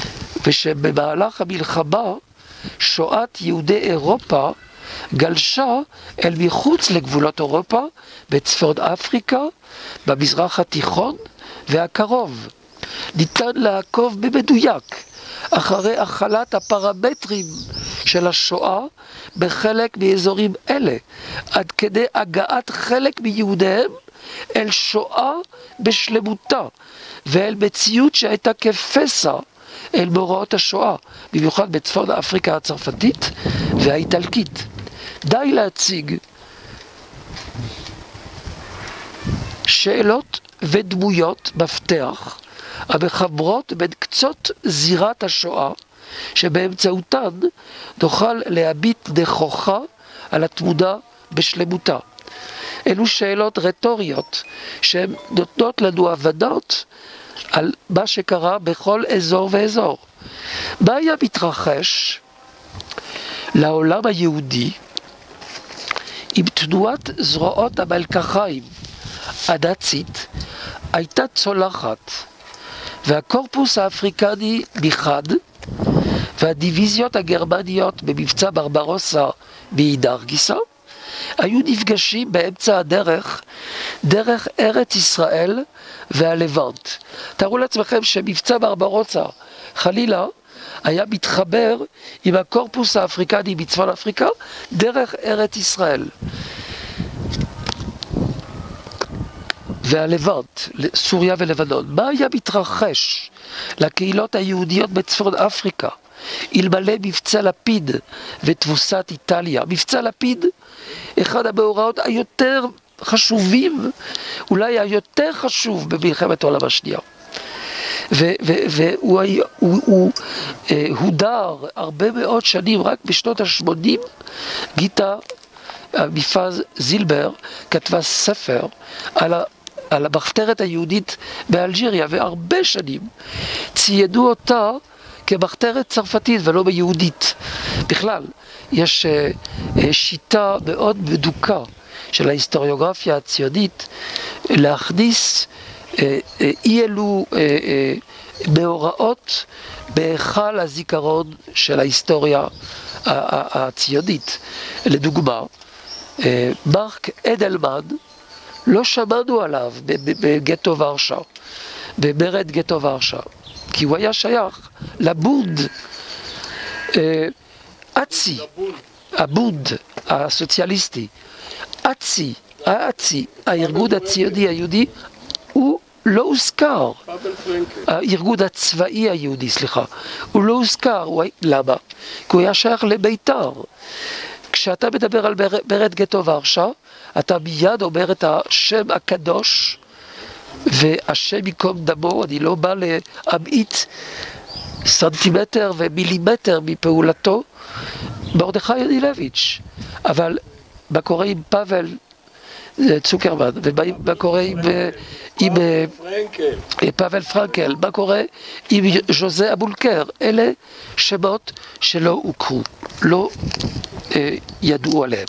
ושבמהלך המלחמה שואת יהודי אירופה גלשה אל מחוץ לגבולות אירופה, בצפון אפריקה, במזרח התיכון והקרוב. ניתן לעקוב במדויק אחרי החלת הפרמטרים של השואה בחלק מאזורים אלה, עד כדי הגעת חלק מיהודיהם אל שואה בשלמותה, ואל מציאות שהייתה כפסע אל מאורעות השואה, במיוחד בצפון אפריקה הצרפתית והאיטלקית. די להציג שאלות ודמויות מפתח המחברות בין קצות זירת השואה, שבאמצעותן נוכל להביט נכוחה על התמונה בשלמותה. אלו שאלות רטוריות שהן נותנות לנו הבנות על מה שקרה בכל אזור ואזור. מה היה מתרחש לעולם היהודי אם תנועת זרועות המלקחיים הנאצית הייתה צולחת, והקורפוס האפריקני מחד והדיוויזיות הגרמניות במבצע ברברוסה מאידך גיסא היו נפגשים באמצע הדרך, דרך ארץ ישראל והלבנט. תארו לעצמכם שמבצע ברברוסה חלילה היה מתחבר עם הקורפוס האפריקני בצפון אפריקה דרך ארץ ישראל והלבנט, סוריה ולבנון. מה היה מתרחש לקהילות היהודיות בצפון אפריקה אלמלא מבצע לפיד ותבוסת איטליה? מבצע לפיד, אחד המאורעות היותר חשובים, אולי היותר חשוב במלחמת העולם השנייה. והוא הודר הרבה מאוד שנים, רק בשנות ה-שמונים, גיטה מיפז זילבר כתבה ספר על ה... על המחתרת היהודית באלג'יריה, והרבה שנים ציידו אותה כמחתרת צרפתית ולא ביהודית. בכלל, יש uh, שיטה מאוד בדוקה של ההיסטוריוגרפיה הציונית להכניס uh, uh, אי אלו uh, uh, מאורעות בהיכל הזיכרון של ההיסטוריה הציונית. לדוגמה, uh, מרק אדלמן, לא שמענו עליו בגטו ורשה, במרד גטו ורשה, כי הוא היה שייך לבונד, אצי, הבונד הסוציאליסטי, אצי, האצי, הארגון הציוני היהודי, הוא לא הוזכר, הארגון הצבאי היהודי, סליחה, הוא לא הוזכר. למה? כי הוא היה שייך לביתר. כשאתה מדבר על מרד גטו ורשה, אתה מיד אומר את השם הקדוש, והשם ייקום דמו. אני לא בא להמעיט סנטימטר ומילימטר מפעולתו, מרדכי אנילביץ'. אבל מה קורה עם פאבל צוקרמן, ומה קורה עם, עם פאבל פרנקל, מה קורה עם ז'וזה אבולקר, אלה שמות שלא הוכרו, לא אה, ידעו עליהם.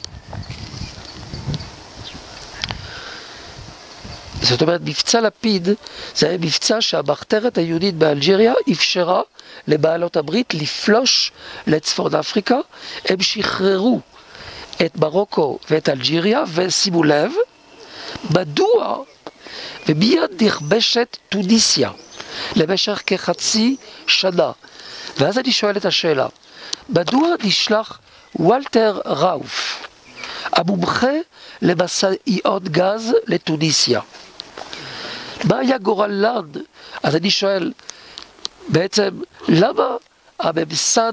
זאת אומרת, מבצע לפיד זה היה מבצע שהמחתרת היהודית באלג'יריה אפשרה לבעלות הברית לפלוש לצפון אפריקה. הם שחררו את מרוקו ואת אלג'יריה, ושימו לב, מדוע? ומיד נכבשת טוניסיה למשך כחצי שנה. ואז אני שואל את השאלה, מדוע נשלח וולטר ראוף, המומחה למשאיות גז לטוניסיה? מה היה גורלן? אז אני שואל, בעצם, למה הממסד,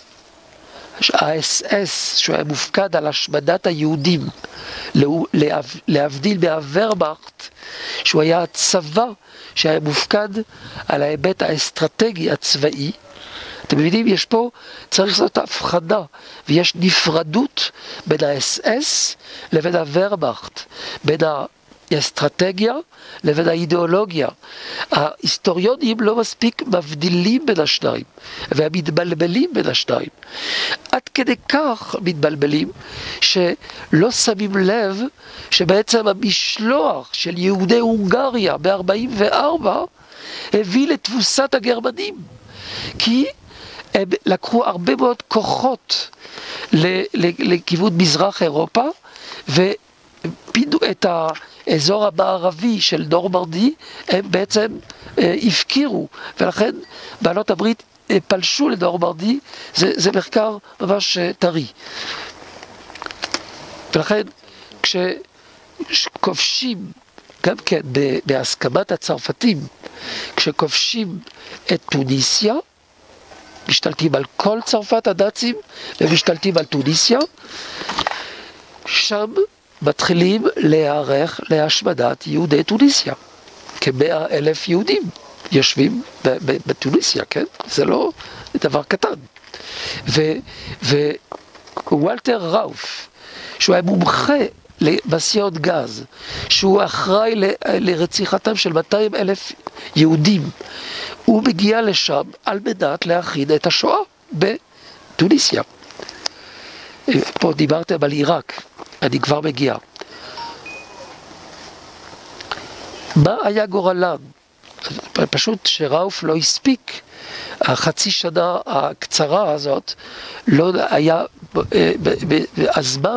ה-אס אס, שהוא היה מופקד על השמדת היהודים, להבדיל מהוורמאכט, שהוא היה הצבא שהיה מופקד על ההיבט האסטרטגי הצבאי, אתם מבינים, יש פה, צריך לעשות הבחנה, ויש נפרדות בין ה-אס אס לבין הוורמאכט, בין האסטרטגיה לבין האידיאולוגיה. ההיסטוריונים לא מספיק מבדילים בין השניים, והמתבלבלים בין השניים. עד כדי כך מתבלבלים, שלא שמים לב שבעצם המשלוח של יהודי הונגריה ב-ארבעים וארבע הביא לתבוסת הגרמנים. כי הם לקחו הרבה מאוד כוחות לכיוון מזרח אירופה, ופינו את האזור המערבי של נורמנדי, הם בעצם אה, הפקירו, ולכן בעלות הברית אה, פלשו לנורמנדי. זה, זה מחקר ממש אה, טרי. ולכן כשכובשים, גם כן בהסכמת הצרפתים, כשכובשים את טוניסיה, משתלטים על כל צרפת הנאצים ומשתלטים על טוניסיה, שם מתחילים להיערך להשמדת יהודי טוניסיה. כמאה אלף יהודים יושבים בטוניסיה, כן? זה לא דבר קטן. ווולטר ראוף, שהוא היה מומחה למשאיות גז, שהוא אחראי לרציחתם של מאתיים אלף יהודים, הוא מגיע לשם על מנת להכין את השואה בטוניסיה. פה דיברתם על עיראק, אני כבר מגיע. מה היה גורלן? פשוט שראוף לא הספיק, החצי שנה הקצרה הזאת, לא היה הזמן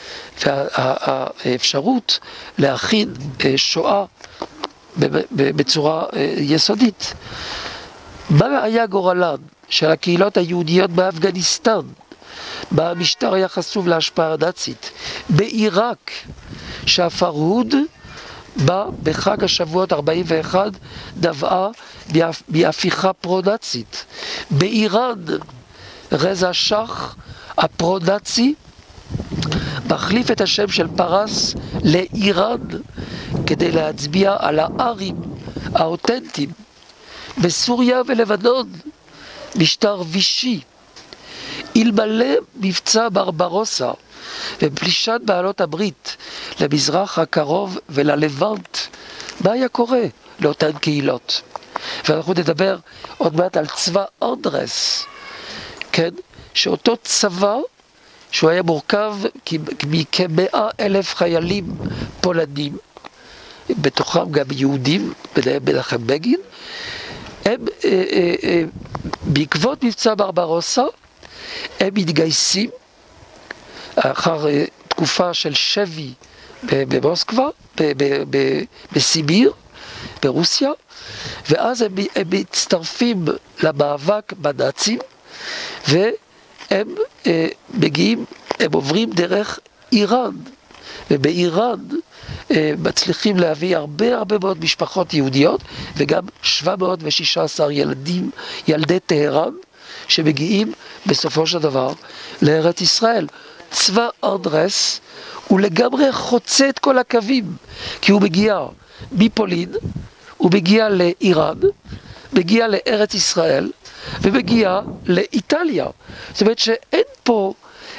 והאפשרות להכין שואה בצורה יסודית. מה היה גורלן של הקהילות היהודיות באפגניסטן, במשטר היה חשוף להשפעה הנאצית, בעיראק, שהפרהוד בא בחג השבועות ארבעים ואחת נבעה בהפיכה פרו-נאצית, באיראן רזה שח הפרו-נאצי מחליף את השם של פרס לאיראן כדי להצביע על הארים האותנטיים. בסוריה ולבנון משטר וישי. אלמלא מבצע ברברוסה ופלישת בעלות הברית למזרח הקרוב וללבנט, מה היה קורה לאותן קהילות? ואנחנו נדבר עוד מעט על צבא אנדרס, כן? שאותו צבא שהוא היה מורכב מכמאה אלף חיילים פולנים, בתוכם גם יהודים, ביניהם מנחם בגין, הם אה, אה, אה, בעקבות מבצע ברברוסה הם מתגייסים אחר אה, תקופה של שבי במוסקבה, בסיביר, ברוסיה, ואז הם, הם מצטרפים למאבק בנאצים, והם אה, מגיעים, הם עוברים דרך איראן, ובאיראן אה, מצליחים להביא הרבה הרבה מאוד משפחות יהודיות, וגם שבע מאות ושש עשרה ילדים, ילדי טהרן, שמגיעים בסופו של דבר לארץ ישראל. צבא אנדרס הוא לגמרי חוצה את כל הקווים, כי הוא מגיע מפולין, הוא מגיע לאיראן, מגיע לארץ ישראל, ומגיע לאיטליה. זאת אומרת שאין פה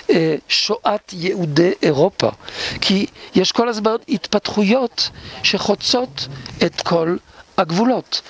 שואת יהודי אירופה, כי יש כל הזמן התפתחויות שחוצות את כל הגבולות.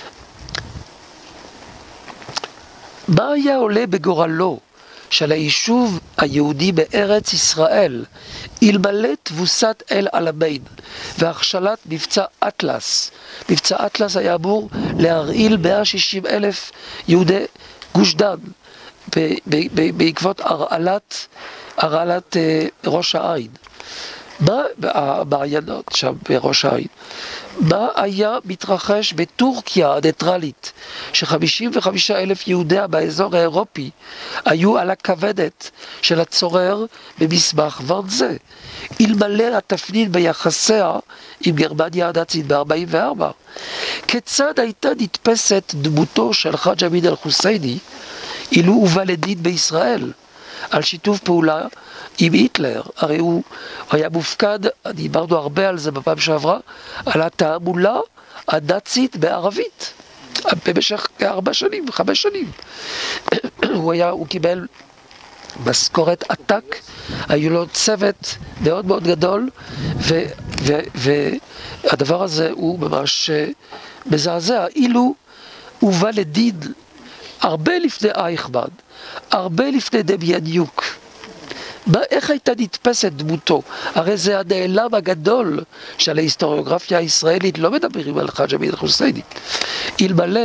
מה היה עולה בגורלו של היישוב היהודי בארץ ישראל אלמלא תבוסת אל עלמיין והכשלת מבצע אטלס? מבצע אטלס היה אמור להרעיל מאה ושישים אלף יהודי גוש דן בעקבות הרעלת, הרעלת ראש העין. מה המעיינות שם בראש העין? מה היה מתרחש בטורקיה הניטרלית, ש-חמישים וחמישה אלף יהודיה באזור האירופי היו על הכוונת של הצורר במסמך ורזה, אלמלא התפנית ביחסיה עם גרמניה הנאצית ב-ארבעים וארבע? כיצד הייתה נתפסת דמותו של חאג' אמין אל-חוסייני אילו הובא לדין בישראל על שיתוף פעולה עם היטלר? הרי הוא היה מופקד, דיברנו הרבה על זה בפעם שעברה, על התעמולה הנאצית בערבית במשך ארבע שנים, חמש שנים. הוא היה, הוא קיבל משכורת עתק, היו לו צוות מאוד מאוד גדול, ו, ו, והדבר הזה הוא ממש מזעזע. אילו הובא לדין הרבה לפני אייכמן, הרבה לפני דמיאניוק, איך הייתה נתפסת דמותו? הרי זה הנעלם הגדול של ההיסטוריוגרפיה הישראלית, לא מדברים על חאג' אמין אל-חוסייני. אלמלא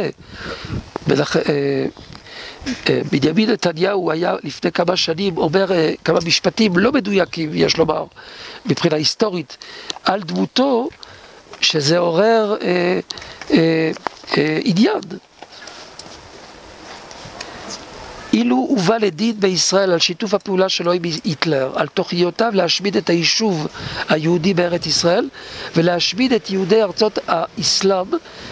בנימין נתניהו היה לפני כמה שנים אומר כמה משפטים לא מדויקים, יש לומר, מבחינה היסטורית, על דמותו, שזה עורר אה, אה, אה, עניין. אילו הובא לדין בישראל על שיתוף הפעולה שלו עם היטלר, על תוכניותיו להשמיד את היישוב היהודי בארץ ישראל ולהשמיד את יהודי ארצות האסלאם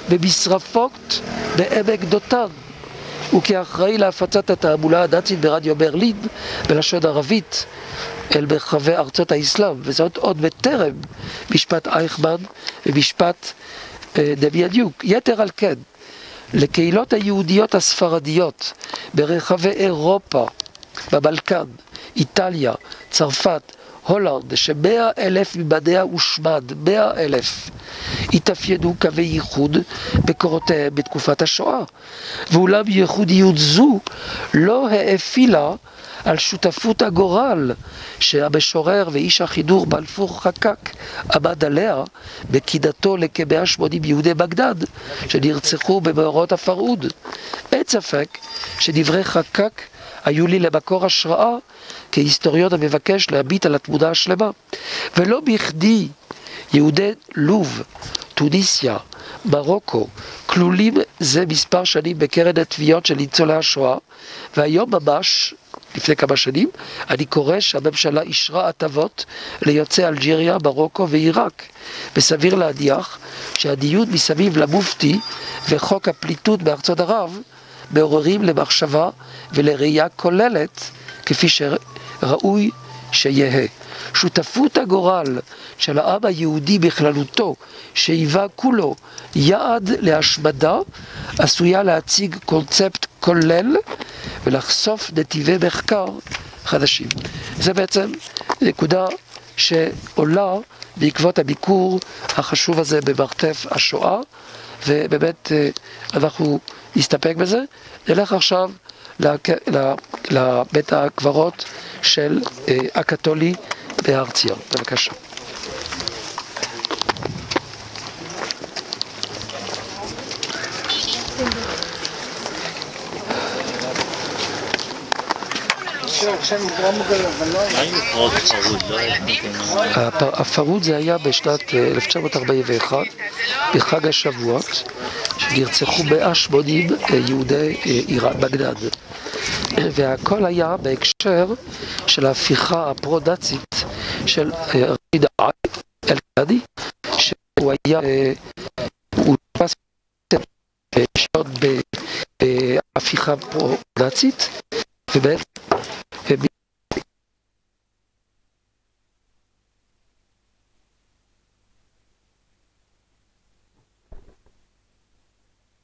במשרפות בעמק דותן, וכאחראי להפצת התעמולה הנאצית ברדיו ברלין בלשון ערבית אל מרחבי ארצות האסלאם, וזאת עוד בטרם משפט אייכמן ומשפט אה, דמיאניוק. יתר על כן, לקהילות היהודיות הספרדיות ברחבי אירופה, בבלקן, איטליה, צרפת, הולנד, שמאה אלף מבניה הושמד, מאה אלף, התאפיינו קווי ייחוד בקורותיהם בתקופת השואה. ואולם ייחודיות זו לא האפילה על שותפות הגורל שהמשורר ואיש החידור בלפור חקק עמד עליה בקידתו לכ-מאה ושמונים יהודי בגדד שנרצחו במאורעות הפרהוד. אין ספק שדברי חקק היו לי למקור השראה כהיסטוריון המבקש להביט על התמונה השלמה. ולא בכדי יהודי לוב, טוניסיה, מרוקו, כלולים זה מספר שנים בקרן התביעות של ניצולי השואה, והיום ממש, לפני כמה שנים, אני קורא שהממשלה אישרה הטבות ליוצאי אלג'יריה, מרוקו ועיראק. וסביר להניח שהדיון מסביב למופתי וחוק הפליטות בארצות ערב מעוררים למחשבה ולראייה כוללת כפי שראוי שיהיה. שותפות הגורל של העם היהודי בכללותו, שהיווה כולו יעד להשמדה, עשויה להציג קונספט כולל ולחשוף נתיבי מחקר חדשים. זה בעצם נקודה שעולה בעקבות הביקור החשוב הזה במרתף השואה, ובאמת אנחנו נסתפק בזה. נלך עכשיו לבית הקברות של הקתולי בהר ציון. בבקשה. הפרהוד זה היה בשנת אלף תשע מאות ארבעים ואחת בחג השבועות, שנרצחו מאה ושמונים יהודי עיראק בגדד, והכל היה בהקשר של ההפיכה הפרו-נאצית של רשיד אל-קאדי, שהוא היה הוא נתפס בשעות בהפיכה פרו-נאצית, ובעצם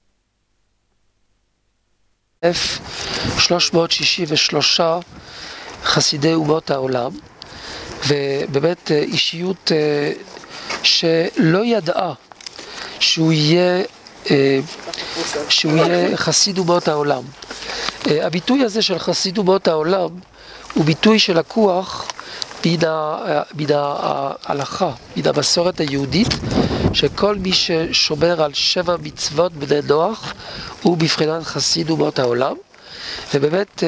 אלף שלוש מאות שישים ושלוש חסידי אומות העולם, ובאמת אישיות שלא ידעה שהוא יהיה, שהוא יהיה חסיד אומות העולם. הביטוי הזה של חסיד אומות העולם הוא ביטוי שלקוח מן ההלכה, מן המסורת היהודית, שכל מי ששומר על שבע מצוות בני נוח הוא בבחינת חסיד אומות העולם. ובאמת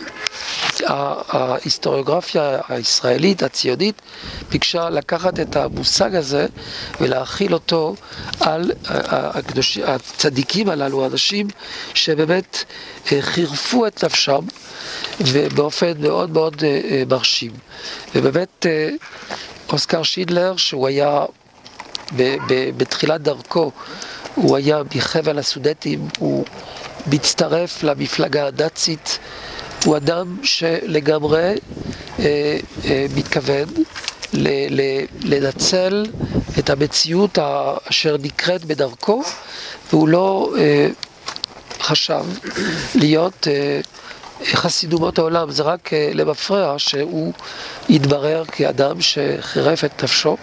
ההיסטוריוגרפיה הישראלית, הציונית, ביקשה לקחת את המושג הזה ולהכיל אותו על הקדוש... הצדיקים הללו, אנשים שבאמת חירפו את נפשם ובאופן מאוד מאוד מרשים. ובאמת אוסקר שינדלר, שהוא היה ב- ב- בתחילת דרכו, הוא היה מחבל הסודטים, הוא מצטרף למפלגה הנאצית, הוא אדם שלגמרי אה, אה, מתכוון ל- ל- לנצל את המציאות אשר נקראת בדרכו, והוא לא אה, חשב להיות אה, חסיד אומות העולם. זה רק אה, למפרע שהוא יתברר כאדם שחירף את נפשו.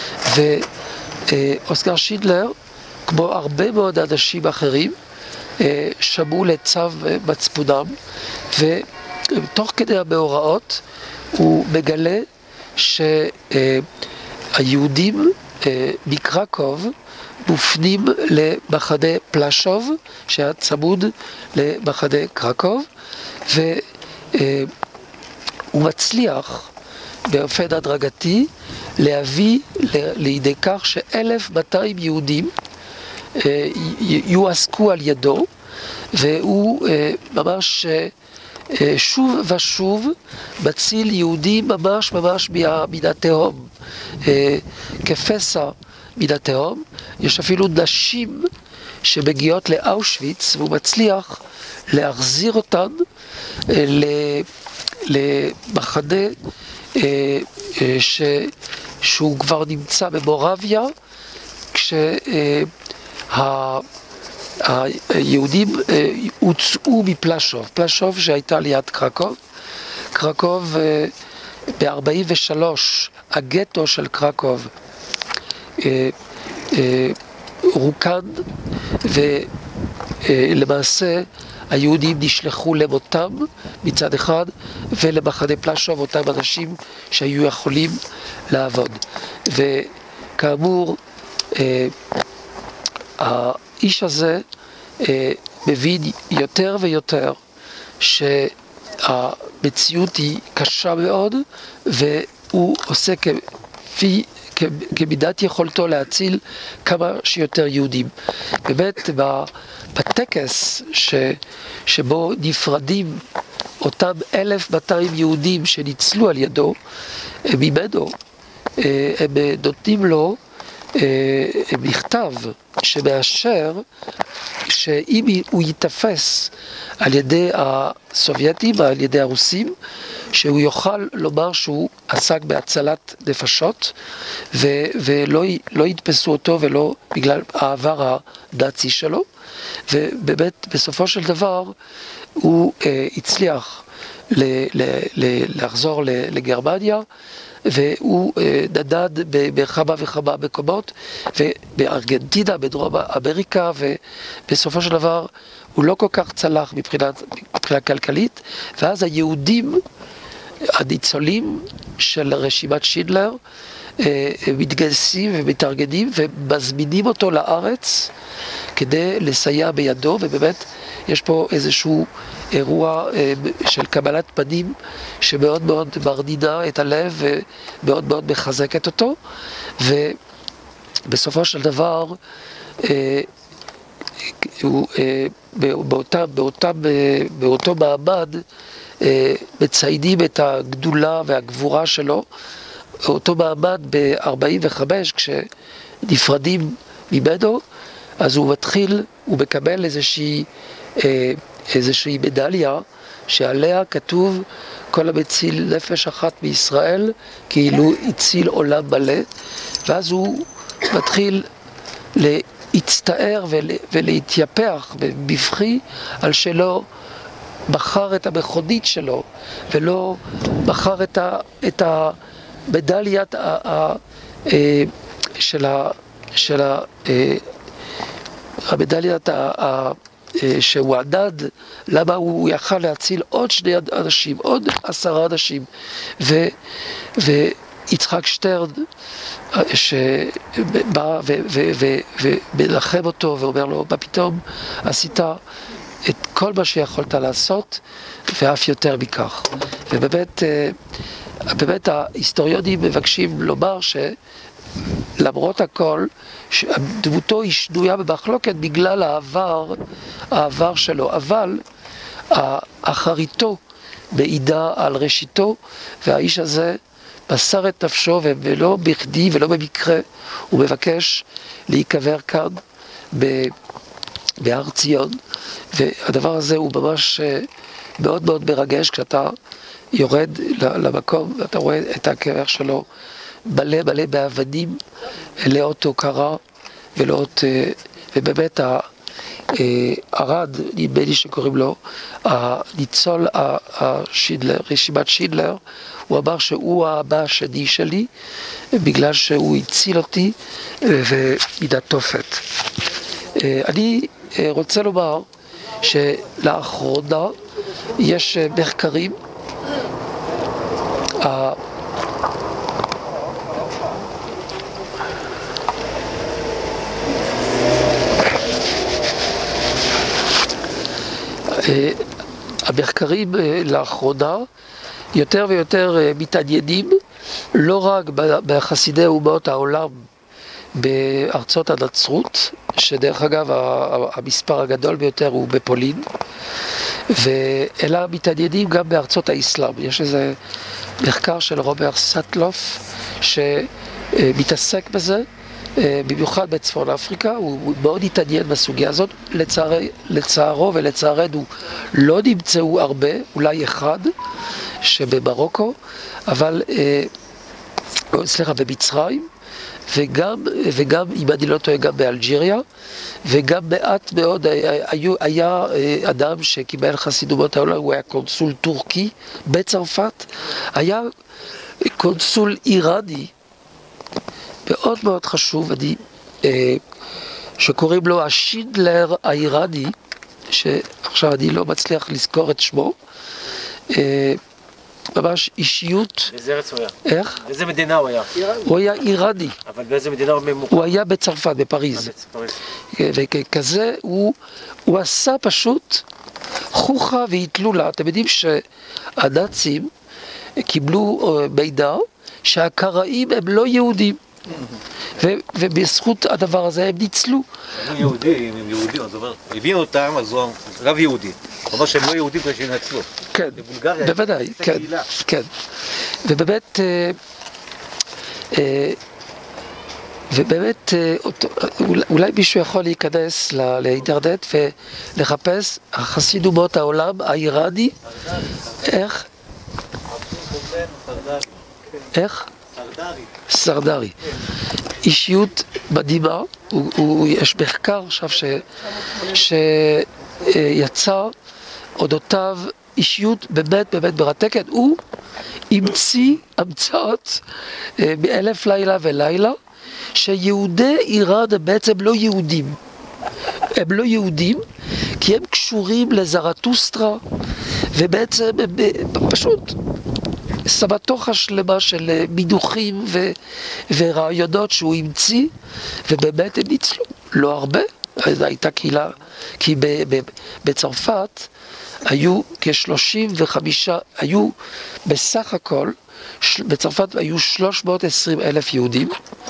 ואוסקר שינדלר, כמו הרבה מאוד אנשים אחרים, שמעו לצו מצפונם, ותוך כדי המאורעות הוא מגלה שהיהודים מקרקוב מופנים למחנה פלשוב שהיה צמוד למחנה קרקוב, והוא מצליח באופן הדרגתי להביא לידי כך שאלף מאתיים יהודים יועסקו על ידו, והוא ממש שוב ושוב מציל יהודים ממש ממש מן התהום, כפסע מן התהום. יש אפילו נשים שמגיעות לאושוויץ והוא מצליח להחזיר אותן למחנה שהוא כבר נמצא במורביה, כש היהודים הוצאו מפלשוב, פלשוב שהייתה ליד קרקוב. קרקוב ב-ארבעים ושלוש, הגטו של קרקוב רוקן, ולמעשה היהודים נשלחו למותם מצד אחד, ולמחנה פלשוב אותם אנשים שהיו יכולים לעבוד. וכאמור, האיש הזה אה, מבין יותר ויותר שהמציאות היא קשה מאוד, והוא עושה כפי, כמידת יכולתו להציל כמה שיותר יהודים. באמת בטקס ש, שבו נפרדים אותם אלף מאתיים יהודים שניצלו על ידו, ממנו הם נותנים לו מכתב שמאשר שאם הוא ייתפס על ידי הסובייטים, על ידי הרוסים, שהוא יוכל לומר שהוא עסק בהצלת נפשות, ו- ולא לא יתפסו אותו ולא בגלל העבר הנאצי שלו. ובאמת בסופו של דבר הוא אה, הצליח ל- ל- ל- לחזור לגרמניה, והוא נדד בכמה וכמה מקומות, ובארגנטינה, בדרום אמריקה, ובסופו של דבר הוא לא כל כך צלח מבחינה, מבחינה כלכלית, ואז היהודים, הניצולים של רשימת שינדלר, מתגייסים ומתארגנים ומזמינים אותו לארץ כדי לסייע בידו, ובאמת יש פה איזשהו אירוע של קבלת פנים שמאוד מאוד מרנינה את הלב ומאוד מאוד מחזקת אותו. ובסופו של דבר באותם, באותם, באותו מעמד מציינים את הגדולה והגבורה שלו. אותו מעמד ב-ארבעים וחמש, כשנפרדים ממנו, אז הוא מתחיל, הוא מקבל איזושהי, איזושהי מדליה שעליה כתוב כל המציל נפש אחת מישראל כאילו הציל עולם מלא, ואז הוא מתחיל להצטער ולהתייפח בבכי על שלא בחר את המכונית שלו, ולא בחר את, ה, את המדליית ה, ה, אה, של, ה, של ה, אה, המדליית ה, ה, אה, שהוא עדד, למה הוא יכל להציל עוד שני אנשים, עוד עשרה אנשים, ו, ויצחק שטרן, שבא ומנחם אותו ואומר לו, מה פתאום עשית את כל מה שיכולת לעשות ואף יותר מכך. ובאמת, באמת ההיסטוריונים מבקשים לומר שלמרות הכל, דמותו היא שנויה במחלוקת בגלל העבר, העבר שלו, אבל אחריתו מעידה על ראשיתו, והאיש הזה מסר את נפשו, ולא בכדי ולא במקרה הוא מבקש להיקבר כאן בהר ציון, והדבר הזה הוא ממש מאוד מאוד מרגש כשאתה יורד למקום ואתה רואה את הקבר שלו מלא מלא באבנים, לאות הוקרה ולאות, ובאמת הרד, נדמה לי שקוראים לו הניצול השינדלר, רשימת שינדלר, הוא אמר שהוא האבא השני שלי בגלל שהוא הציל אותי ומידת תופת. אני רוצה לומר שלאחרונה יש מחקרים המחקרים לאחרונה יותר ויותר מתעניינים לא רק בחסידי אומות העולם בארצות הנצרות, שדרך אגב המספר הגדול ביותר הוא בפולין, אלא מתעניינים גם בארצות האסלאם. יש איזה מחקר של רוברט סטלוף שמתעסק בזה, במיוחד בצפון אפריקה, הוא מאוד התעניין בסוגיה הזאת. לצער, לצערו ולצערנו לא נמצאו הרבה, אולי אחד שבמרוקו, אבל, סליחה, במצרים, וגם, וגם, אם אני לא טועה, גם באלג'יריה, וגם מעט מאוד, היה, היה אדם שקיבל חסידות העולם, הוא היה קונסול טורקי בצרפת, היה קונסול איראני, מאוד מאוד חשוב, אני, אה, שקוראים לו השינדלר האיראני, שעכשיו אני לא מצליח לזכור את שמו, אה, ממש אישיות. באיזה ארץ הוא היה? איך? באיזה מדינה הוא היה? הוא היה איראני. אבל באיזה מדינה הוא ממוקם? הוא היה בצרפת, בפריז. וכזה, הוא, הוא עשה פשוט חוכה והתלולה. אתם יודעים שהנאצים קיבלו מידע שהקראים הם לא יהודים. ובזכות הדבר הזה הם ניצלו. הם יהודים, הם יהודים, אז אומר, הביאו אותם, אז הוא רב יהודי. הוא אומר שהם לא יהודים כדי שהם נצלו. כן, בוודאי, כן, כן. ובאמת, ובאמת, אולי מישהו יכול להיכנס לאינטרנט ולחפש חסיד אומות העולם האיראני, איך? איך? סרדרי. סרדרי. אישיות מדהימה, הוא, הוא, יש מחקר עכשיו ש, שיצא אודותיו, אישיות באמת באמת מרתקת. הוא המציא המצאות מאלף לילה ולילה, שיהודי איראן הם בעצם לא יהודים. הם לא יהודים כי הם קשורים לזרטוסטרה, ובעצם הם פשוט סבתוכה שלמה של מידוכים ו- ורעיונות שהוא המציא, ובאמת הם ניצלו. לא הרבה, הייתה קהילה, כי ב- ב- בצרפת היו כ-שלושים וחמישה, היו בסך הכל, בצרפת היו שלוש מאות ועשרים אלף יהודים,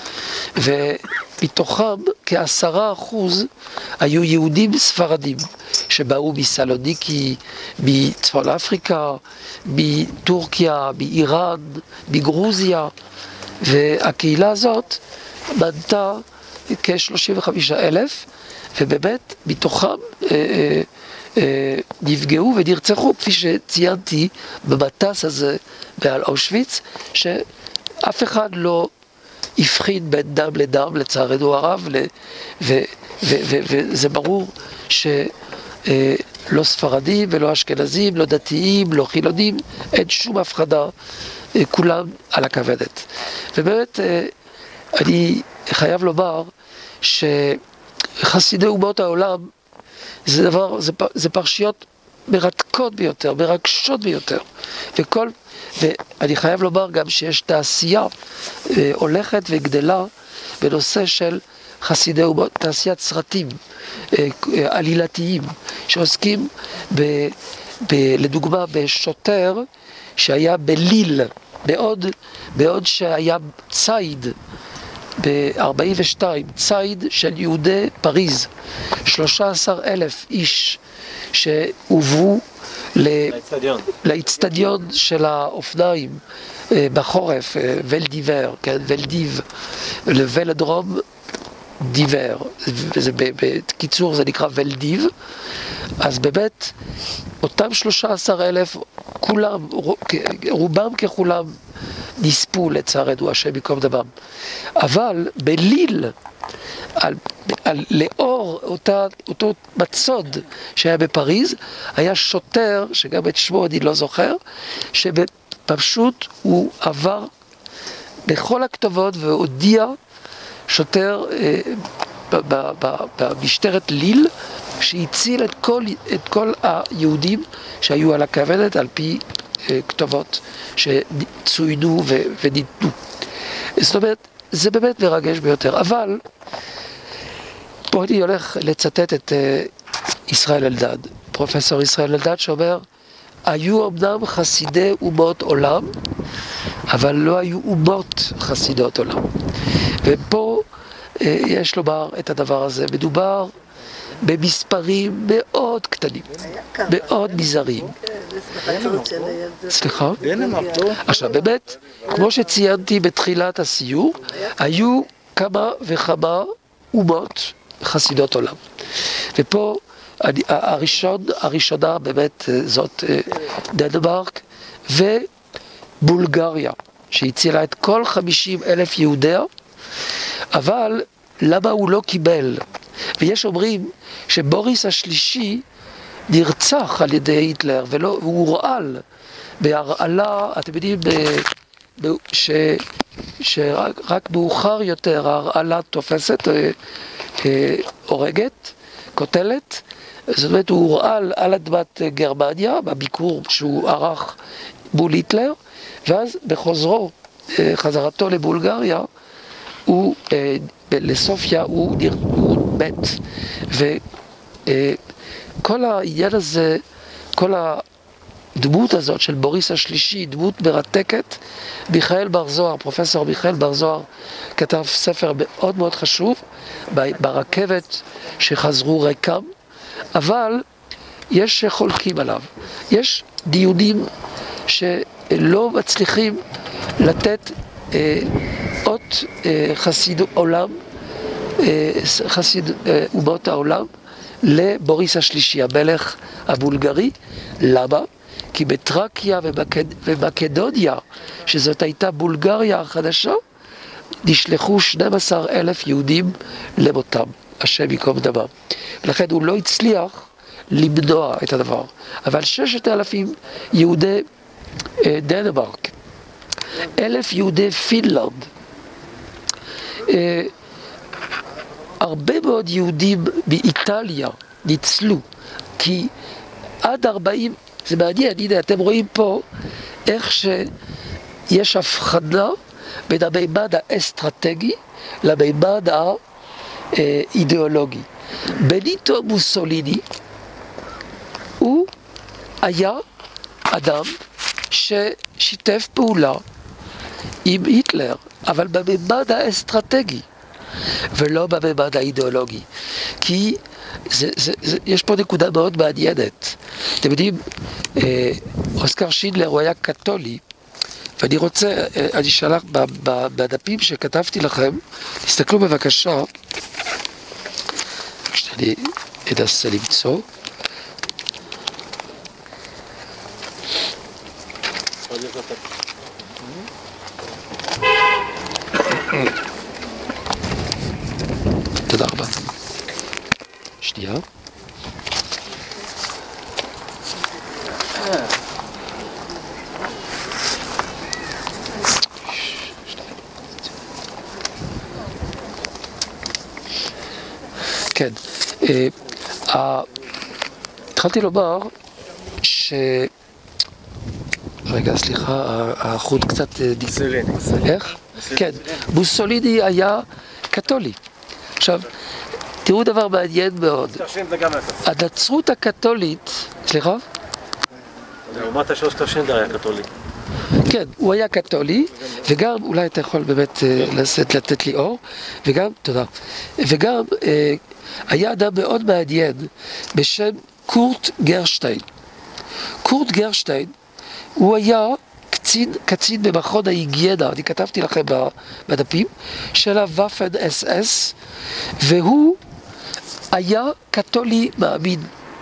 ומתוכם כעשרה אחוז היו יהודים ספרדים, שבאו מסלוניקי, מצפון אפריקה, מטורקיה, מאיראן, מגרוזיה, והקהילה הזאת מנתה כ-שלושים וחמישה אלף, ובאמת מתוכם אה, אה, אה, נפגעו ונרצחו, כפי שציינתי במטס הזה בעל אושוויץ, שאף אחד לא הבחין בין דם לדם, לצערנו הרב, ו- ו- ו- ו- וזה ברור ש... לא ספרדים ולא אשכנזים, לא דתיים, לא חילונים, אין שום הפחדה, כולם על הכוונת. ובאמת, אני חייב לומר שחסידי אומות העולם זה דבר, זה, זה פרשיות מרתקות ביותר, מרגשות ביותר. וכל, ואני חייב לומר גם שיש תעשייה הולכת וגדלה בנושא של חסידי אומות, תעשיית סרטים עלילתיים שעוסקים ב, ב, לדוגמה בשוטר שהיה בליל, בעוד, בעוד שהיה ציד ב-ארבעים ושתיים, ציד של יהודי פריז, שלושה עשר אלף איש שהובאו לאצטדיון. לאצטדיון של האופניים בחורף, ולדיבר, כן, ולדיב, לוולדרום דיבר, בקיצור זה נקרא ולדיב. אז באמת אותם שלושה עשר אלף, כולם, רובם ככולם נספו לצערנו, השם יקום דמם. אבל בליל, על, על, לאור אותה, אותו מצוד שהיה בפריז, היה שוטר, שגם את שמו אני לא זוכר, שפשוט הוא עבר בכל הכתובות והודיע, שוטר אה, במשטרת ליל, שהציל את כל, את כל היהודים שהיו על הכוונת על פי אה, כתובות שצוינו ו, וניתנו. זאת אומרת, זה באמת מרגש ביותר. אבל פה אני הולך לצטט את אה, ישראל אלדד, פרופסור ישראל אלדד, שאומר, היו אמנם חסידי אומות עולם, אבל לא היו אומות חסידות עולם. ופה אה, יש לומר את הדבר הזה. מדובר במספרים מאוד קטנים, מאוד מזעריים. סליחה? עכשיו באמת, כמו שציינתי בתחילת הסיור, היו כמה וכמה אומות חסידות עולם. ופה אני, הראשון, הראשונה באמת זאת דנמרק ובולגריה, שהצילה את כל חמישים אלף יהודיה. אבל למה הוא לא קיבל? ויש אומרים שבוריס השלישי נרצח על ידי היטלר, ולא, והוא הורעל בהרעלה, אתם יודעים, ב, ב, ש, שרק מאוחר יותר ההרעלה תופסת, אה, אה, הורגת, קוטלת. זאת אומרת, הוא הורעל על אדמת גרמניה, בביקור שהוא ערך מול היטלר, ואז בחוזרו, אה, חזרתו לבולגריה, הוא, אה, לסופיה הוא, הוא מת. וכל אה, העניין הזה, כל הדמות הזאת של בוריס השלישי, דמות מרתקת. מיכאל בר זוהר, פרופסור מיכאל בר זוהר, כתב ספר מאוד מאוד חשוב, ברכבת שחזרו ריקם, אבל יש שחולקים עליו. יש דיונים שלא מצליחים לתת אה, אות אה, חסיד עולם, אה, חסיד אה, אומות העולם, לבוריס השלישי, המלך הבולגרי. למה? כי בטרקיה ומקד... ומקדוניה, שזאת הייתה בולגריה החדשה, נשלחו שנים עשר אלף יהודים למותם, השם ייקום דמם. לכן הוא לא הצליח למנוע את הדבר. אבל ששת אלפים יהודי אה, דנמרק, אלף יהודי פינלנד, אה, הרבה מאוד יהודים באיטליה ניצלו, כי עד ארבעים, זה מעניין, הנה אתם רואים פה איך שיש הבחנה בין המימד האסטרטגי למימד האידיאולוגי. בניטו מוסוליני הוא היה אדם ששיתף פעולה עם היטלר, אבל במימד האסטרטגי ולא במימד האידיאולוגי. כי זה, זה, זה, יש פה נקודה מאוד מעניינת. אתם יודעים, אה, אוסקר שינדלר הוא היה קתולי, ואני רוצה, אה, אני שלח בדפים שכתבתי לכם, תסתכלו בבקשה, כשאני אנסה למצוא. תודה רבה. שנייה. כן. אה, ה... התחלתי לומר ש... רגע, סליחה, החוט קצת... מוסוליני. איך? כן, מוסוליני היה קתולי. עכשיו, תראו דבר מעניין מאוד. הנצרות הקתולית... סליחה? לעומת שלושת השנדר היה קתולי. כן, הוא היה קתולי, וגם, אולי אתה יכול באמת לתת, לתת לי אור, וגם, תודה, וגם היה אדם מאוד מעניין בשם קורט גרשטיין. קורט גרשטיין, הוא היה קצין, קצין במכון ההיגיינה, אני כתבתי לכם בדפים, של הוואפן אס אס, והוא היה קתולי מאמין.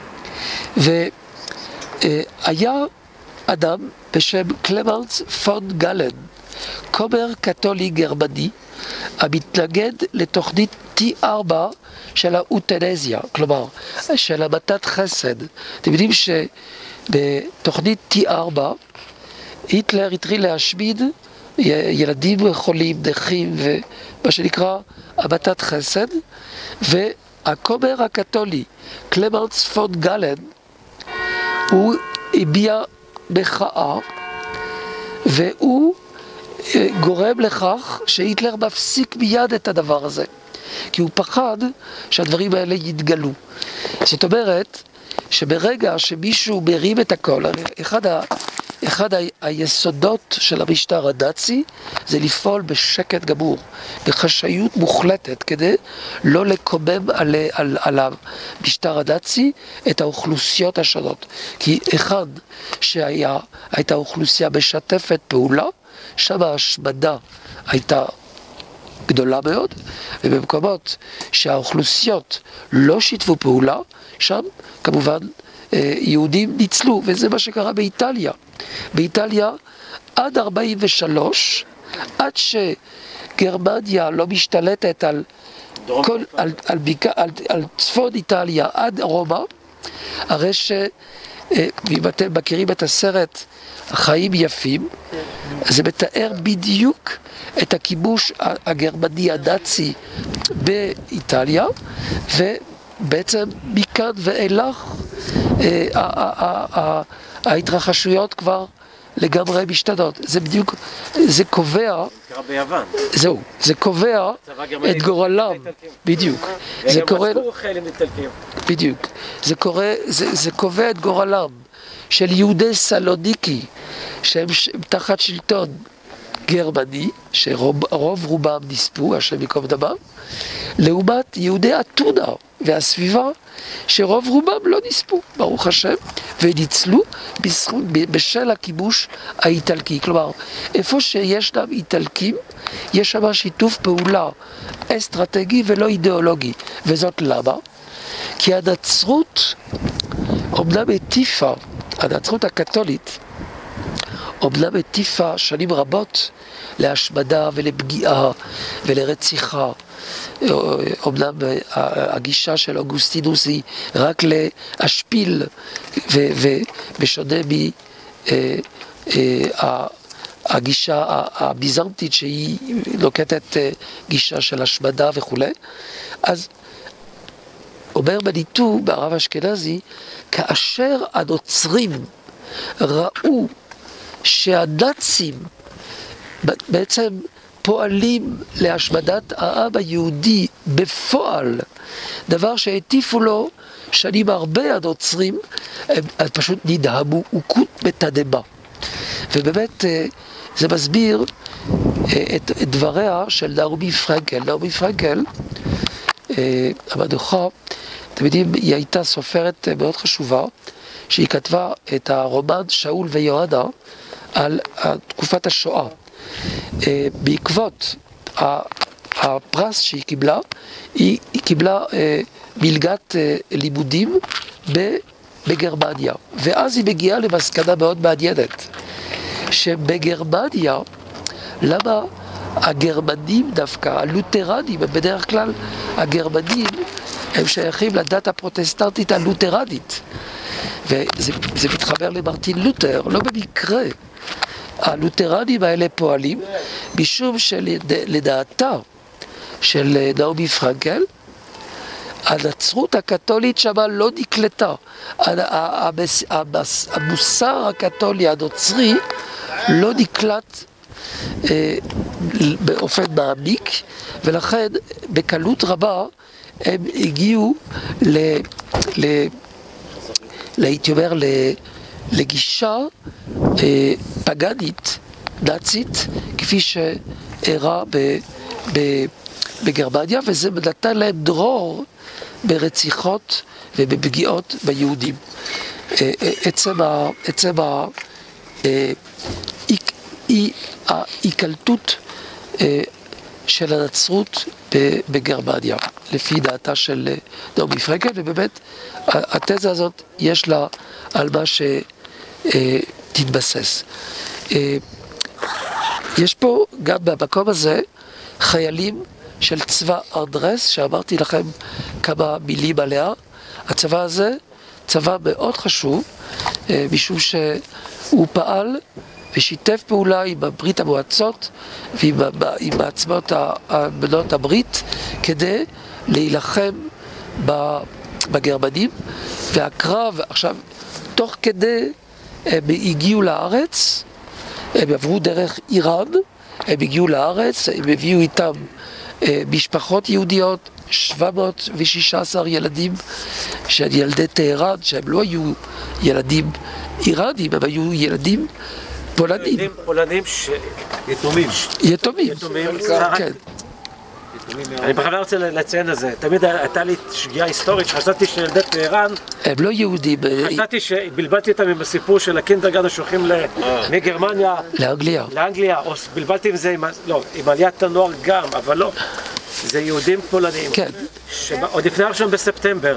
והיה אדם בשם קלמנס פון גלן, כומר קתולי גרמני, המתנגד לתוכנית טי ארבע של האותנזיה, כלומר, של המתת חסד. אתם יודעים שבתוכנית טי ארבע, היטלר התחיל להשמיד ילדים חולים, נכים, ומה שנקרא המתת חסד, והכומר הקתולי, קלמנס פון גלן, הוא הביע מחאה, והוא גורם לכך שהיטלר מפסיק מיד את הדבר הזה, כי הוא פחד שהדברים האלה יתגלו. זאת אומרת, שברגע שמישהו מרים את הכל, אחד, ה, אחד ה, היסודות של המשטר הנאצי זה לפעול בשקט גמור, בחשאיות מוחלטת, כדי לא לקומם על, על, על המשטר הנאצי את האוכלוסיות השונות. כי אחד שהייתה אוכלוסייה משתפת פעולה, שם ההשמדה הייתה גדולה מאוד, ובמקומות שהאוכלוסיות לא שיתפו פעולה, שם כמובן יהודים ניצלו, וזה מה שקרה באיטליה. באיטליה עד ארבעים ושלוש, עד שגרמניה לא משתלטת על, כל, על, על, על, על, על צפון איטליה עד רומא, הרי שאם אתם מכירים את הסרט החיים יפים, זה מתאר בדיוק את הכיבוש הגרמני הנאצי באיטליה, ובעצם מכאן ואילך ההתרחשויות כבר לגמרי משתנות. זה בדיוק, זה קובע, קרה ביוון. זהו, זה קובע את גורלם, בדיוק. זה קורה, בדיוק, זה קורה, זה, זה קובע את גורלם של יהודי סלוניקי, שהם תחת שלטון גרמני, שרוב רובם נספו, השם יקום דמם, לעומת יהודי אתונה והסביבה, שרוב רובם לא נספו, ברוך השם, וניצלו בזכות, בשל הכיבוש האיטלקי. כלומר, איפה שישנם איטלקים, יש שם שיתוף פעולה אסטרטגי ולא אידיאולוגי. וזאת למה? כי הנצרות, אומנם הטיפה, הנצרות הקתולית, אומנם הטיפה שנים רבות להשמדה ולפגיעה ולרציחה. אומנם הגישה של אוגוסטינוס היא רק להשפיל, ובשונה מהגישה הביזנטית שהיא נוקטת גישה של השמדה וכו'. אז אומר מניטו בערב אשכנזי, כאשר הנוצרים ראו שהנאצים בעצם פועלים להשמדת העם היהודי בפועל, דבר שהטיפו לו שנים הרבה הנוצרים, הם, הם פשוט נדהמו וקות בתדמה. ובאמת זה מסביר את, את דבריה של נעמי פרנקל. נעמי פרנקל, המנוחה, אתם יודעים, היא הייתה סופרת מאוד חשובה, שהיא כתבה את הרומן שאול ויהודה על תקופת השואה. בעקבות הפרס שהיא קיבלה, היא, היא קיבלה מלגת לימודים בגרמניה. ואז היא מגיעה למסקנה מאוד מעניינת, שבגרמניה, למה הגרמנים דווקא, הלותרנים, בדרך כלל הגרמנים הם שייכים לדת הפרוטסטנטית הלותרנית. וזה זה מתחבר למרטין לותר, לא במקרה. הלותרנים האלה פועלים משום שלדעתה של נעמי פרנקל, הנצרות הקתולית שמה לא נקלטה. המוסר הקתולי הנוצרי לא נקלט אה, באופן מעמיק, ולכן בקלות רבה הם הגיעו ל... ל הייתי אומר, לגישה אה, פגנית, נאצית, כפי שאירע בגרמניה, וזה נתן להם דרור ברציחות ובפגיעות ביהודים. אה, עצם ה... עצם ה... אה, ההיקלטות אה, של הנצרות בגרמניה, לפי דעתה של נעמי פרנקל, ובאמת התזה הזאת יש לה על מה שתתבסס. יש פה גם במקום הזה חיילים של צבא אנדרס, שאמרתי לכם כמה מילים עליה. הצבא הזה צבא מאוד חשוב, משום שהוא פעל ושיתף פעולה עם ברית המועצות ועם מעצמות בנות הברית כדי להילחם בגרמנים, והקרב עכשיו, תוך כדי הם הגיעו לארץ, הם עברו דרך איראן, הם הגיעו לארץ, הם הביאו איתם משפחות יהודיות, שבע מאות ושש עשרה ילדים של ילדי טהרן, שהם לא היו ילדים איראנים, הם היו ילדים פולנים. ילדים פולנים ש... יתומים. יתומים. יתומים. כן. אני בכלל רוצה לציין את זה. תמיד הייתה לי שגיאה היסטורית שחשבתי שילדי טהרן... הם לא יהודים. חשבתי שבלבלתי אותם עם הסיפור של הקינדרגן שהולכים מגרמניה... לאנגליה. לאנגליה, או בלבלתי עם זה עם... לא, עם עליית הנוער גם, אבל לא. זה יהודים פולנים. כן. עוד לפני הראשון בספטמבר,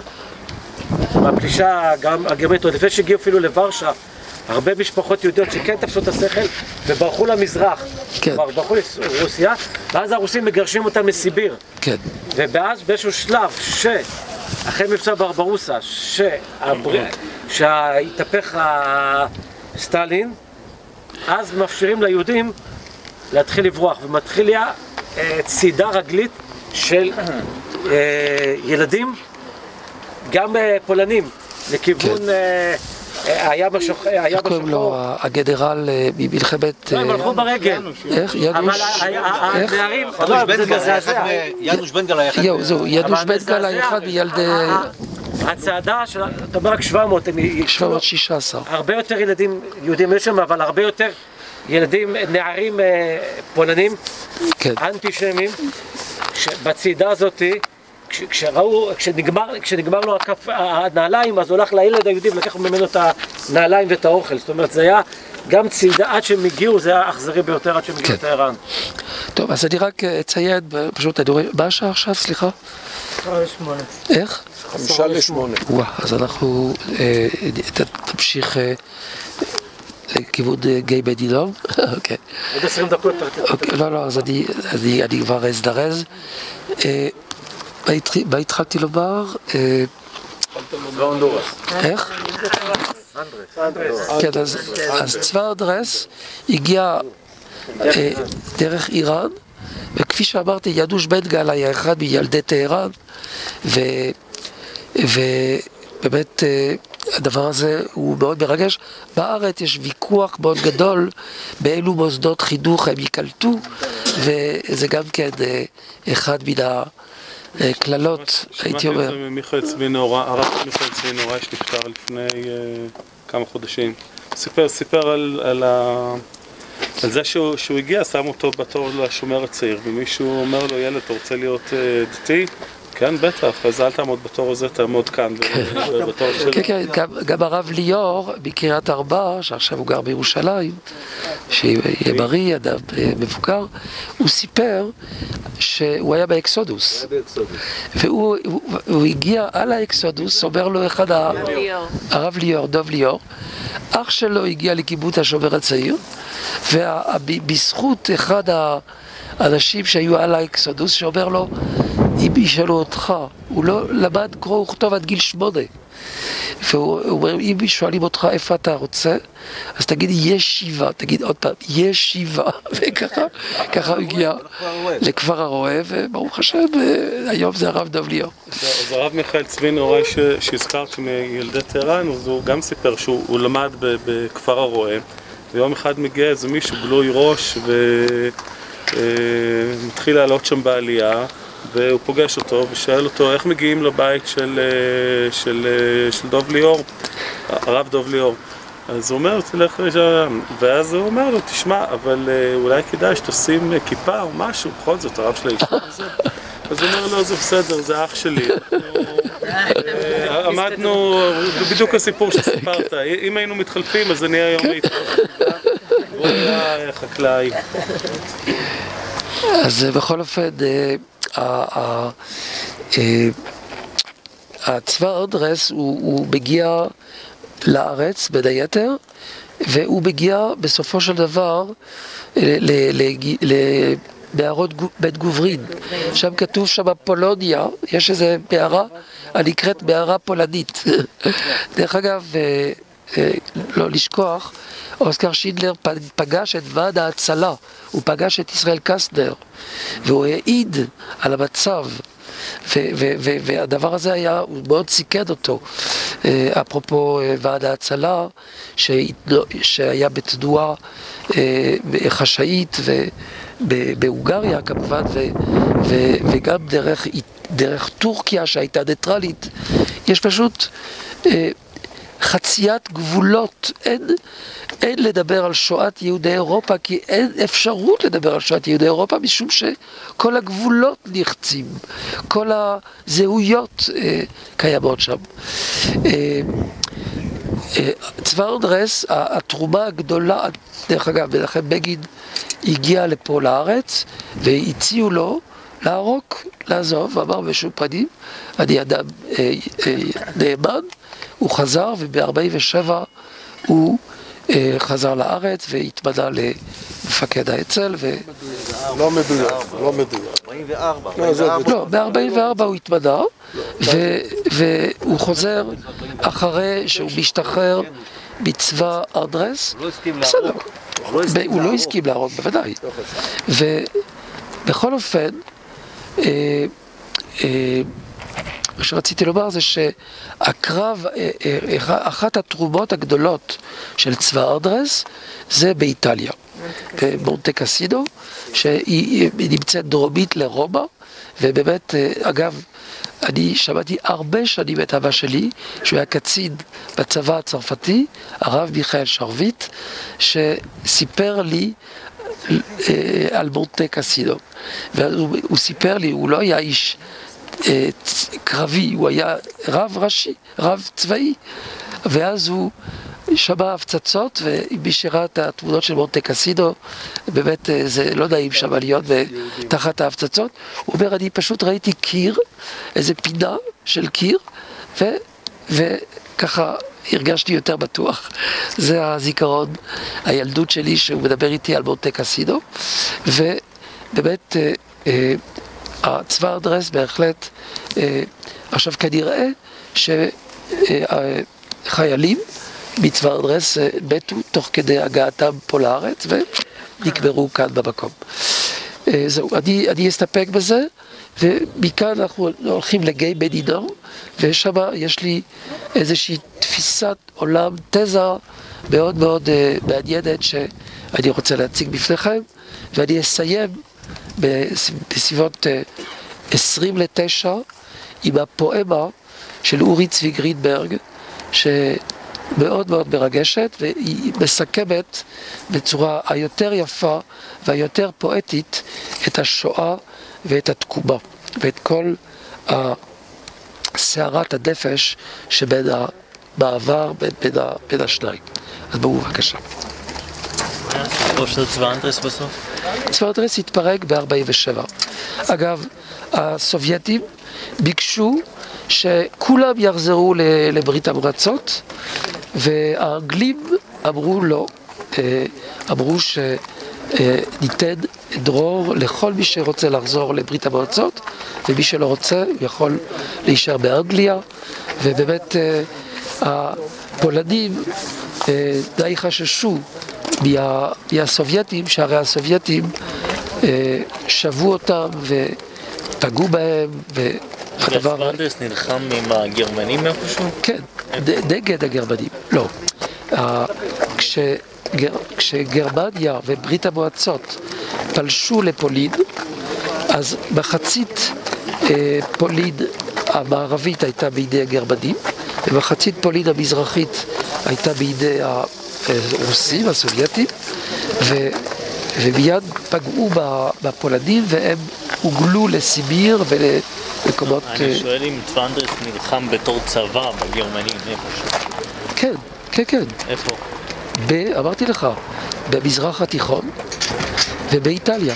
בפלישה הגרמנית, עוד לפני שהגיעו אפילו לוורשה, הרבה משפחות יהודיות שכן תפסו את השכל וברחו למזרח, כן. ברחו לרוסיה, ואז הרוסים מגרשים אותם מסיביר. כן. ובאז באיזשהו שלב שאחרי מבצע ברברוסה, שהבר... שהתהפך סטלין, אז מאפשרים ליהודים להתחיל לברוח, ומתחילה אה, צידה רגלית של אה, ילדים, גם אה, פולנים, לכיוון... כן. אה, היה בשחור... איך קוראים לו, הגנרל ממלחמת... לא, הם הלכו ברגל. איך? ינוש? איך? הנערים... ינוש בנגל היה אחד... יו, זהו, ינוש בנגל היה אחד מילדי... הצעדה של... אתה אומר רק שבע מאות, שבע מאות ושש עשרה. הרבה יותר ילדים יהודים יש שם, אבל הרבה יותר ילדים, נערים פולנים, אנטישמים, בצעידה הזאת, כשראו, כשנגמר, כשנגמר לו הכף, הנעליים, אז הוא הולך לילד היהודי ולקח ממנו את הנעליים ואת האוכל. זאת אומרת, זה היה גם צעידה עד שהם הגיעו, זה היה אכזרי ביותר עד שהם הגיעו לטהרן. טוב, אז אני רק אציין, פשוט, אני רואה, מה השעה עכשיו, סליחה? חמישה לשמונה. איך? חמישה לשמונה. וואה, אז אנחנו תמשיך לכיוון גיא בדינום. אוקיי. עוד עשרים דקות. לא, לא, אז אני כבר אזדרז. מה התחלתי לומר? איך? כן, אז צבא אנדרס הגיע דרך איראן, וכפי שאמרתי, ינוש בנגל היה אחד מילדי טהרן, ובאמת הדבר הזה הוא מאוד מרגש. בארץ יש ויכוח מאוד גדול באילו מוסדות חינוך הם ייקלטו, וזה גם כן אחד מן ה... כללות, הייתי אומר. שמעתי את זה ממיכאל צבי נהורה, הרב מיכאל צבי נהורה שנפטר לפני כמה חודשים. סיפר, סיפר על, על, ה... על זה שהוא, שהוא הגיע, שם אותו בתור לשומר הצעיר, ומישהו אומר לו, ילד, אתה רוצה להיות דתי? כן, בטח, אז אל תעמוד בתור הזה, תעמוד כאן, בתור שלו. כן, כן, גם הרב ליאור, בקריית ארבע, שעכשיו הוא גר בירושלים, שיהיה בריא, אדם מבוגר, הוא סיפר שהוא היה באקסודוס. והוא הגיע על האקסודוס, אומר לו אחד, הרב ליאור, דוב ליאור, אח שלו הגיע לקיבוץ השומר הצעיר, ובזכות אחד האנשים שהיו על האקסודוס, שאומר לו, אם ישאלו אותך, הוא לא למד קרוא וכתוב עד גיל שמונה, והוא אומר, אם שואלים אותך איפה אתה רוצה, אז תגיד ישיבה, תגיד עוד פעם, ישיבה, וככה, ככה הוא הגיע לכפר הרועה, וברוך השם, היום זה הרב דב ליאור. אז הרב מיכאל צבי נהוראי שהזכרת מילדי טהרן, אז הוא גם סיפר שהוא למד בכפר הרועה, ויום אחד מגיע איזה מישהו גלוי ראש, ומתחיל לעלות שם בעלייה, והוא פוגש אותו ושואל אותו איך מגיעים לבית של, של, של דב ליאור, הרב דב ליאור. אז הוא אומר, תלך לשם, ואז הוא אומר לו, תשמע, אבל אולי כדאי שתשים כיפה או משהו, בכל זאת, הרב של הישיבה הזה. אז הוא אומר לו, זה בסדר, זה אח שלי. עמדנו, בדיוק הסיפור שסיפרת, אם היינו מתחלפים, אז אני היום הייתי. הוא היה חקלאי. אז בכל אופן, הצבא אנדרס הוא מגיע לארץ בין היתר, והוא מגיע בסופו של דבר למערות בית גוברין. שם כתוב שם פולוניה, יש איזו מערה הנקראת מערה פולנית. דרך אגב, לא לשכוח, אוסקר שינדלר פגש את ועד ההצלה, הוא פגש את ישראל קסטנר, והוא העיד על המצב, והדבר הזה היה, הוא מאוד סיכן אותו. אפרופו ועד ההצלה, שהיה בתנועה חשאית בהונגריה כמובן, וגם דרך טורקיה שהייתה ניטרלית, יש פשוט חציית גבולות. אין, אין לדבר על שואת יהודי אירופה, כי אין אפשרות לדבר על שואת יהודי אירופה, משום שכל הגבולות נחצים, כל הזהויות אה, קיימות שם. אה, אה, צבא אנדרס, התרומה הגדולה, דרך אגב, מנחם בגין הגיע לפה לארץ, והציעו לו לערוק, לעזוב, ואמר בשום פנים, אני אדם אה, אה, נאמן, הוא חזר, וב-ארבעים ושבע הוא אה, חזר לארץ והתמנה למפקד האצ"ל. ו... לא מדויק, לא מדויק. ארבעים וארבע. לא, ב-ארבעים וארבע הוא התמנה, ו... והוא חוזר אחרי שהוא משתחרר מצבא אנדרס. הוא לא הסכים בסדר, להרוג. הוא לא הסכים להרוג, בוודאי. ובכל אופן, אה, אה, מה שרציתי לומר זה שהקרב, אחת התרומות הגדולות של צבא אנדרס זה באיטליה, במונטה קסינו, שהיא נמצאת דרומית לרומא, ובאמת, אגב, אני שמעתי הרבה שנים את אבא שלי, שהוא היה קצין בצבא הצרפתי, הרב מיכאל שרביט, שסיפר לי על מונטה קסינו. והוא סיפר לי, הוא לא היה איש קרבי, הוא היה רב ראשי, רב צבאי, ואז הוא שמע הפצצות, ומי שראה את התמונות של מונטה קסינו, באמת זה לא נעים שם להיות תחת ההפצצות. הוא אומר, אני פשוט ראיתי קיר, איזה פינה של קיר, ו, וככה הרגשתי יותר בטוח. זה הזיכרון, הילדות שלי, שהוא מדבר איתי על מונטה קסינו, ובאמת הצבא אנדרס בהחלט, עכשיו כנראה שחיילים מצבא אנדרס מתו תוך כדי הגעתם פה לארץ ונקברו כאן במקום. זהו, אני, אני אסתפק בזה, ומכאן אנחנו הולכים לגיא בדינור, ושם יש לי איזושהי תפיסת עולם, תזה מאוד מאוד מעניינת שאני רוצה להציג בפניכם, ואני אסיים בסביבות עשרים לתשע עם הפואמה של אורי צבי גרינברג, שמאוד מאוד מרגשת, והיא מסכמת בצורה היותר יפה והיותר פואטית את השואה ואת התקומה ואת כל סערת הנפש שבין המעבר בין, בין השניים. אז בואו בבקשה. או של צבא אנדרס בסוף? צבא אנדרס התפרק ב-ארבעים ושבע. אגב, הסובייטים ביקשו שכולם יחזרו לברית המועצות, והאנגלים אמרו לא, אמרו שניתן דרור לכל מי שרוצה לחזור לברית המועצות, ומי שלא רוצה יכול להישאר באנגליה, ובאמת הפולנים די חששו מה, מהסובייטים, שהרי הסובייטים שבו אותם ופגעו בהם, וסוונדרס נלחם עם הגרמנים איפשהו? כן, נגד הגרמנים, לא. כשגרמניה וברית המועצות פלשו לפולין, אז מחצית פולין המערבית הייתה בידי הגרמנים, ומחצית פולין המזרחית הייתה בידי הרוסים, הסובייטים, ומיד פגעו בפולנים והם הוגלו לסיביר ולמקומות... אני שואל אם סוונדרס נלחם בתור צבא בגרמנים איפשהו. כן, כן, כן. איפה? אמרתי לך, במזרח התיכון ובאיטליה.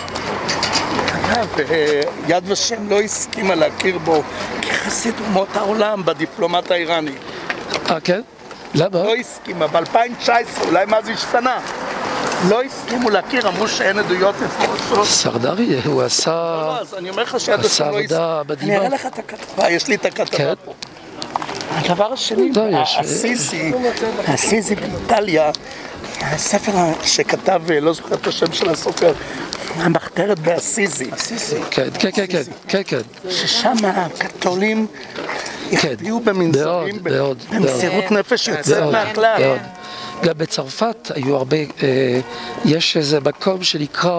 יד ושם לא הסכימה להכיר בו כחסיד אומות העולם בדיפלומט האיראני. אה, כן? למה? לא הסכימה, ב-אלפיים תשע עשרה, אולי מה זה השתנה? לא הסכימו להכיר, אמרו שאין עדויות מפורשות. סרדרי, הוא עשה... לא, לא, אז אני אומר לך שיד ושם לא הסכימה. אני אראה לך את הכתבה, יש לי את הכתבה פה. הדבר השני, הסיזי, הסיזי באיטליה, הספר שכתב, לא זוכר את השם של הסופר, המחתרת באסיזי. כן, כן, כן, כן, כן, כן. ששם הקתולים החביאו במנזרים, במסירות נפש יוצאת מהכלל. גם בצרפת היו הרבה, יש איזה מקום שנקרא,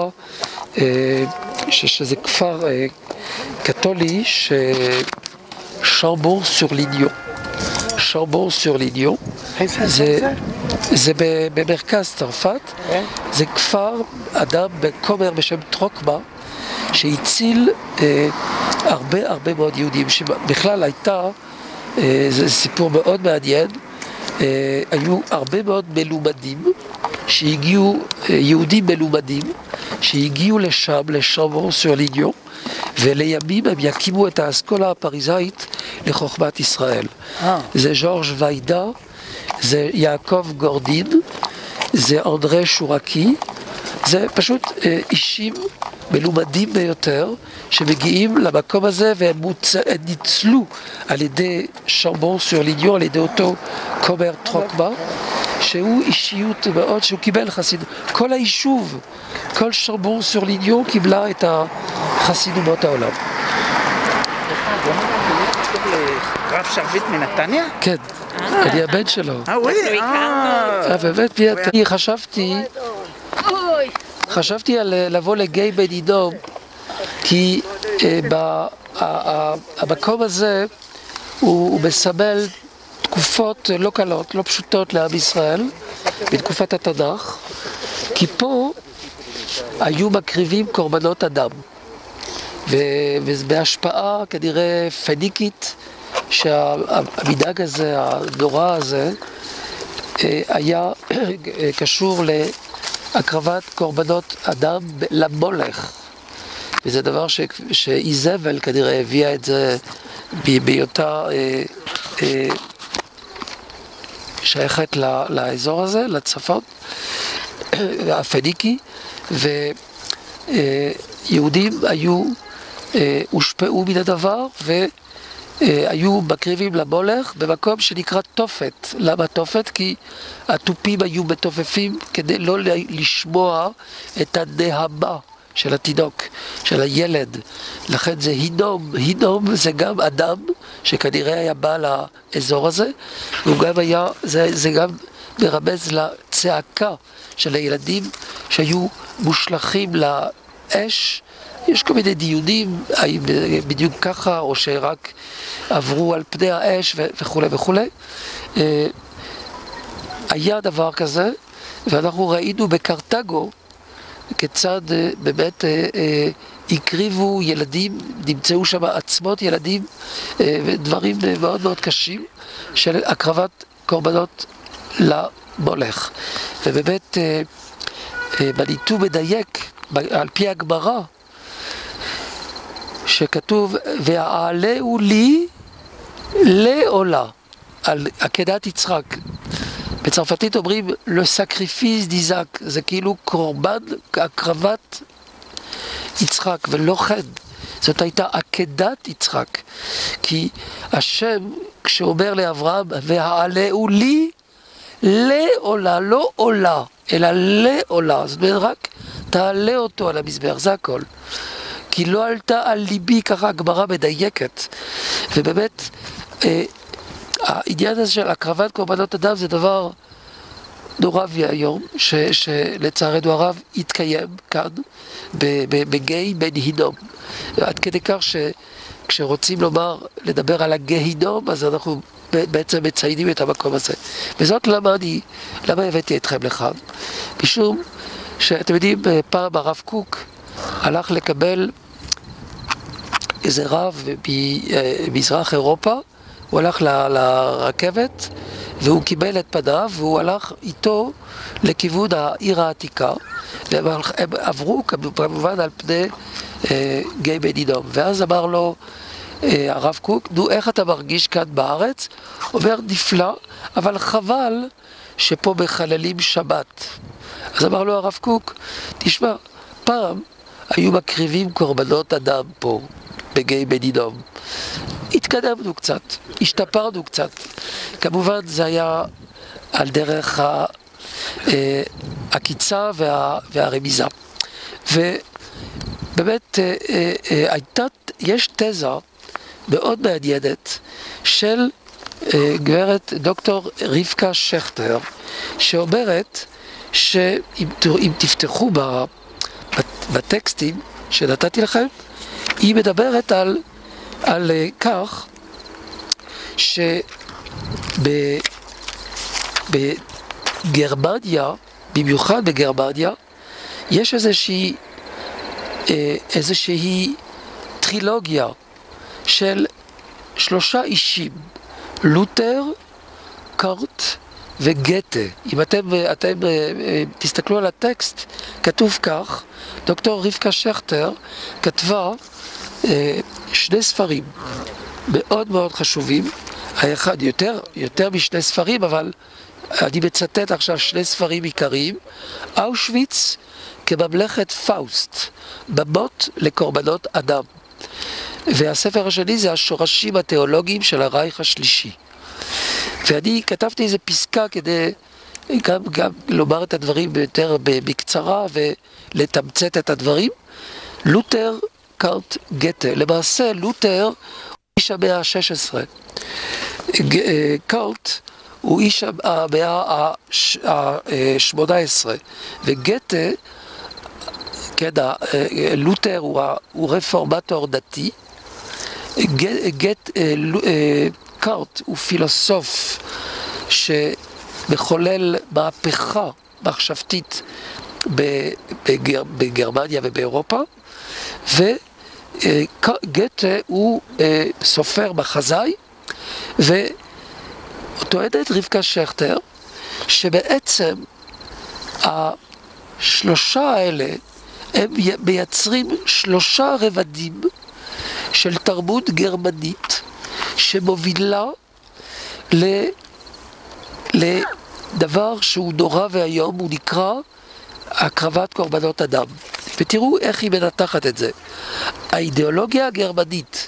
שזה כפר קתולי, שרבור סור ליניון. שרבור סור ליניון. זה במרכז צרפת, זה כפר אדם בכומר בשם טרוקמה שהציל הרבה הרבה מאוד יהודים, שבכלל הייתה, זה סיפור מאוד מעניין, היו הרבה מאוד מלומדים שהגיעו, יהודים מלומדים שהגיעו לשם, לשרבור סור ליניון, ולימים הם יקימו את האסכולה הפריזאית לחוכמת ישראל. זה ז'ורג' ויידה, זה יעקב גורדין, זה אנדרי שורקי, זה פשוט אה, אישים מלומדים ביותר שמגיעים למקום הזה והם מוצ... ניצלו על ידי שרבור סור ליניון, על ידי אותו כומר טרוקמה, שהוא אישיות מאוד, שהוא קיבל חסיד. כל היישוב, כל שרבור סור ליניון קיבלה את החסיד אומות העולם. רב שרביט מנתניה? כן. אני הבן שלו. אה, וואי, אה. באמת, אני חשבתי, חשבתי על לבוא לגיא בן-הינום, כי המקום הזה הוא מסמל תקופות לא קלות, לא פשוטות לעם ישראל, בתקופת התנ"ך, כי פה היו מקריבים קורבנות אדם, ובהשפעה כנראה פניקית, שהמנהג הזה, הנורא הזה, היה קשור להקרבת קורבנות אדם למולך. וזה דבר ש... שאיזבל כנראה הביאה את זה בהיותה אה, אה, שייכת ל... לאזור הזה, לצפון, הפניקי, ויהודים היו, אה, הושפעו מן הדבר, ו... היו מקריבים למולך במקום שנקרא תופת. למה תופת? כי התופים היו מתופפים כדי לא לשמוע את הנהמה של התינוק, של הילד. לכן זה הינום. הינום זה גם אדם שכנראה היה בא לאזור הזה, והוא גם היה, זה, זה גם מרמז לצעקה של הילדים שהיו מושלכים לאש. יש כל מיני דיונים, האם בדיוק ככה, או שרק עברו על פני האש וכו' וכו'. היה דבר כזה, ואנחנו ראינו בקרתגו כיצד באמת הקריבו ילדים, נמצאו שם עצמות ילדים, ודברים מאוד מאוד קשים של הקרבת קורבנות למולך. ובאמת מניטו מדייק, על פי הגמרא, שכתוב, והעלהו לי לעולה, על עקדת יצחק. בצרפתית אומרים, le sacrifice d'Isaac, זה כאילו קורבן הקרבת יצחק, ולא חד. זאת הייתה עקדת יצחק. כי השם, כשאומר לאברהם, והעלהו לי לעולה, לא עולה, אלא לעולה, זאת אומרת רק תעלה אותו על המזבח, זה הכל. כי לא עלתה על ליבי, ככה הגמרא מדייקת. ובאמת, אה, העניין הזה של הקרבת קורבנות אדם זה דבר נורא והיום, ש, שלצערנו הרב יתקיים כאן בגיהינום הינום. עד כדי כך שכשרוצים לומר, לדבר על הגיהינום, אז אנחנו בעצם מציינים את המקום הזה. וזאת למה אני, למה הבאתי אתכם לכאן? משום שאתם יודעים, פעם הרב קוק הלך לקבל איזה רב במזרח אירופה, הוא הלך ל- לרכבת והוא קיבל את פניו והוא הלך איתו לכיוון העיר העתיקה, והם עברו כמובן על פני אה, גיהינום הינום. ואז אמר לו אה, הרב קוק, נו איך אתה מרגיש כאן בארץ? אומר נפלא, אבל חבל שפה מחללים שבת. אז אמר לו הרב קוק, תשמע, פעם היו מקריבים קורבנות אדם פה בגיהינום הינום. התקדמנו קצת, השתפרנו קצת. כמובן זה היה על דרך העקיצה וה, והרמיזה. ובאמת הייתה, יש תזה מאוד מעניינת של גברת דוקטור רבקה שכטר, שאומרת שאם תפתחו בטקסטים שנתתי לכם, היא מדברת על על כך שבגרמניה, במיוחד בגרמניה, יש איזושהי, איזושהי טרילוגיה של שלושה אישים, לותר, קארט וגתה. אם אתם, אתם תסתכלו על הטקסט, כתוב כך, דוקטור רבקה שכטר כתבה שני ספרים מאוד מאוד חשובים, האחד יותר, יותר משני ספרים, אבל אני מצטט עכשיו שני ספרים עיקריים, אושוויץ כממלכת פאוסט, במות לקורבנות אדם. והספר השני זה השורשים התיאולוגיים של הרייך השלישי. ואני כתבתי איזה פסקה כדי גם, גם לומר את הדברים יותר בקצרה ולתמצת את הדברים. לותר, קארט, גתה. למעשה לותר הוא איש המאה ה-שש עשרה. קארט הוא איש המאה ה-שמונה עשרה. וגתה, כן, לותר הוא, הוא רפורמטור דתי. גט, קארט הוא פילוסוף שמחולל מהפכה מחשבתית בגר, בגרמניה ובאירופה, וגתה הוא סופר מחזאי, וטוענת רבקה שכטר שבעצם השלושה האלה הם מייצרים שלושה רבדים של תרבות גרמנית שמובילה לדבר שהוא נורא והיום, הוא נקרא הקרבת קורבנות אדם. ותראו איך היא מנתחת את זה. האידיאולוגיה הגרמנית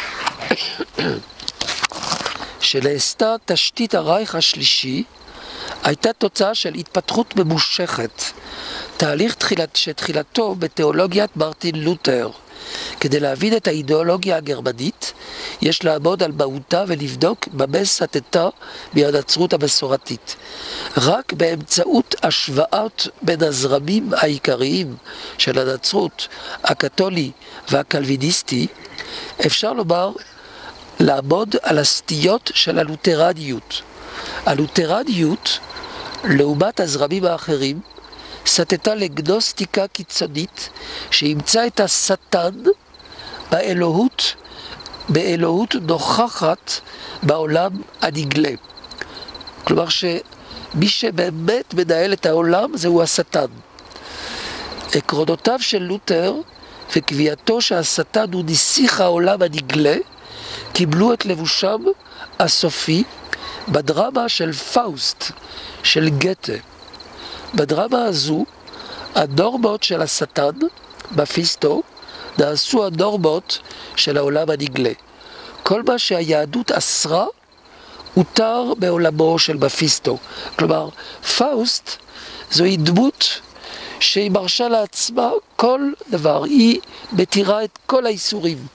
שנעשתה תשתית הרייך השלישי הייתה תוצאה של התפתחות ממושכת, תהליך תחילת, שתחילתו בתיאולוגיית מרטין לותר. כדי להבין את האידיאולוגיה הגרמנית, יש לעמוד על מהותה ולבדוק במה סטתה מהנצרות המסורתית. רק באמצעות השוואת בין הזרמים העיקריים של הנצרות, הקתולי והקלוויניסטי, אפשר לומר לעמוד על הסטיות של הלותרניות. הלותרניות, לעומת הזרמים האחרים, סטתה לגנוסטיקה קיצונית שימצא את השטן באלוהות, באלוהות נוכחת בעולם הנגלה. כלומר שמי שבאמת מנהל את העולם זהו השטן. עקרונותיו של לותר וקביעתו שהשטן הוא נסיך העולם הנגלה קיבלו את לבושם הסופי בדרמה של פאוסט של גתה. בדרמה הזו, הנורמות של השטן, מפיסטו, נעשו הנורמות של העולם הנגלה. כל מה שהיהדות אסרה, הותר בעולמו של מפיסטו. כלומר, פאוסט זוהי דמות שהיא מרשה לעצמה כל דבר, היא מתירה את כל האיסורים.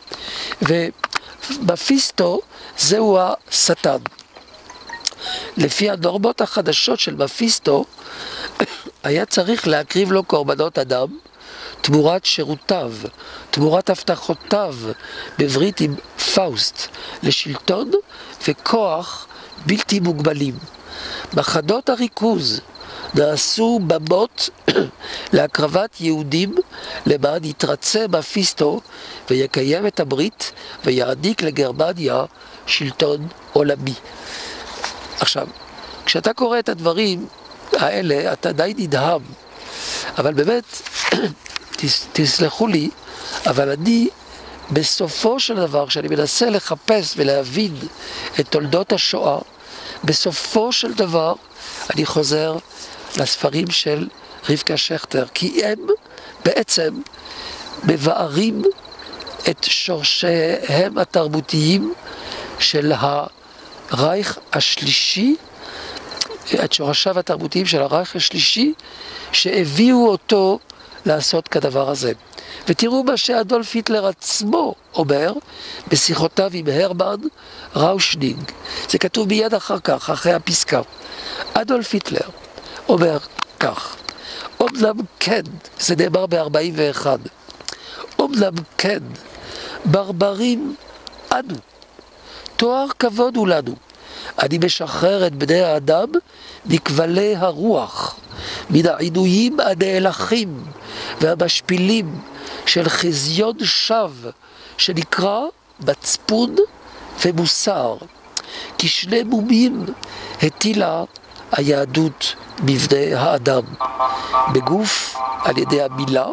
ומפיסטו זהו השטן. לפי הנורמות החדשות של מפיסטו, היה צריך להקריב לו קורבנות אדם, תמורת שירותיו, תמורת הבטחותיו בברית עם פאוסט, לשלטון וכוח בלתי מוגבלים. מחנות הריכוז נעשו במות להקרבת יהודים למען יתרצה מפיסטו ויקיים את הברית ויעניק לגרמניה שלטון עולמי. עכשיו, כשאתה קורא את הדברים האלה, אתה די נדהם, אבל באמת, תסלחו לי, אבל אני, בסופו של דבר, כשאני מנסה לחפש ולהבין את תולדות השואה, בסופו של דבר, אני חוזר לספרים של רבקה שכטר, כי הם בעצם מבארים את שורשיהם התרבותיים של הרייך השלישי, את שורשיו התרבותיים של הרייך השלישי, שהביאו אותו לעשות כדבר הזה. ותראו מה שאדולף היטלר עצמו אומר בשיחותיו עם הרמן ראושנינג. זה כתוב מיד אחר כך, אחרי הפסקה. אדולף היטלר אומר כך: אומנם כן, זה נאמר ב-ארבעים ואחת, אומנם כן, ברברים אנו, תואר כבוד הוא לנו. אני משחרר את בני האדם מכבלי הרוח, מן העינויים הנאלחים והמשפילים של חזיון שווא שנקרא מצפון ומוסר. כי שני מומים הטילה היהדות בבני האדם, בגוף על ידי המילה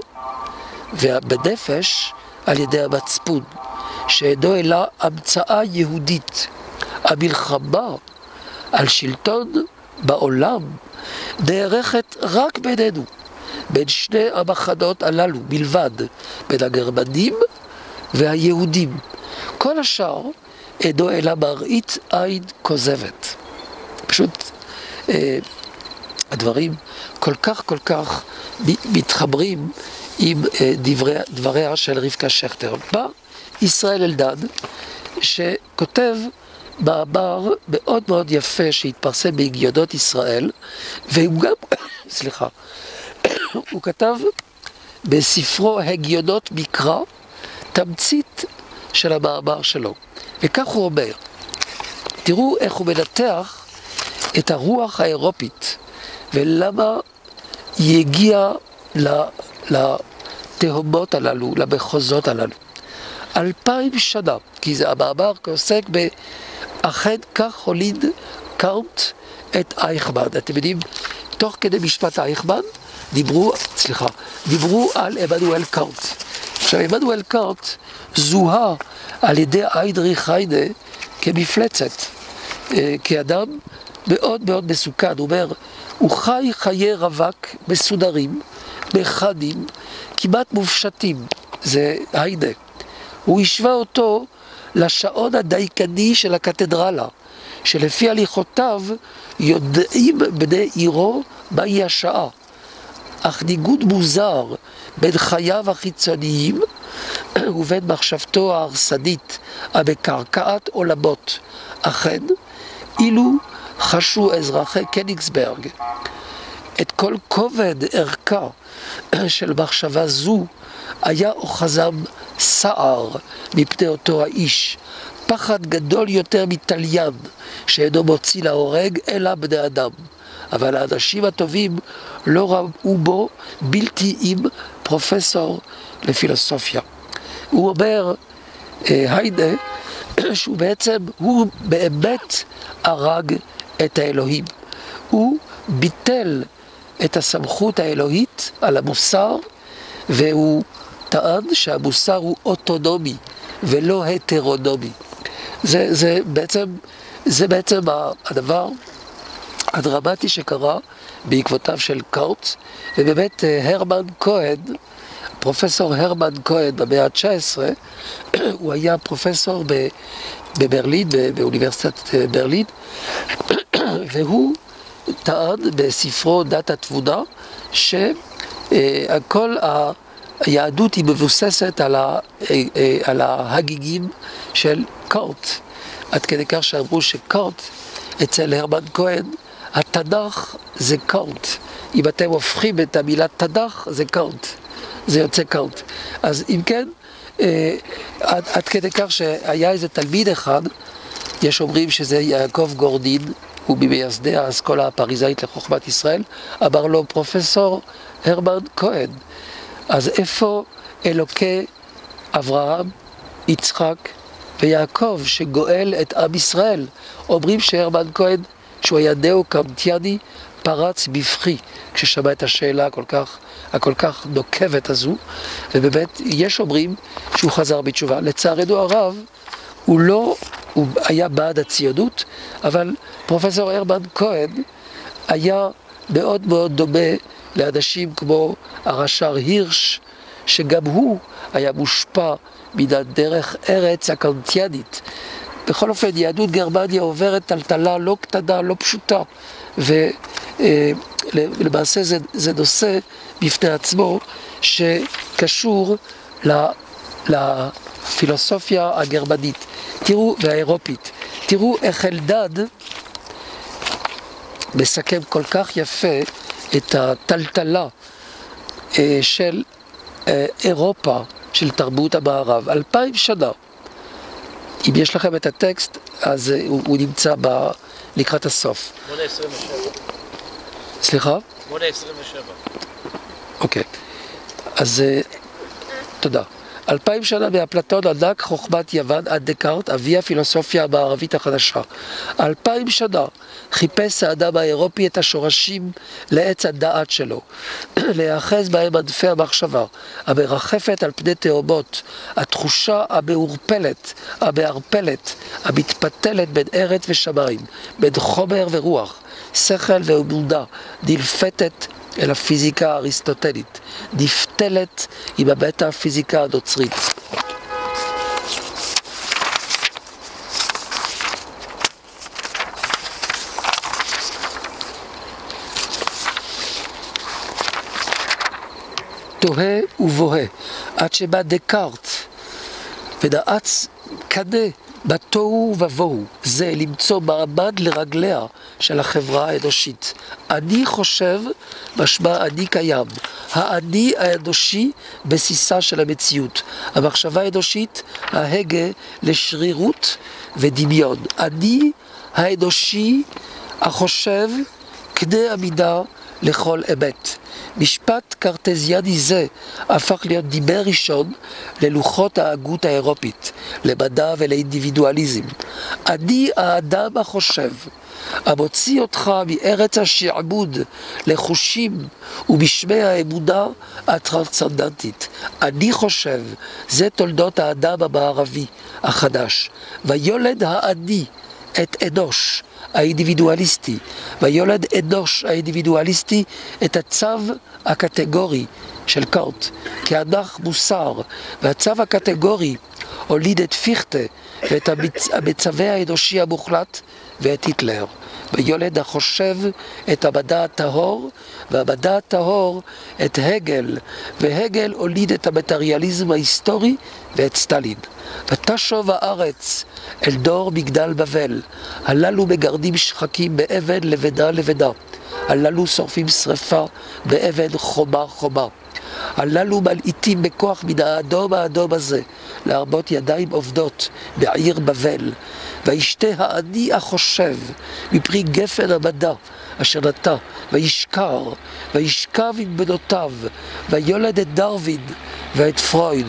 ובנפש על ידי המצפון, שאינו אלא המצאה יהודית. המלחמה על שלטון בעולם נערכת רק בינינו, בין שני המחנות הללו בלבד, בין הגרמנים והיהודים. כל השאר אינו אלא מראית עין כוזבת. פשוט אה, הדברים כל כך כל כך מתחברים עם אה, דברי, דבריה של רבקה שכטר. בא ישראל אלדד שכותב מאמר מאוד מאוד יפה שהתפרסם בהגיונות ישראל, והוא גם, סליחה, הוא כתב בספרו הגיונות מקרא תמצית של המאמר שלו. וכך הוא אומר, תראו איך הוא מנתח את הרוח האירופית ולמה היא הגיעה לתהומות הללו, למחוזות הללו. אלפיים שנה, כי זה המאמר עוסק ב... אכן כך הוליד קאנט את אייכמן. אתם יודעים, תוך כדי משפט אייכמן דיברו, סליחה, דיברו על עמנואל קאנט. עכשיו, עמנואל קאנט זוהה על ידי היינריך היינה כמפלצת, כאדם מאוד מאוד מסוכן. הוא אומר, הוא חי חיי רווק מסודרים, מכניים, כמעט מופשטים. זה היינה. הוא השווה אותו לשעון הדייקני של הקתדרלה, שלפי הליכותיו יודעים בני עירו מהי השעה. אך ניגוד מוזר בין חייו החיצוניים ובין מחשבתו ההרסנית המקרקעת עולמות. אכן, אילו חשו אזרחי קניגסברג את כל כובד ערכה של מחשבה זו, היה אוחזם סער מפני אותו האיש, פחד גדול יותר מתליין שאינו מוציא להורג אלא בני אדם. אבל האנשים הטובים לא ראו בו בלתי עם פרופסור לפילוסופיה. הוא אומר, היינה, שהוא בעצם, הוא באמת הרג את האלוהים. הוא ביטל את הסמכות האלוהית על המוסר, והוא טען שהמוסר הוא אוטונומי ולא הטרונומי. זה, זה בעצם, זה בעצם הדבר הדרמטי שקרה בעקבותיו של קאנט, ובאמת הרמן כהן פרופסור הרמן כהן במאה ה-תשע עשרה, הוא היה פרופסור בברלין, באוניברסיטת ברלין, והוא טען בספרו דת התבונה שכל היהדות היא מבוססת על, ה, על ההגיגים של קאנט, עד כדי כך שאמרו שקאנט אצל הרמן כהן התנ"ך זה קאנט. אם אתם הופכים את המילה תנ"ך זה קאנט, זה יוצא קאנט. אז אם כן, עד, עד כדי כך שהיה איזה תלמיד אחד, יש אומרים שזה יעקב גורדין, הוא ממייסדי האסכולה הפריזאית לחוכמת ישראל, אמר לו פרופסור הרמן כהן, אז איפה אלוקי אברהם, יצחק ויעקב שגואל את עם ישראל? אומרים שהרמן כהן, שהוא היה נאו-קאנטיאני, פרץ בבכי כששמע את השאלה הכל כך, הכל כך נוקבת הזו, ובאמת יש אומרים שהוא חזר בתשובה. לצערנו הרב, הוא לא, הוא היה בעד הציונות, אבל פרופסור הרמן כהן היה מאוד מאוד דומה לאנשים כמו הרש"ר הירש, שגם הוא היה מושפע מן הדרך ארץ הקאנטיאנית. בכל אופן, יהדות גרמניה עוברת טלטלה לא קטנה, לא פשוטה, ולמעשה זה, זה נושא בפני עצמו שקשור לפילוסופיה הגרמנית, תראו, והאירופית. תראו איך אלדד מסכם כל כך יפה את הטלטלה של אירופה, של תרבות המערב. אלפיים שנה. אם יש לכם את הטקסט, אז הוא, הוא נמצא ב, לקראת הסוף. שמונה עשרים ושבע. סליחה? שמונה עשרים ושבע. אוקיי. אז תודה. אלפיים שנה מאפלטון ענק חוכמת יוון עד דקארט, אבי הפילוסופיה המערבית החדשה. אלפיים שנה חיפש האדם האירופי את השורשים לעץ הדעת שלו, להיאחז בהם ענפי המחשבה, המרחפת על פני תאומות, התחושה המעורפלת, המערפלת, המתפתלת בין ארץ ושמיים, בין חומר ורוח, שכל ואמונה, נלפתת אל הפיזיקה האריסטוטלית, נפתלת עם המטאפיזיקה הנוצרית. תוהה ובוהה, עד שבא דקארט ונעץ קנה בתוהו ובוהו, זה למצוא מעמד לרגליה של החברה האנושית. אני חושב, משמע אני קיים. האני האנושי בסיסה של המציאות. המחשבה האנושית, ההגה לשרירות ודמיון. אני האנושי החושב קנה המידה לכל אמת. משפט קרטזיאני זה הפך להיות דיבר ראשון ללוחות ההגות האירופית, למדע ולאינדיבידואליזם. אני האדם החושב, המוציא אותך מארץ השעבוד לחושים ובשמי האמונה הטרנסצנדנטית. אני חושב, זה תולדות האדם המערבי החדש. ויולד האני את אנוש האינדיבידואליסטי, ויולד אנוש האינדיבידואליסטי את הצו הקטגורי של קאנט, כאנך מוסר, והצו הקטגורי הוליד את פיכטה ואת המצווה האנושי המוחלט ואת היטלר. ויולד החושב את המדע הטהור, והמדע הטהור את הגל, והגל הוליד את המטריאליזם ההיסטורי ואת סטלין. ותשוב הארץ אל דור מגדל בבל, הללו מגרדים שחקים באבן לבדה לבדה, הללו שורפים שרפה באבן חומה חומה, הללו מלעיטים בכוח מן האדום האדום הזה, להרבות ידיים עובדות בעיר בבל. וישתה האני החושב מפרי גפן המדע אשר נטע, וישכר, וישכב עם בנותיו, ויולד את דרווין ואת פרויד.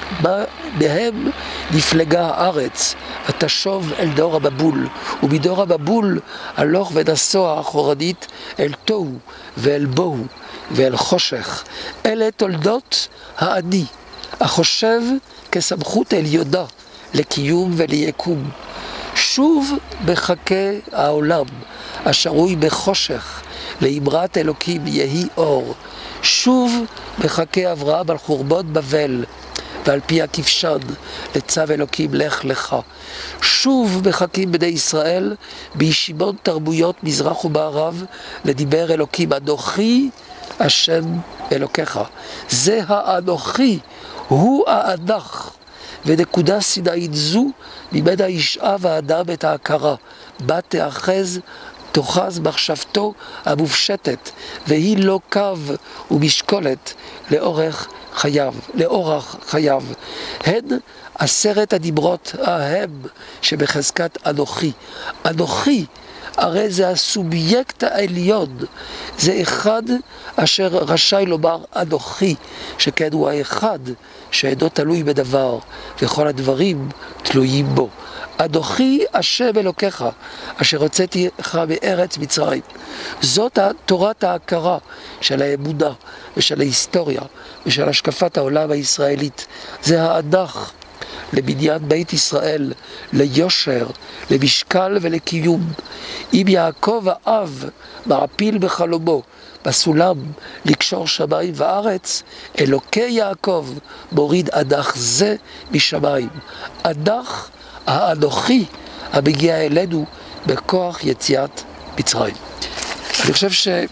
מהם נפלגה הארץ, ותשוב אל דור המבול, ומדור המבול הלוך ונסוע אחורנית אל תוהו ואל בוהו ואל חושך. אלה תולדות האני, החושב כסמכות עליונה לקיום וליקום. שוב מחכה העולם, השרוי בחושך, לאמרת אלוקים יהי אור. שוב מחכה אברהם על חורבות בבל, ועל פי הכבשן לצו אלוקים לך לך. שוב מחכים בני ישראל בישיבות תרבויות מזרח ומערב לדיבר אלוקים אנוכי השם אלוקיך. זה האנוכי, הוא האנך. ונקודה סידאית זו ממנה ישאב האדם את ההכרה, בה תאחז תאחז מחשבתו המופשטת, והיא לא קו ומשקולת לאורך חייו, לאורח חייו. הן עשרת הדיברות ההם שבחזקת אנוכי. אנוכי הרי זה הסובייקט העליון, זה אחד אשר רשאי לומר אנוכי, שכן הוא האחד שאינו תלוי בדבר, וכל הדברים תלויים בו. אנוכי השם אלוקיך, אשר הוצאתי לך מארץ מצרים. זאת תורת ההכרה של האמונה ושל ההיסטוריה ושל השקפת העולם הישראלית. זה האנך לבניין בית ישראל, ליושר, למשקל ולקיום. אם יעקב האב מעפיל בחלומו בסולם לקשור שמיים וארץ, אלוקי יעקב מוריד אנך זה משמיים. אנך האנוכי המגיע אלינו בכוח יציאת מצרים. אני חושב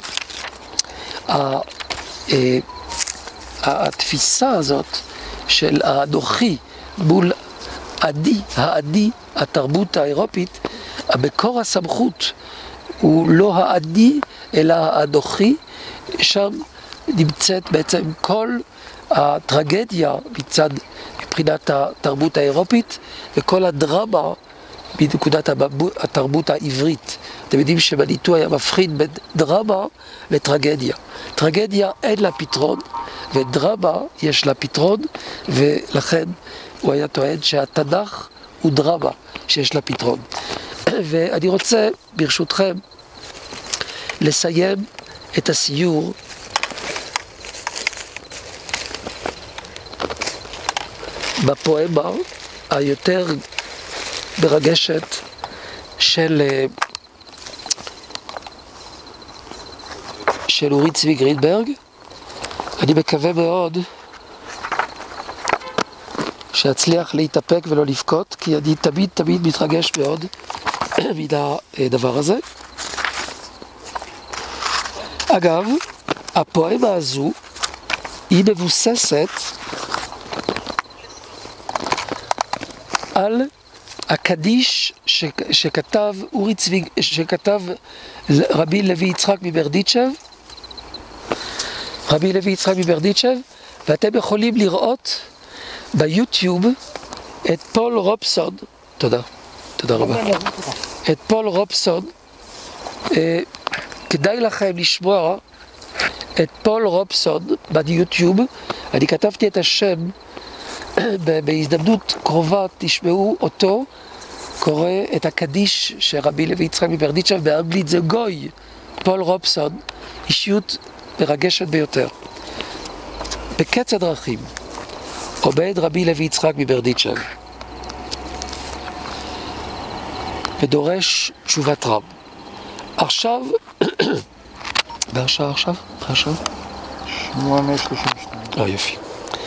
שהתפיסה הזאת של האנוכי מול עדי, העדי, התרבות האירופית, המקור הסמכות הוא לא העדי אלא האנוכי. שם נמצאת בעצם כל הטרגדיה מצד מבחינת התרבות האירופית וכל הדרמה בנקודת התרבות העברית. אתם יודעים שבניטו היה מבחין בין דרמה לטרגדיה. טרגדיה אין לה פתרון ודרמה יש לה פתרון, ולכן הוא היה טוען שהתנ"ך הוא דרמה שיש לה פתרון. ואני רוצה ברשותכם לסיים את הסיור בפואמה היותר מרגשת של של אורי צבי גרינברג. אני מקווה מאוד שאצליח להתאפק ולא לבכות, כי אני תמיד תמיד מתרגש מאוד מן הדבר הזה. אגב, הפואמה הזו היא מבוססת על הקדיש ש, שכתב אורי צבי, שכתב רבי לוי יצחק מברדיצ'ב, רבי לוי יצחק מברדיצ'ב, ואתם יכולים לראות ביוטיוב את פול רובסון, תודה, תודה רבה, את פול רובסון. אה, כדאי לכם לשמוע את פול רובסון ביוטיוב. אני כתבתי את השם, בהזדמנות קרובה תשמעו אותו קורא את הקדיש של רבי לוי יצחק מברדיצ'ב, באנגלית זה גוי. פול רובסון, אישיות מרגשת ביותר. בקץ הדרכים עומד רבי לוי יצחק מברדיצ'ב ודורש תשובת רב. עכשיו, והשעה עכשיו? עכשיו? שמונה שלושים ושתיים. אה, יופי.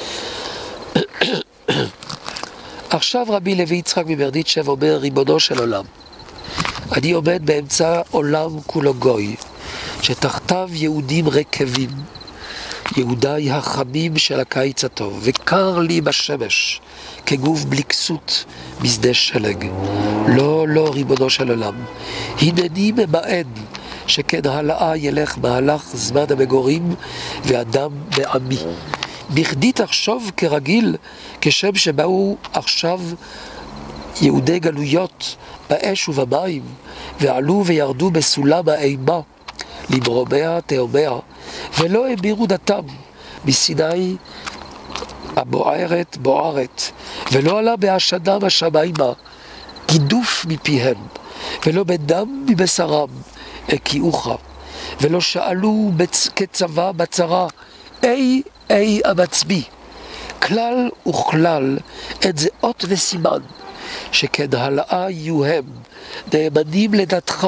עכשיו רבי לוי יצחק מברדיצ'ב אומר, ריבונו של עולם, אני עומד באמצע עולם כולו גוי, שתחתיו יהודים רקבים, יהודי החמים של הקיץ הטוב, וקר לי בשמש, כגוף בלי כסות בשדה שלג. לא, לא, ריבונו של עולם, הנני ממאן, שכן הלאה ילך מהלך זמן המגורים, ואדם בעמי. בכדי תחשוב כרגיל, כשם שבאו עכשיו יהודי גלויות באש ובמים, ועלו וירדו בסולם האימה, למרומיה תאומיה, ולא המירו דתם מסיני הבוערת בוערת, ולא עלה בהשדם השמיימה גידוף מפיהם, ולא בדם מבשרם הקיעוך, ולא שאלו בצ... כצבא בצרה, אי אי המצביא, כלל וכלל את זה אות וסימן, שכן הלאה יהיו הם נאמנים לדתך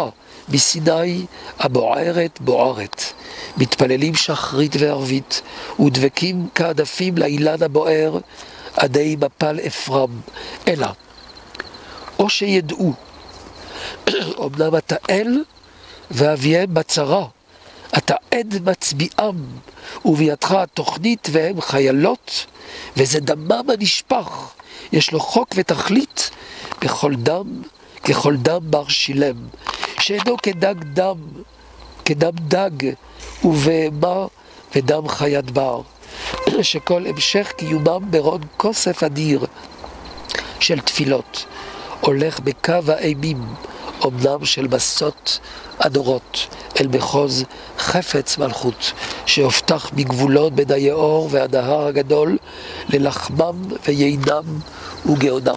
בסיני הבוערת בוערת. מתפללים שחרית וערבית, ודבקים כעדפים לאילן הבוער, עדי מפל אפרם. אלא, או שידעו, אמנם אתה אל ואביהם בצרה, אתה עד מצביעם, ובידך התוכנית והם חיילות, וזה דמם הנשפך, יש לו חוק ותכלית, בכל דם, ככל דם בר שילם, שאינו כדג דם, כדם דג, ובהמה ודם חיית בר, שכל המשך קיומם ברון כוסף אדיר של תפילות, הולך בקו האימים, אמנם של מסות הדורות, אל מחוז חפץ מלכות, שהובטח בגבולות בין היאור והנהר הגדול, ללחמם ויינם וגאונם.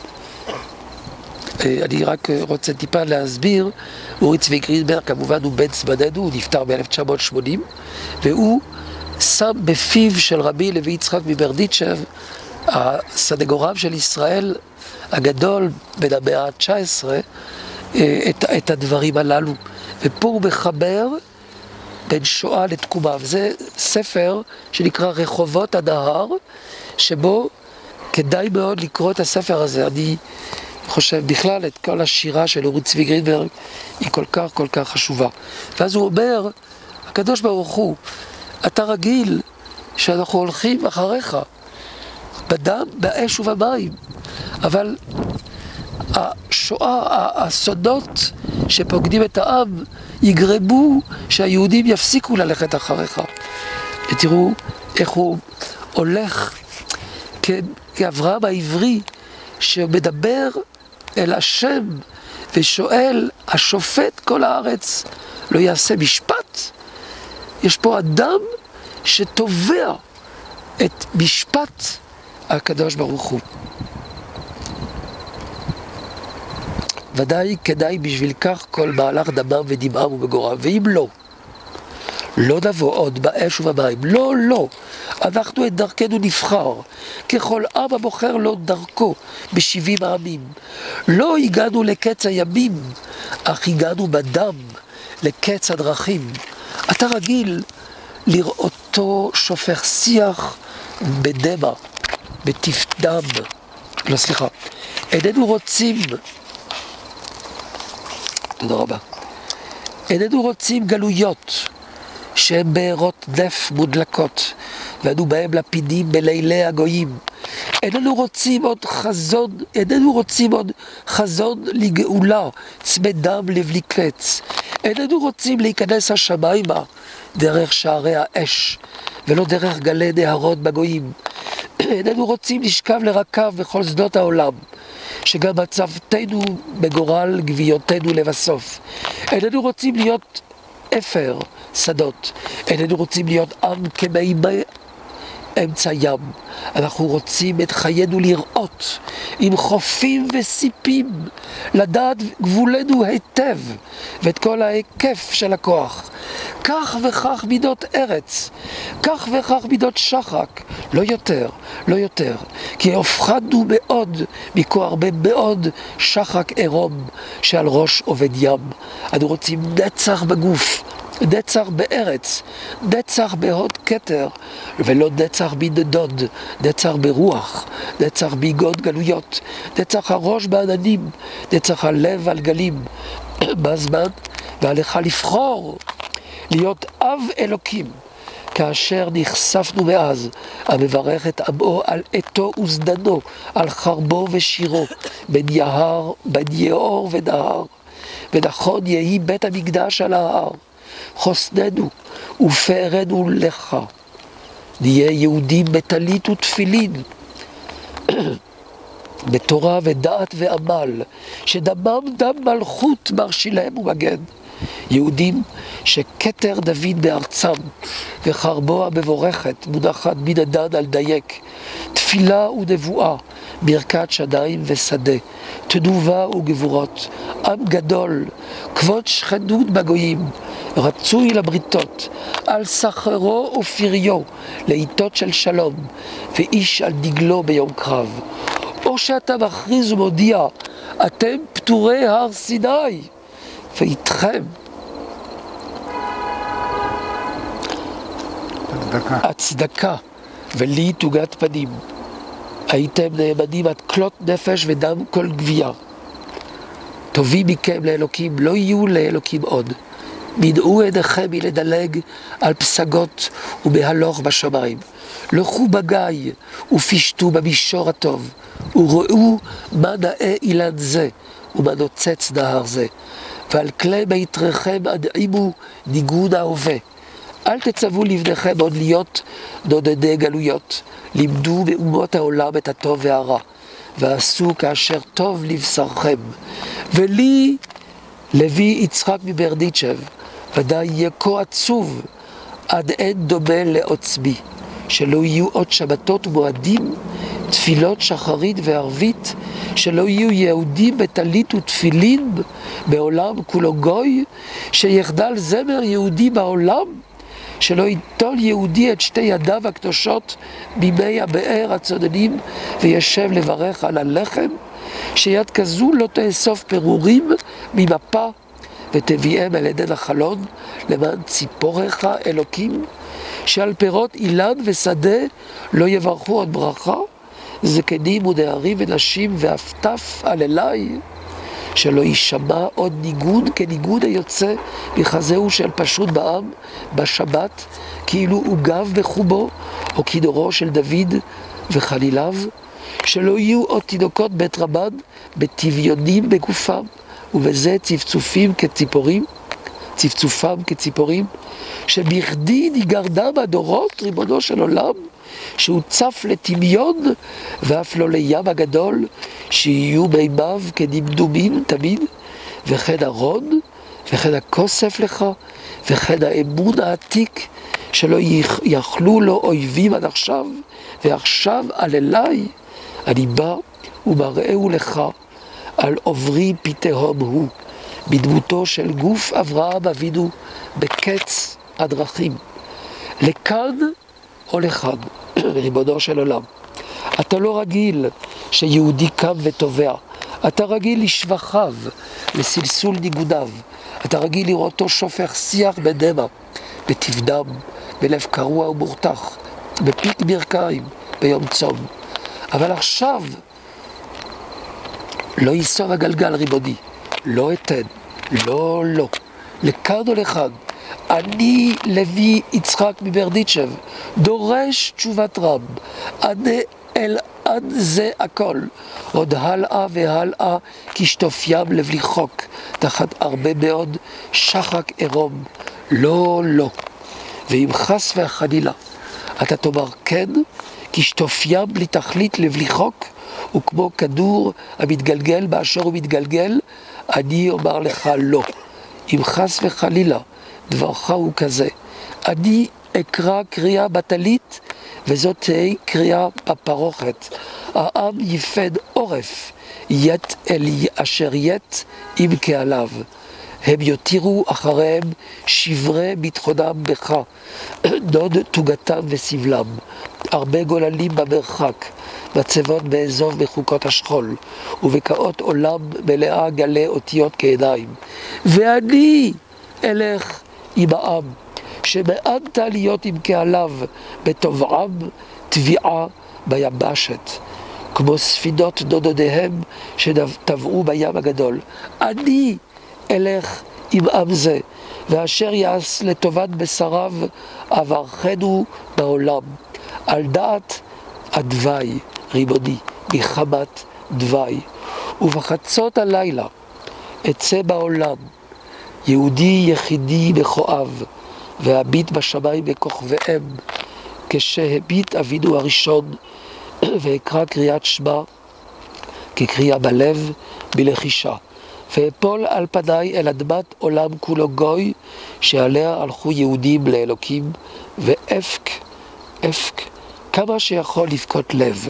אני רק רוצה טיפה להסביר, אורי צבי גרינברג כמובן הוא בן זמננו, הוא נפטר ב-אלף תשע מאות שמונים, והוא שם בפיו של רבי לוי יצחק מברדיצ'ב, הסנגורם של ישראל הגדול בין המאה ה-תשע עשרה, את, את הדברים הללו. ופה הוא מחבר בין שואה לתקומה, וזה ספר שנקרא רחובות הנהר, שבו כדאי מאוד לקרוא את הספר הזה. אני חושב בכלל את כל השירה של אורי צבי גרינברג היא כל כך כל כך חשובה. ואז הוא אומר, הקדוש ברוך הוא, אתה רגיל שאנחנו הולכים אחריך בדם, באש ובמים, אבל השואה, הסודות שפוקדים את העם יגרמו שהיהודים יפסיקו ללכת אחריך. ותראו איך הוא הולך כאברהם העברי שמדבר אל השם ושואל, השופט כל הארץ לא יעשה משפט? יש פה אדם שתובע את משפט הקדוש ברוך הוא. ודאי כדאי בשביל כך כל מהלך דמם ודמעם ובגורם, ואם לא, לא נבוא עוד באש ובמים, לא, לא, אנחנו את דרכנו נבחר, ככל עם הבוחר לו דרכו בשבעים העמים. לא הגענו לקץ הימים, אך הגענו בדם לקץ הדרכים. אתה רגיל לראותו שופך שיח בדמע, בתפדם, לא סליחה, איננו רוצים, תודה רבה, איננו רוצים גלויות שהן בארות נף מודלקות, ואנו בהם לפידים בלילי הגויים. איננו רוצים עוד חזון, איננו רוצים עוד חזון לגאולה, צמא דם לבלי קץ. איננו רוצים להיכנס השמיימה דרך שערי האש, ולא דרך גלי נהרות בגויים. איננו רוצים לשכב לרקב בכל שדות העולם, שגם מצבתנו בגורל גביותנו לבסוף. איננו רוצים להיות אפר שדות, איננו רוצים להיות עם כמימי אמצע ים. אנחנו רוצים את חיינו לראות עם חופים וסיפים, לדעת גבולנו היטב ואת כל ההיקף של הכוח. כך וכך מידות ארץ, כך וכך מידות שחק, לא יותר, לא יותר, כי הפחדנו מאוד מכה הרבה מאוד שחק עירום שעל ראש עובד ים. אנו רוצים נצח בגוף, נצח בארץ, נצח בהוד כתר, ולא נצח בנדוד, נצח ברוח, נצח ביגוד גלויות, נצח הראש בעננים, נצח הלב על גלים. בזמן ועליך לבחור להיות אב אלוקים, כאשר נחשפנו מאז, המברך את עמו על עתו וזדנו, על חרבו ושירו, בין יהר, בין יאור ונהר, ונכון יהי בית המקדש על ההר. חוסננו ופארנו לך, נהיה יהודים בטלית ותפילין, בתורה ודעת ועמל, שדמם דם מלכות מרשי להם ומגן. יהודים שכתר דוד בארצם, וחרבו המבורכת מונחת מן הדן על דייק, תפילה ונבואה, ברכת שדיים ושדה, תנובה וגבורות, עם גדול, כבוד שכנות בגויים, רצוי לבריתות, על סחרו ופריו, לעיתות של שלום, ואיש על דגלו ביום קרב. או שאתה מכריז ומודיע, אתם פטורי הר סיני, ואיתכם הצדקה ולי תוגת פנים. הייתם נאמנים עד כלות נפש ודם כל גבייה. טובים מכם לאלוקים, לא יהיו לאלוקים עוד. מנעו עיניכם מלדלג על פסגות ומהלוך בשמיים. לכו בגיא ופשטו במישור הטוב, וראו מה נאה אילן זה ומה נוצץ נהר זה. ועל כלי מיתריכם אדעימו ניגון ההווה. אל תצוו לבניכם עוד להיות נודדי גלויות. לימדו באומות העולם את הטוב והרע, ועשו כאשר טוב לבשרכם. ולי, לוי יצחק מברדיצ'ב, ודאי יהיה כה עצוב עד אין דומה לעוצמי, שלא יהיו עוד שבתות ומועדים, תפילות שחרית וערבית, שלא יהיו יהודים בטלית ותפילין בעולם כולו גוי, שיחדל זמר יהודי בעולם, שלא ייטול יהודי את שתי ידיו הקדושות בימי הבאר הצוננים וישב לברך על הלחם, שיד כזו לא תאסוף פירורים ממפה ותביאם אל עדן החלון למען ציפורך אלוקים, שעל פירות אילן ושדה לא יברכו עוד ברכה, זקנים ונערים ונשים ואף טף על אליי, שלא יישמע עוד ניגון כניגון היוצא מחזהו של פשוט בעם בשבת, כאילו עוגב בחובו או כידורו של דוד וחליליו, שלא יהיו עוד תינוקות בית רבן בטביונים בגופם, ובזה צפצופים כציפורים, צפצופם כציפורים, שבכדי ניגרדם הדורות, ריבונו של עולם, שהוא צף לטמיון ואף לא לים הגדול, שיהיו מימיו כדמדומים תמיד, וכן ארון וכן הכוסף לך וכן האמון העתיק, שלא יכלו לו אויבים עד עכשיו, ועכשיו על אליי אני בא ומראהו לך על עוברי פי תהום הוא, בדמותו של גוף אברהם אבינו בקץ הדרכים, לכאן או לכאן. ריבונו של עולם, אתה לא רגיל שיהודי קם וטובע, אתה רגיל לשבחיו, לסלסול ניגודיו, אתה רגיל לראותו שופך שיח בדמע, בטבדם, בלב קרוע ומורתח, בפיק ברכיים, ביום צום. אבל עכשיו לא ייסוב הגלגל ריבוני, לא אתן, לא, לא, לכאן או לכאן. אני לוי יצחק מברדיצ'ב, דורש תשובת רב, עד אל עד זה הכל, עוד הלאה והלאה כשטוף ים לבלי חוק, תחת הרבה מאוד שחק עירום, לא, לא. ואם חס וחלילה אתה תאמר כן, כשטוף ים בלי תכלית לבלי חוק, וכמו כדור המתגלגל באשר הוא מתגלגל, אני אומר לך לא. אם חס וחלילה דברך הוא כזה, אני אקרא קריאה בטלית, וזאת תהיה קריאה בפרוכת. העם יפד עורף, ית אל אשר ית אם כעליו. הם יותירו אחריהם שברי ביטחונם בך, דוד תוגתם וסבלם. הרבה גוללים במרחק, מצבות באזוב מחוקות השכול, ובקעות עולם מלאה גלי אותיות כעיניים. ואני אלך עם העם, שמאנת להיות עם קהליו, בטובעם תביעה ביבשת, כמו ספינות דודותיהם שטבעו בים הגדול. אני אלך עם עם זה, ואשר יעש לטובת בשריו עברכנו בעולם, על דעת הדווי, ריבוני, מחמת דווי. ובחצות הלילה אצא בעולם, יהודי יחידי בכואב, והביט בשמיים בכוכביהם, כשהביט אבינו הראשון, ואקרא קריאת שמע, כקריאה בלב, בלחישה. ואפול על פניי אל אדמת עולם כולו גוי, שעליה הלכו יהודים לאלוקים, ואפק, אפק, כמה שיכול לבכות לב.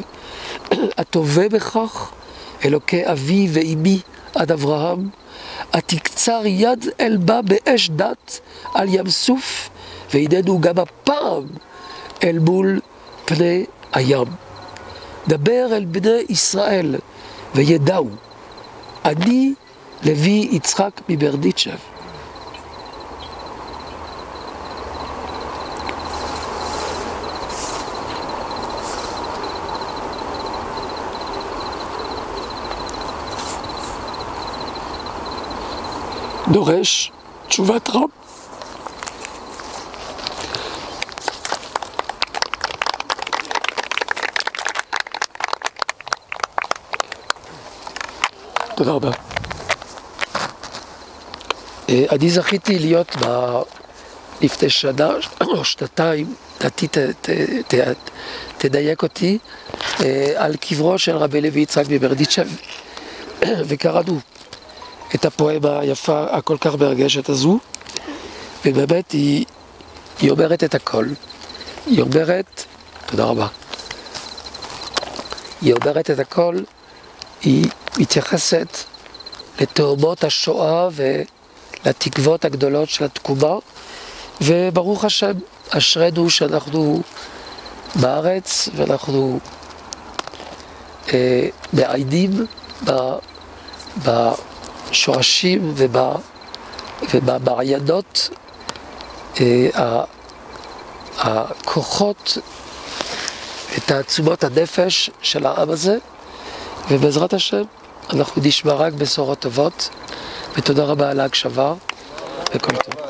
הטובה בכך, אלוקי אבי ואמי עד אברהם, התקצר יד אל בה באש דת על ים סוף, והננו גם הפעם אל מול פני הים. דבר אל בני ישראל וידעו, אני לוי יצחק מברדיצ'ב. דורש תשובת רב. תודה רבה. אני זכיתי להיות לפני שנה או שנתיים, דעתי תדייק אותי, על קברו של רבי לוי יצחק מברדיצ'ב, וקראנו את הפואמה היפה הכל כך מרגשת הזו, ובאמת היא, היא אומרת את הכל. היא אומרת, תודה רבה, היא אומרת את הכל, היא מתייחסת לתאומות השואה ולתקוות הגדולות של התקומה, וברוך השם, אשרנו שאנחנו בארץ ואנחנו אה, מעיינים ב, בשורשים וב, ובמעיינות אה, הכוחות ותעצומות הנפש של העם הזה, ובעזרת השם אנחנו נשמע רק בשורות טובות, ותודה רבה על ההקשבה וכל טוב.